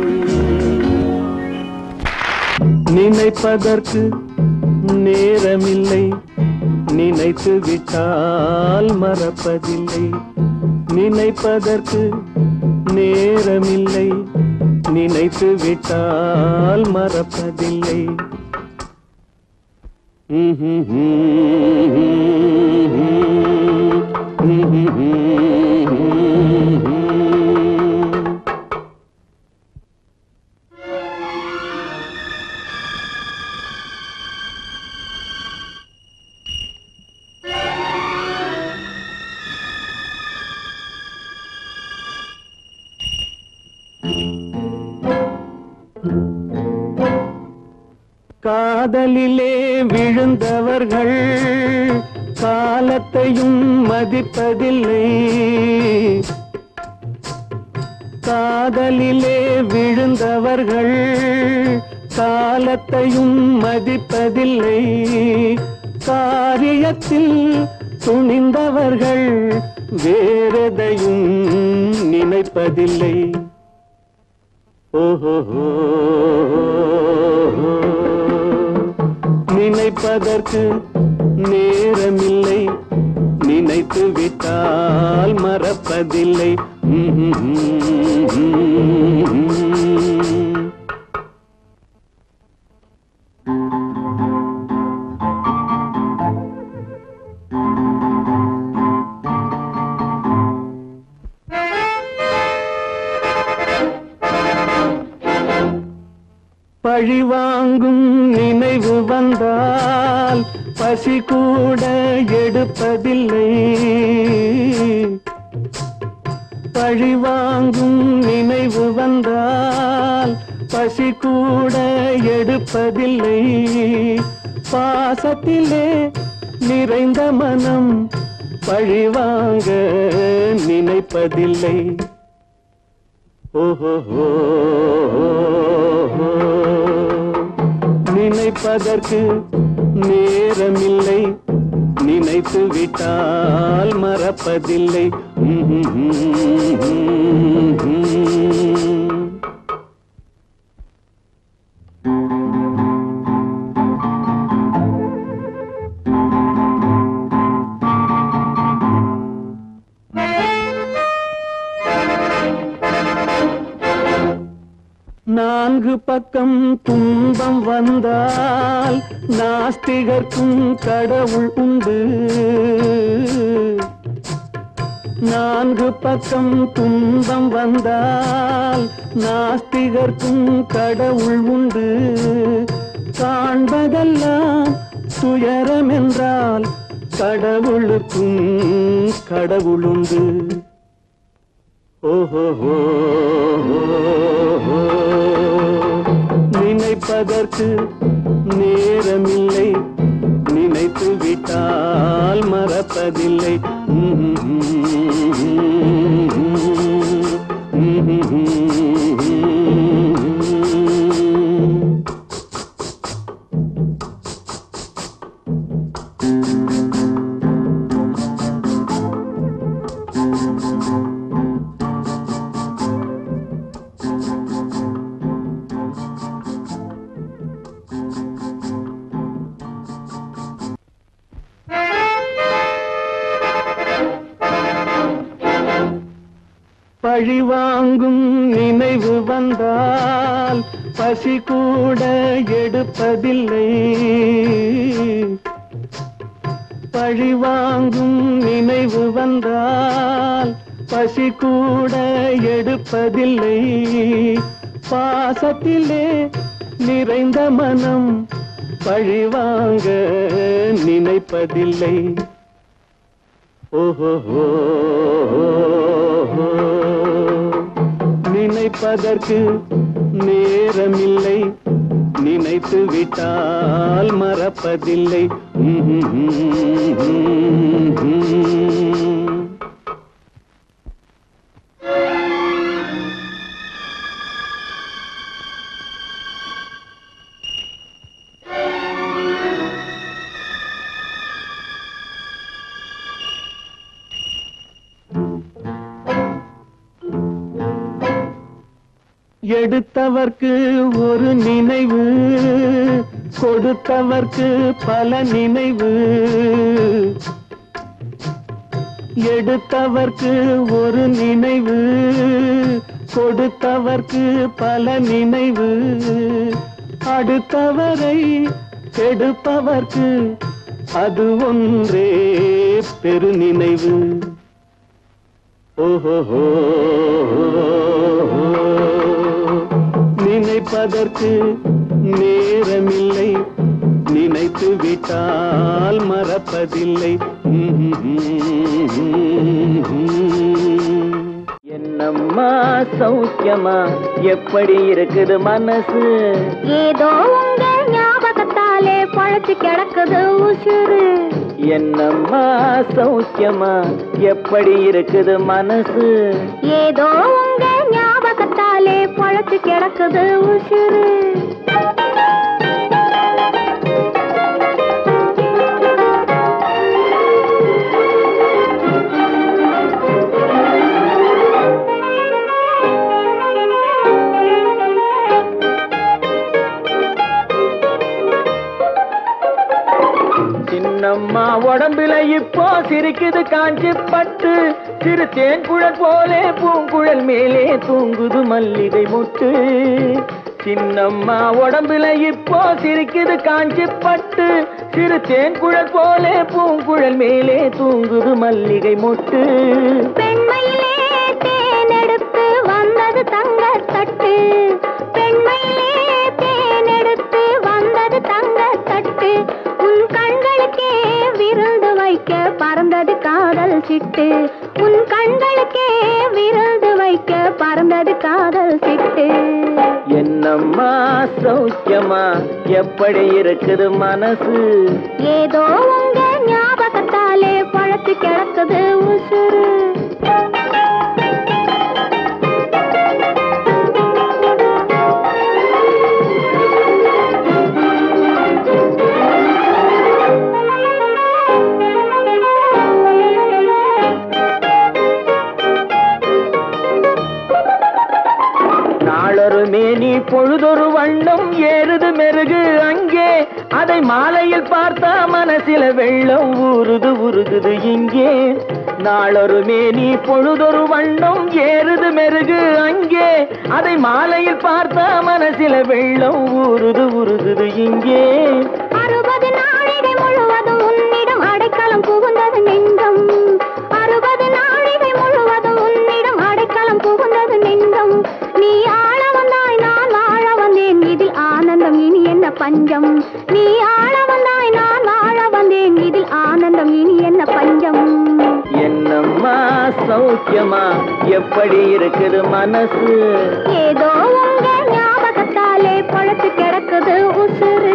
Speaker 4: நினைப்பதற்கு நேரமில்லை, நினைத்து விட்டால் மறப்பதில்லை. நினைப்பதற்கு நேரமில்லை, நினைத்து விட்டால் மறப்பதில்லை. காதலிலே விழுந்தவர்கள்
Speaker 3: காலத்தையும் மதிப்பதில்லை காதலிலே விழுந்தவர்கள் காலத்தையும் மதிப்பதில்லை காரியத்தில் துணிந்தவர்கள் வேறெதையும் நினைப்பதில்லை ஓஹோ நினைப்பதற்கு நேரமில்லை நினைத்து விட்டால் மறப்பதில்லை பழிவாங்கும் நினைவு வந்தால் பசி கூட எடுப்பதில்லை பழிவாங்கும் நினைவு வந்தால் பசி கூட எடுப்பதில்லை பாசத்திலே நிறைந்த மனம் பழிவாங்க நினைப்பதில்லை ஓஹோ நினைப்பதற்கு நேரமில்லை நினைத்து விட்டால் மறப்பதில்லை நான்கு பக்கம் துன்பம் வந்தால் நாஸ்திகர்க்கும் கடவுள் உண்டு நான்கு பக்கம் துன்பம் வந்தால் நாஸ்திகர்க்கும் கடவுள் உண்டு காண்பதெல்லாம் துயரம் என்றால் கடவுளுக்கும் கடவுளுண்டு ஓஹோ நினைப்பதற்கு நேரமில்லை நினைத்து விட்டால் மறப்பதில்லை பழிவாங்கும் நினைவு வந்தால் பசி கூட எடுப்பதில்லை பழிவாங்கும் நினைவு வந்தால் பசி கூட எடுப்பதில்லை பாசத்திலே நிறைந்த மனம் பழிவாங்க நினைப்பதில்லை ஓஹோ நினைப்பதற்கு நேரமில்லை நினைத்து விட்டால் மறப்பதில்லை எடுத்தவர்க்கு ஒரு நினைவு கொடுத்தவர்க்கு பல நினைவு எடுத்தவர்க்கு ஒரு நினைவு கொடுத்தவர்க்கு பல நினைவு அடுத்தவரை கெடுப்பவர்க்கு அது ஒன்றே பெருநினைவு ஓஹோ நினைப்பதற்கு நேரமில்லை நினைத்து விட்டால் மறப்பதில்லை என்னம்மா சௌக்கியமா எப்படி இருக்குது மனசு
Speaker 2: ஏதோ உங்க ஞாபகத்தாலே பழச்சு கிடக்குது உசுறு
Speaker 3: என்னம்மா சௌக்கியமா எப்படி இருக்குது மனசு?
Speaker 2: ஏதோ உங்க ஞாபகத்தாலே பொழச்சு கிடக்குது உசுறு.
Speaker 3: சின்னம்மா உடம்புல இப்போ சிரிக்குது காஞ்சி பட்டு, சிறு தேன்குழல் போலே பூங்குழல் மேலே தூங்குது மல்லிகை முட்டு. சின்னம்மா உடம்புல இப்போ சிரிக்குது காஞ்சி பட்டு, சிறு தேன்குழல் போலே பூங்குழல் மேலே தூங்குது மல்லிகை முட்டு.
Speaker 2: பெண்மையிலே தேனெடுத்து வந்தது தங்க தட்டு, பெண்மையிலே தேனெடுத்து வந்தது தங்க தட்டு. உன் கண்களுக்கே விருந்து வைக்க பறந்தது காதல் சிட்டு, உன் கண்களுக்கே விருந்து வைக்க பறந்தது காதல் சிட்டு.
Speaker 3: என்னம்மா சௌக்கியமா எப்படி இருக்குது மனசு?
Speaker 2: ஏதோ உங்க ஞாபகத்தாலே பழச்சு கிடக்குது உசுறு.
Speaker 3: நாளொரு மேனி பொழுதொரு வண்ணம் ஏறுது மெருகு அங்கே, அதை மாலையில் பார்த்தா மனசில வெள்ளம் ஊறுது உருகுது இங்கே. நாளொரு மேனி பொழுதொரு வண்ணம் ஏறுது மெருகு அங்கே, அதை மாலையில் பார்த்தா மனசில வெள்ளம் ஊறுது உருகுது இங்கே.
Speaker 2: 60 நாழிகை முழுவதும் உன்னிடம் அடைக்கலம் புகுந்தது நெஞ்சம், 60 நாழிகை முழுவதும் உன்னிடம் அடைக்கலம் புகுந்தது நெஞ்சம். நீ ஆள வந்தாய் நான் வாழ வந்தேன், இதில் ஆனந்தம் இனி என்ன பஞ்சம். நீ ஆள வந்தாய் நான் வாழ வந்தேன், இதில் ஆனந்தம் இனி என்ன பஞ்சம்.
Speaker 3: என்னம்மா சௌக்கியமா எப்படி இருக்குது மனசு?
Speaker 2: ஏதோ உங்க ஞாபகத்தாலே பொழச்சு கிடக்குது உசுறு.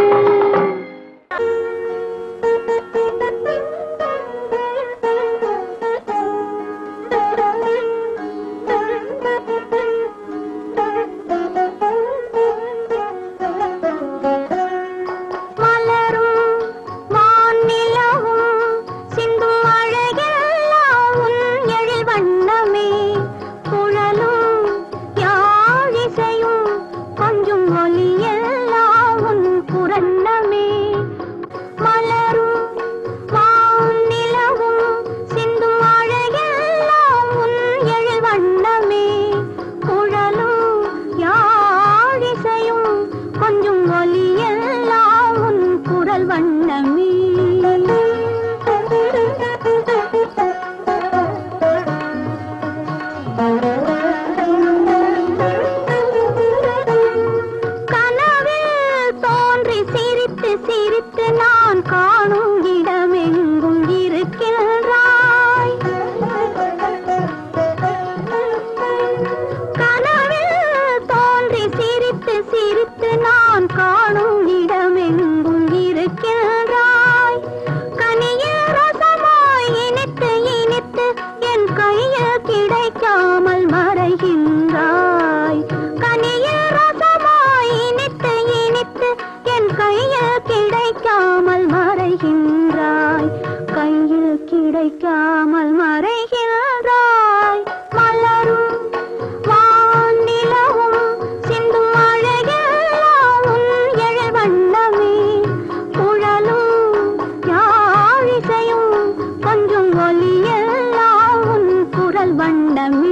Speaker 2: கிடைக்காமல் மறைகின்றாய். மலரும் வானிலவும் சிந்தும் அழகெல்லாம் உன் எழில் வண்ணமே. குழலும் யாழிசையும் கொஞ்சம் ஒலியெல்லாம் உன் குரல் வண்ணமே.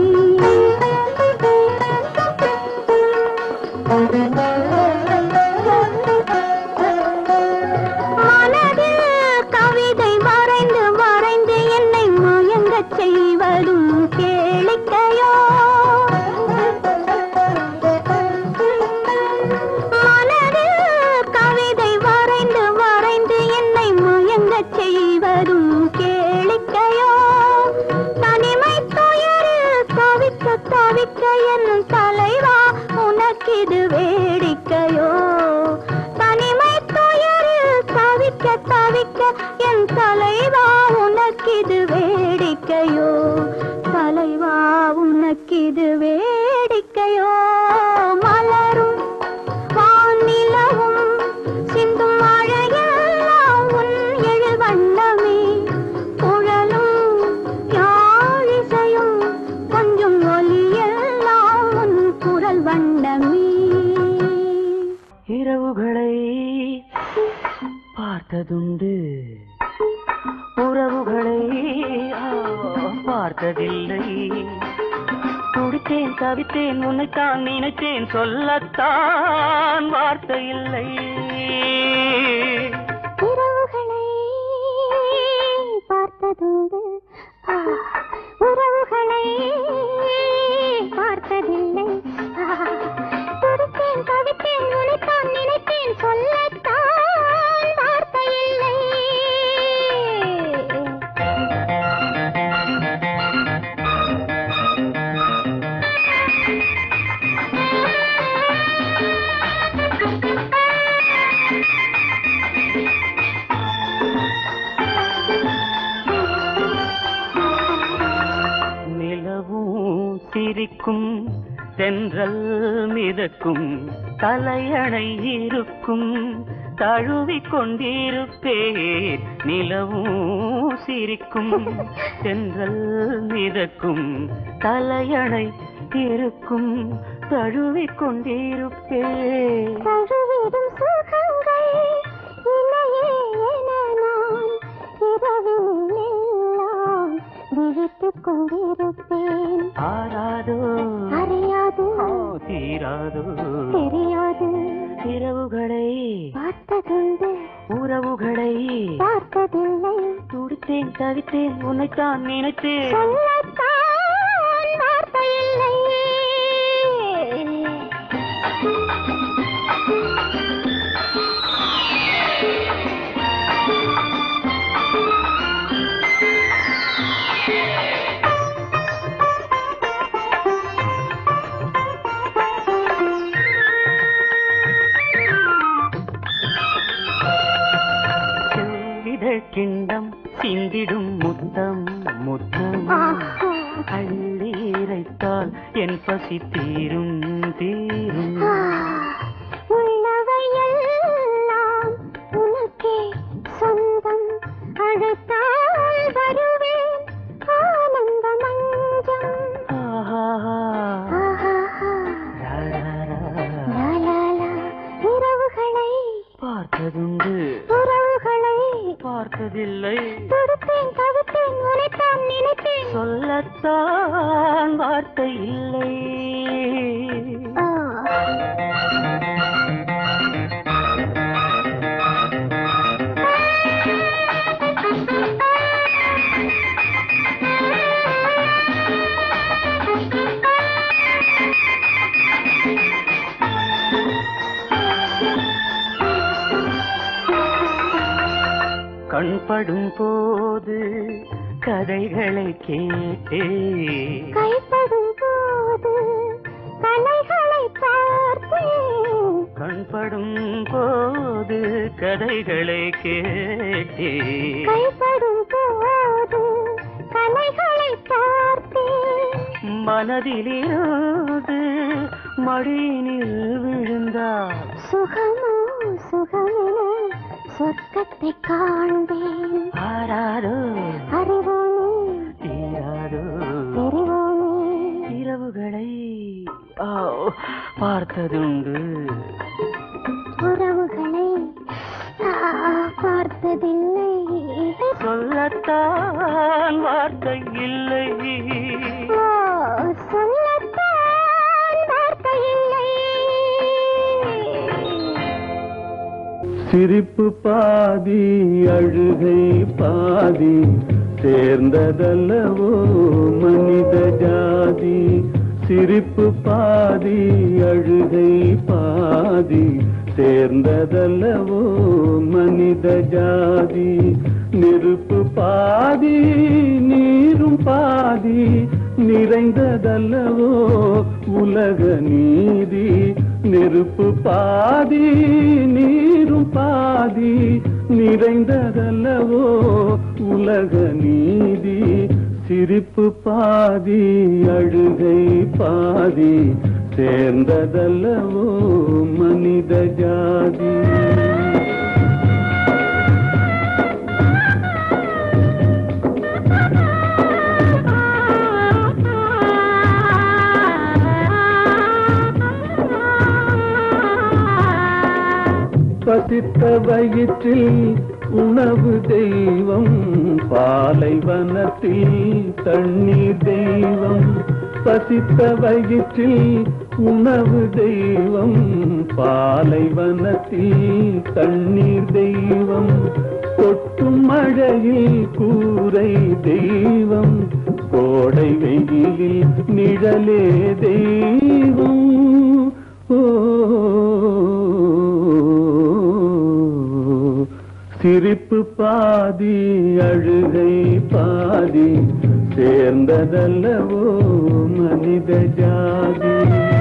Speaker 2: செய்வதும் கேளிக்கையோ மனதில் கவிதை வரைந்து வரைந்து என்னை மயங்கச் செய்வதும் கேளிக்கையோ. தனிமை துயரில் தவிக்க தவிக்க என் தலைவா உனக்கிது வேடி
Speaker 1: பார்த்ததுண்டு உறவுகளை பார்த்ததில்லை. துடித்தேன் தவித்தேன் உன்னைத்தான் நினைத்தேன் சொல்லத்தான் வார்த்தை இல்லை.
Speaker 2: உறவுகளை பார்த்ததுண்டு உறவுகளை பார்த்ததில்லை. துடித்தேன் தவித்தேன் உன்னைத்தான் நினைத்தேன் சொல்லத்தான் வார்த்தை இல்லை.
Speaker 1: சிரிக்கும் தென்றல் மிதக்கும் தலையணை இருக்கும் தழுவிக் கொண்டிருப்பேன். நிலவும் சிரிக்கும் தென்றல் மிதக்கும் தலையணை இருக்கும் தழுவிக் கொண்டிருப்பேன்.
Speaker 2: தழுவிடும் சுகங்கள் இணையே என நான் இரவிலெல்லாம் விழித்துக் கொண்டிருப்பேன்.
Speaker 1: ஆராதோ
Speaker 2: அறியாது
Speaker 1: தீராதோ
Speaker 2: தெரியாது
Speaker 1: இரவுகளை
Speaker 2: பார்த்ததுண்டு
Speaker 1: உறவுகளை
Speaker 2: பார்த்ததில்லை.
Speaker 1: துடித்தேன் தவித்தேன் உன்னைத்தான் நினைத்தேன்
Speaker 2: சொல்லத்தான் வார்த்தை இல்லை.
Speaker 1: கிண்டம் சிந்திடும் முத்தம் முத்தம் அள்ளி இறைத்தால் என் பசி தீரும் தீரும்.
Speaker 2: உள்ளவையெல்லாம் உனக்கே சொந்தம் அழைத்தால் வருவேன் ஆனந்த மஞ்சம். இரவுகளை
Speaker 1: பார்த்ததுண்டு
Speaker 2: உறவுகளை
Speaker 1: பார்த்ததில்லை.
Speaker 2: துடித்தேன் தவித்தேன் உனைத்தான் நினைத்தேன்
Speaker 1: சொல்லத்தான் வார்த்தை இல்லை. கண்படும் போது கதைகளை கேட்டே
Speaker 2: கைப்படும் போது கலைகளை பார்த்தேன்.
Speaker 1: கண்படும் போது கதைகளை கேட்டே
Speaker 2: கைப்படும் போது கலைகளை பார்த்தேன்.
Speaker 1: மனதிலிருந்து மடியினில் விழுந்தார்
Speaker 2: சுகமோ சுகமென சொர்க்கத்தை காண்பேன்.
Speaker 1: ஆராரோ
Speaker 2: அறிவோமே
Speaker 1: தீராரோ
Speaker 2: தெரிவோமே
Speaker 1: இரவுகளை பார்த்ததுண்டு
Speaker 2: உறவுகளை பார்த்ததில்லை.
Speaker 1: சொல்லத்தான் வார்த்தை இல்லை.
Speaker 2: சொல்லத்தான் வார்த்தை இல்லை.
Speaker 3: சிரிப்பு பாதி அழுகை பாதி சேர்ந்ததல்லவோ மனித ஜாதி. சிரிப்பு பாதி அழுகை பாதி சேர்ந்ததல்லவோ மனித ஜாதி. நெருப்பு பாதி நீரும் பாதி நிறைந்ததல்லவோ உலக நீதி. நெருப்பு பாதி நீரும் பாதி நிறைந்ததல்லவோ உலக நீதி. சிரிப்பு பாதி அழுகை பாதி சேர்ந்ததல்லவோ மனித ஜாதி. பசித்த வயிற்றில் உணவு தெய்வம் பாலைவனத்தில் தண்ணீர் தெய்வம் பசித்த வயிற்றில் உணவு தெய்வம் பாலைவனத்தில் தண்ணீர் தெய்வம் கொட்டும் மழையில் கூரை தெய்வம் கோடை வெயிலில் நிழலே தெய்வம் சிரிப்பு பாதி அழுகை பாதி சேர்ந்ததல்லவோ மனித ஜாதி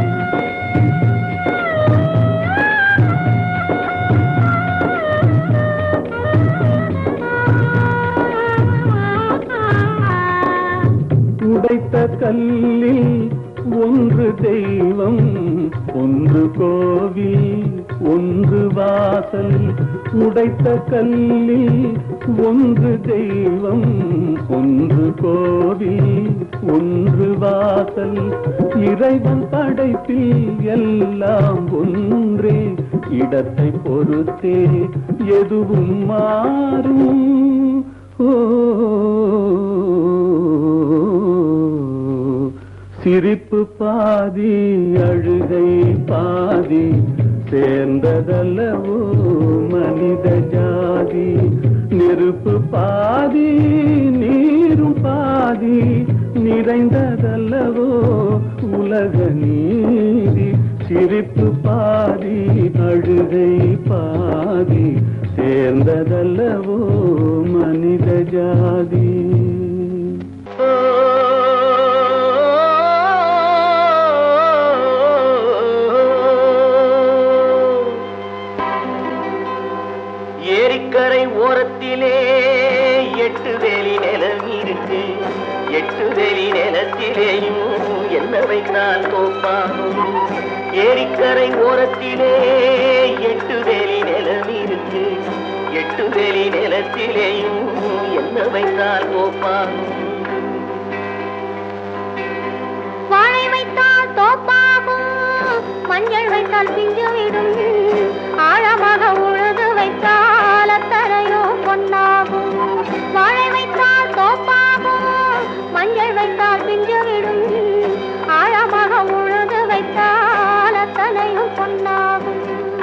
Speaker 3: உடைத்த கல்லில் ஒன்று தெய்வம் ஒன்று கோவில் ஒன்று வாசல் உடைத்த கல்லில் ஒன்று தெய்வம் ஒன்று கோவில் ஒன்று வாசல் இறைவன் படைப்பில் எல்லாம் ஒன்றே இடத்தை பொறுத்தே எதுவும் மாறும் சிரிப்பு பாதி அழுகை பாதி சேர்ந்ததல்லவோ மனித ஜாதி நெருப்பு பாதி நீரும் பாதி நிறைந்ததல்லவோ உலக நீதி சிரிப்பு பாதி அழுகை பாதி சேர்ந்ததல்லவோ மனித ஜாதி
Speaker 4: ஏரிக்கரை ஓரத்திலே 8 வேலி நிலம் இருக்கு 8 வேலி நிலத்திலேயும் என்ன வைத்தால் தோப்பாகும் ஏரிக்கரை ஓரத்திலே 8 வேலி நிலம் இருக்கு 8 வேலி நிலத்திலேயும் என்ன வைத்தால் தோப்பாகும்
Speaker 2: வாழை வைத்தால் தோப்பாகும் மஞ்சள் வைத்தால் பிஞ்சு விடும் ஆழமாக உழுது வைத்தால் அத்தனையோ பொன்னாகும் வாழை வைத்தால் தோப்பாகும் மஞ்சள் வைத்தால் பிஞ்சு விடும் ஆழமாக உழுது வைத்தால் அத்தனையோ பொன்னாகும்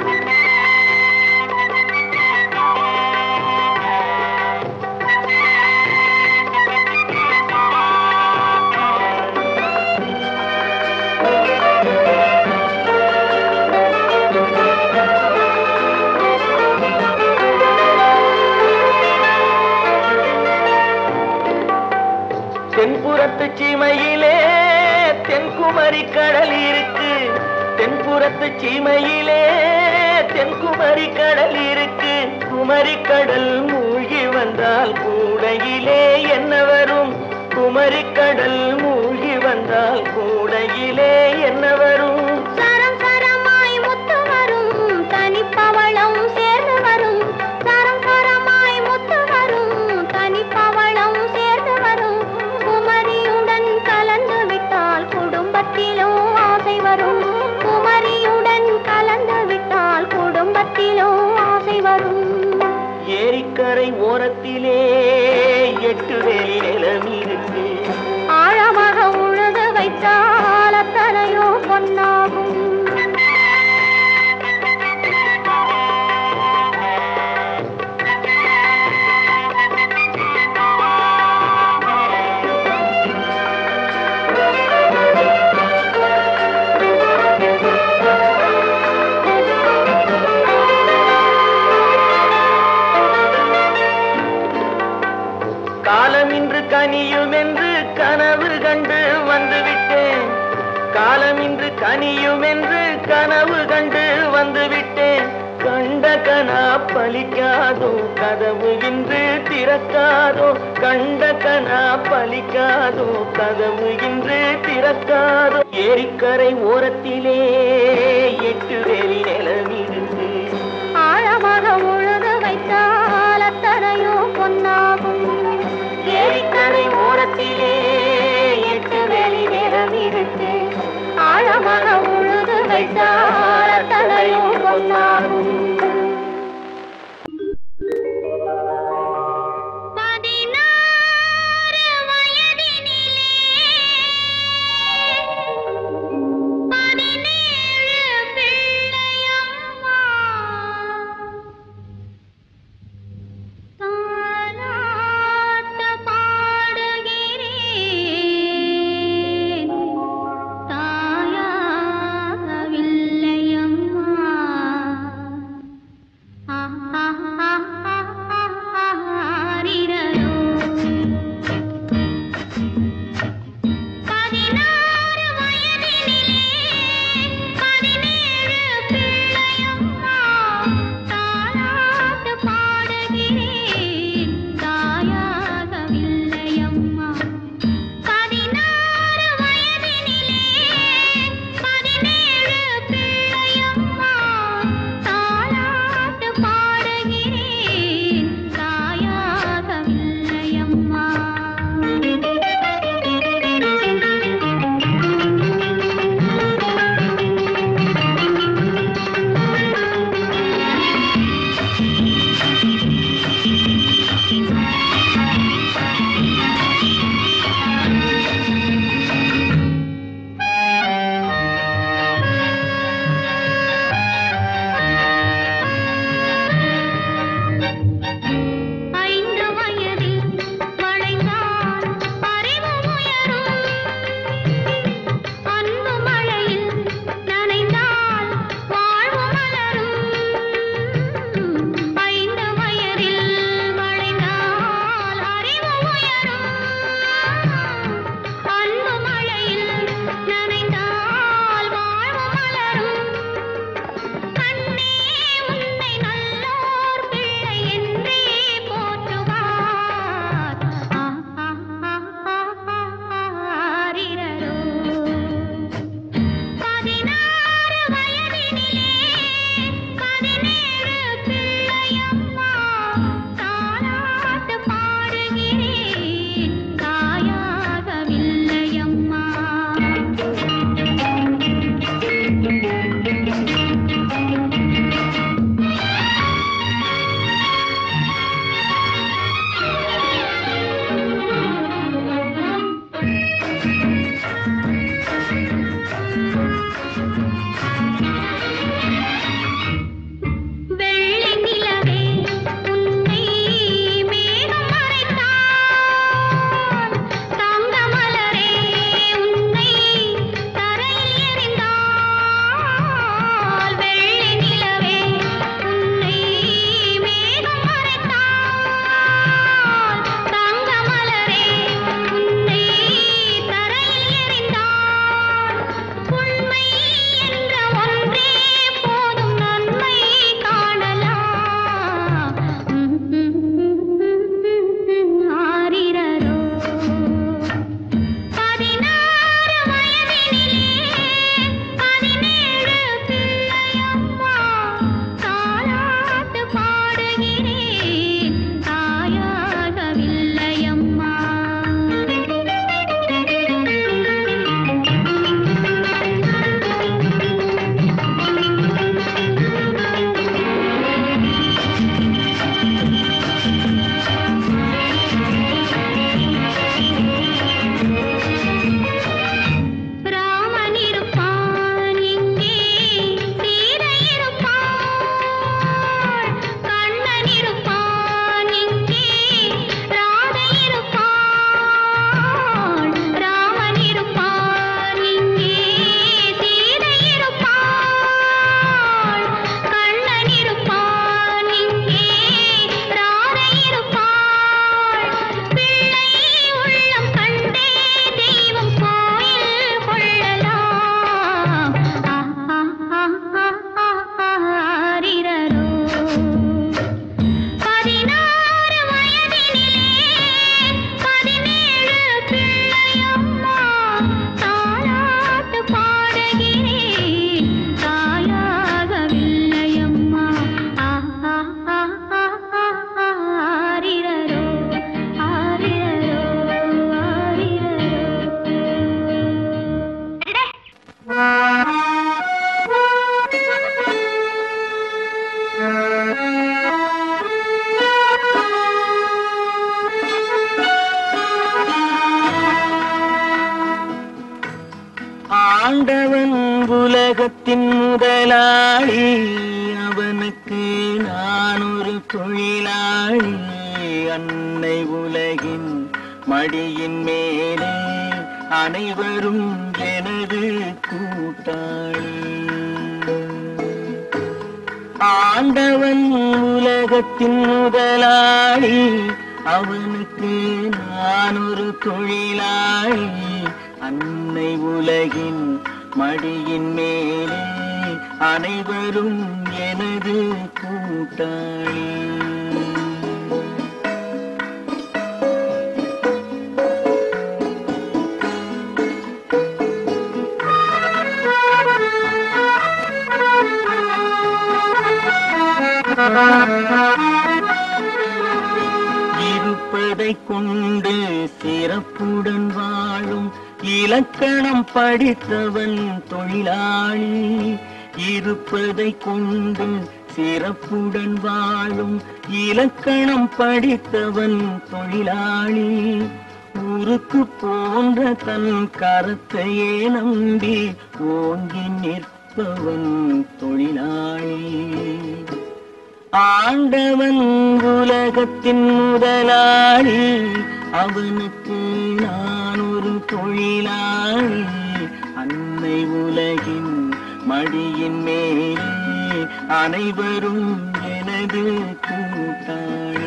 Speaker 4: தென்புறத்து சீமையிலே தென்குமரி கடல் இருக்கு தென்புறத்து சீமையிலே தென்குமரி கடல் இருக்கு குமரி கடல் மூழ்கி வந்தால் கூடையிலே என்ன வரும் குமரி கடல் மூழ்கி வந்தால் கூடையிலே என்ன வரும்
Speaker 2: சரம் சரமாய் முத்து வரும் தனிப்பவளம் சேர்ந்து வரும் சரம் சரமாய் முத்து வரும் தனிப்பவளம் சேர்ந்து வரும் குமரியுடன் கலந்து விட்டால் குடும்பத்திலோ ஆசை வரும் குமரியுடன் கலந்து விட்டால் குடும்பத்திலோ ஆசை வரும்
Speaker 4: ஏரிக்கரை ஓரத்திலே 8 வேலி நிலம் இருக்கு
Speaker 2: ஆழமாக உழுது வைத்தால் அத்தனையோ பொன்னாகும்
Speaker 4: காலம் இன்று கனியும் என்று கனவு கண்டு வந்துவிட்டேன் காலம் இன்று கனியும் என்று கனவு கண்டு வந்துவிட்டேன் கண்ட கனா பலிக்காதோ கதவு இன்று திறக்காதோ கண்ட கனா பலிக்காதோ கதவு இன்று திறக்காதோ ஏரிக்கரை ஓரத்திலே 8 வேலி நிலம் இருக்கு
Speaker 2: ஆழமாக உழுது வைத்தால் அத்தனையோ பொன்னாகும்
Speaker 4: ஏரிக்கரை ஓரத்திலே 8 வேலி நிலம் இருக்கு
Speaker 2: ஆழமாக உழுது வைத்தால் அத்தனையோ பொன்னாகும்
Speaker 3: உலகத்தின் முதலாளி அவனுக்கு நான் ஒரு தொழிலாளி அன்னை உலகின் மடியின் மேலே அனைவரும் எனது கூட்டாளி ஆண்டவன் உலகத்தின் முதலாளி அவனுக்கு நான் ஒரு தொழிலாளி அன்னை உலகின் மடியின் மேலே அனைவரும் எனது கூட்டாளி இருப்பதை கொண்டு சிறப்புடன் வாழும் இலக்கணம் படித்தவன் தொழிலாளி இருப்பதை கொண்டு சிறப்புடன் வாழும் இலக்கணம் படித்தவன் தொழிலாளி ஊருக்கு போன்ற தன் கரத்தையே நம்பி ஓங்கி நிற்பவன் தொழிலாளி ஆண்டவன் உலகத்தின் முதலாளி அவனுக்கு நான் ஒரு தொழிலாளி அன்னை உலகின் மடியின் மேலே அனைவரும் எனது கூட்டாளி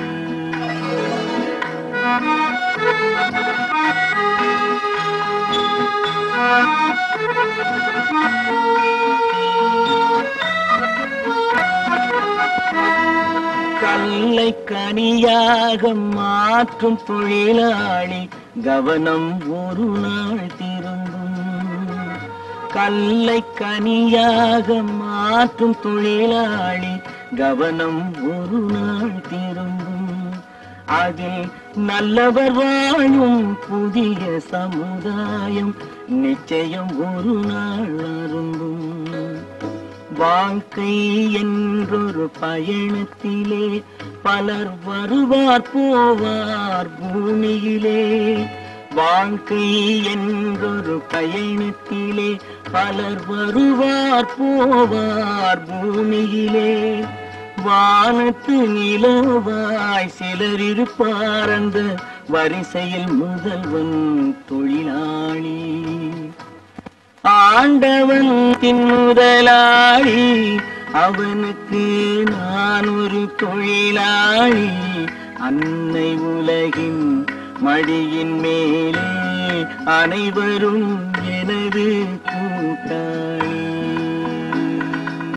Speaker 3: கல்லை கனியாக மாற்றும் தொழிலாளி கவனம் ஒரு நாள் திரும்பும் கல்லை கனியாக மாற்றும் தொழிலாளி கவனம் ஒரு நாள் திரும்பும் அதில் நல்லவர் வாழும் புதிய சமுதாயம் நிச்சயம் ஒரு நாள் அரும்பும் வாழ்க்கை என்றொரு பயணத்திலே பலர் வருவார் போவார் பூமியிலே வாழ்க்கை என்றொரு பயணத்திலே பலர் வருவார் போவார் பூமியிலே வானத்து நிலவாய் சிலர் இருப்பார் அந்த வரிசையில் முதல்வன் தொழிலாளி ஆண்டவன் முதலாளி அவனுக்கு நான் ஒரு தொழிலாளி அன்னை உலகின் மடியின் மேலே அனைவரும் எனது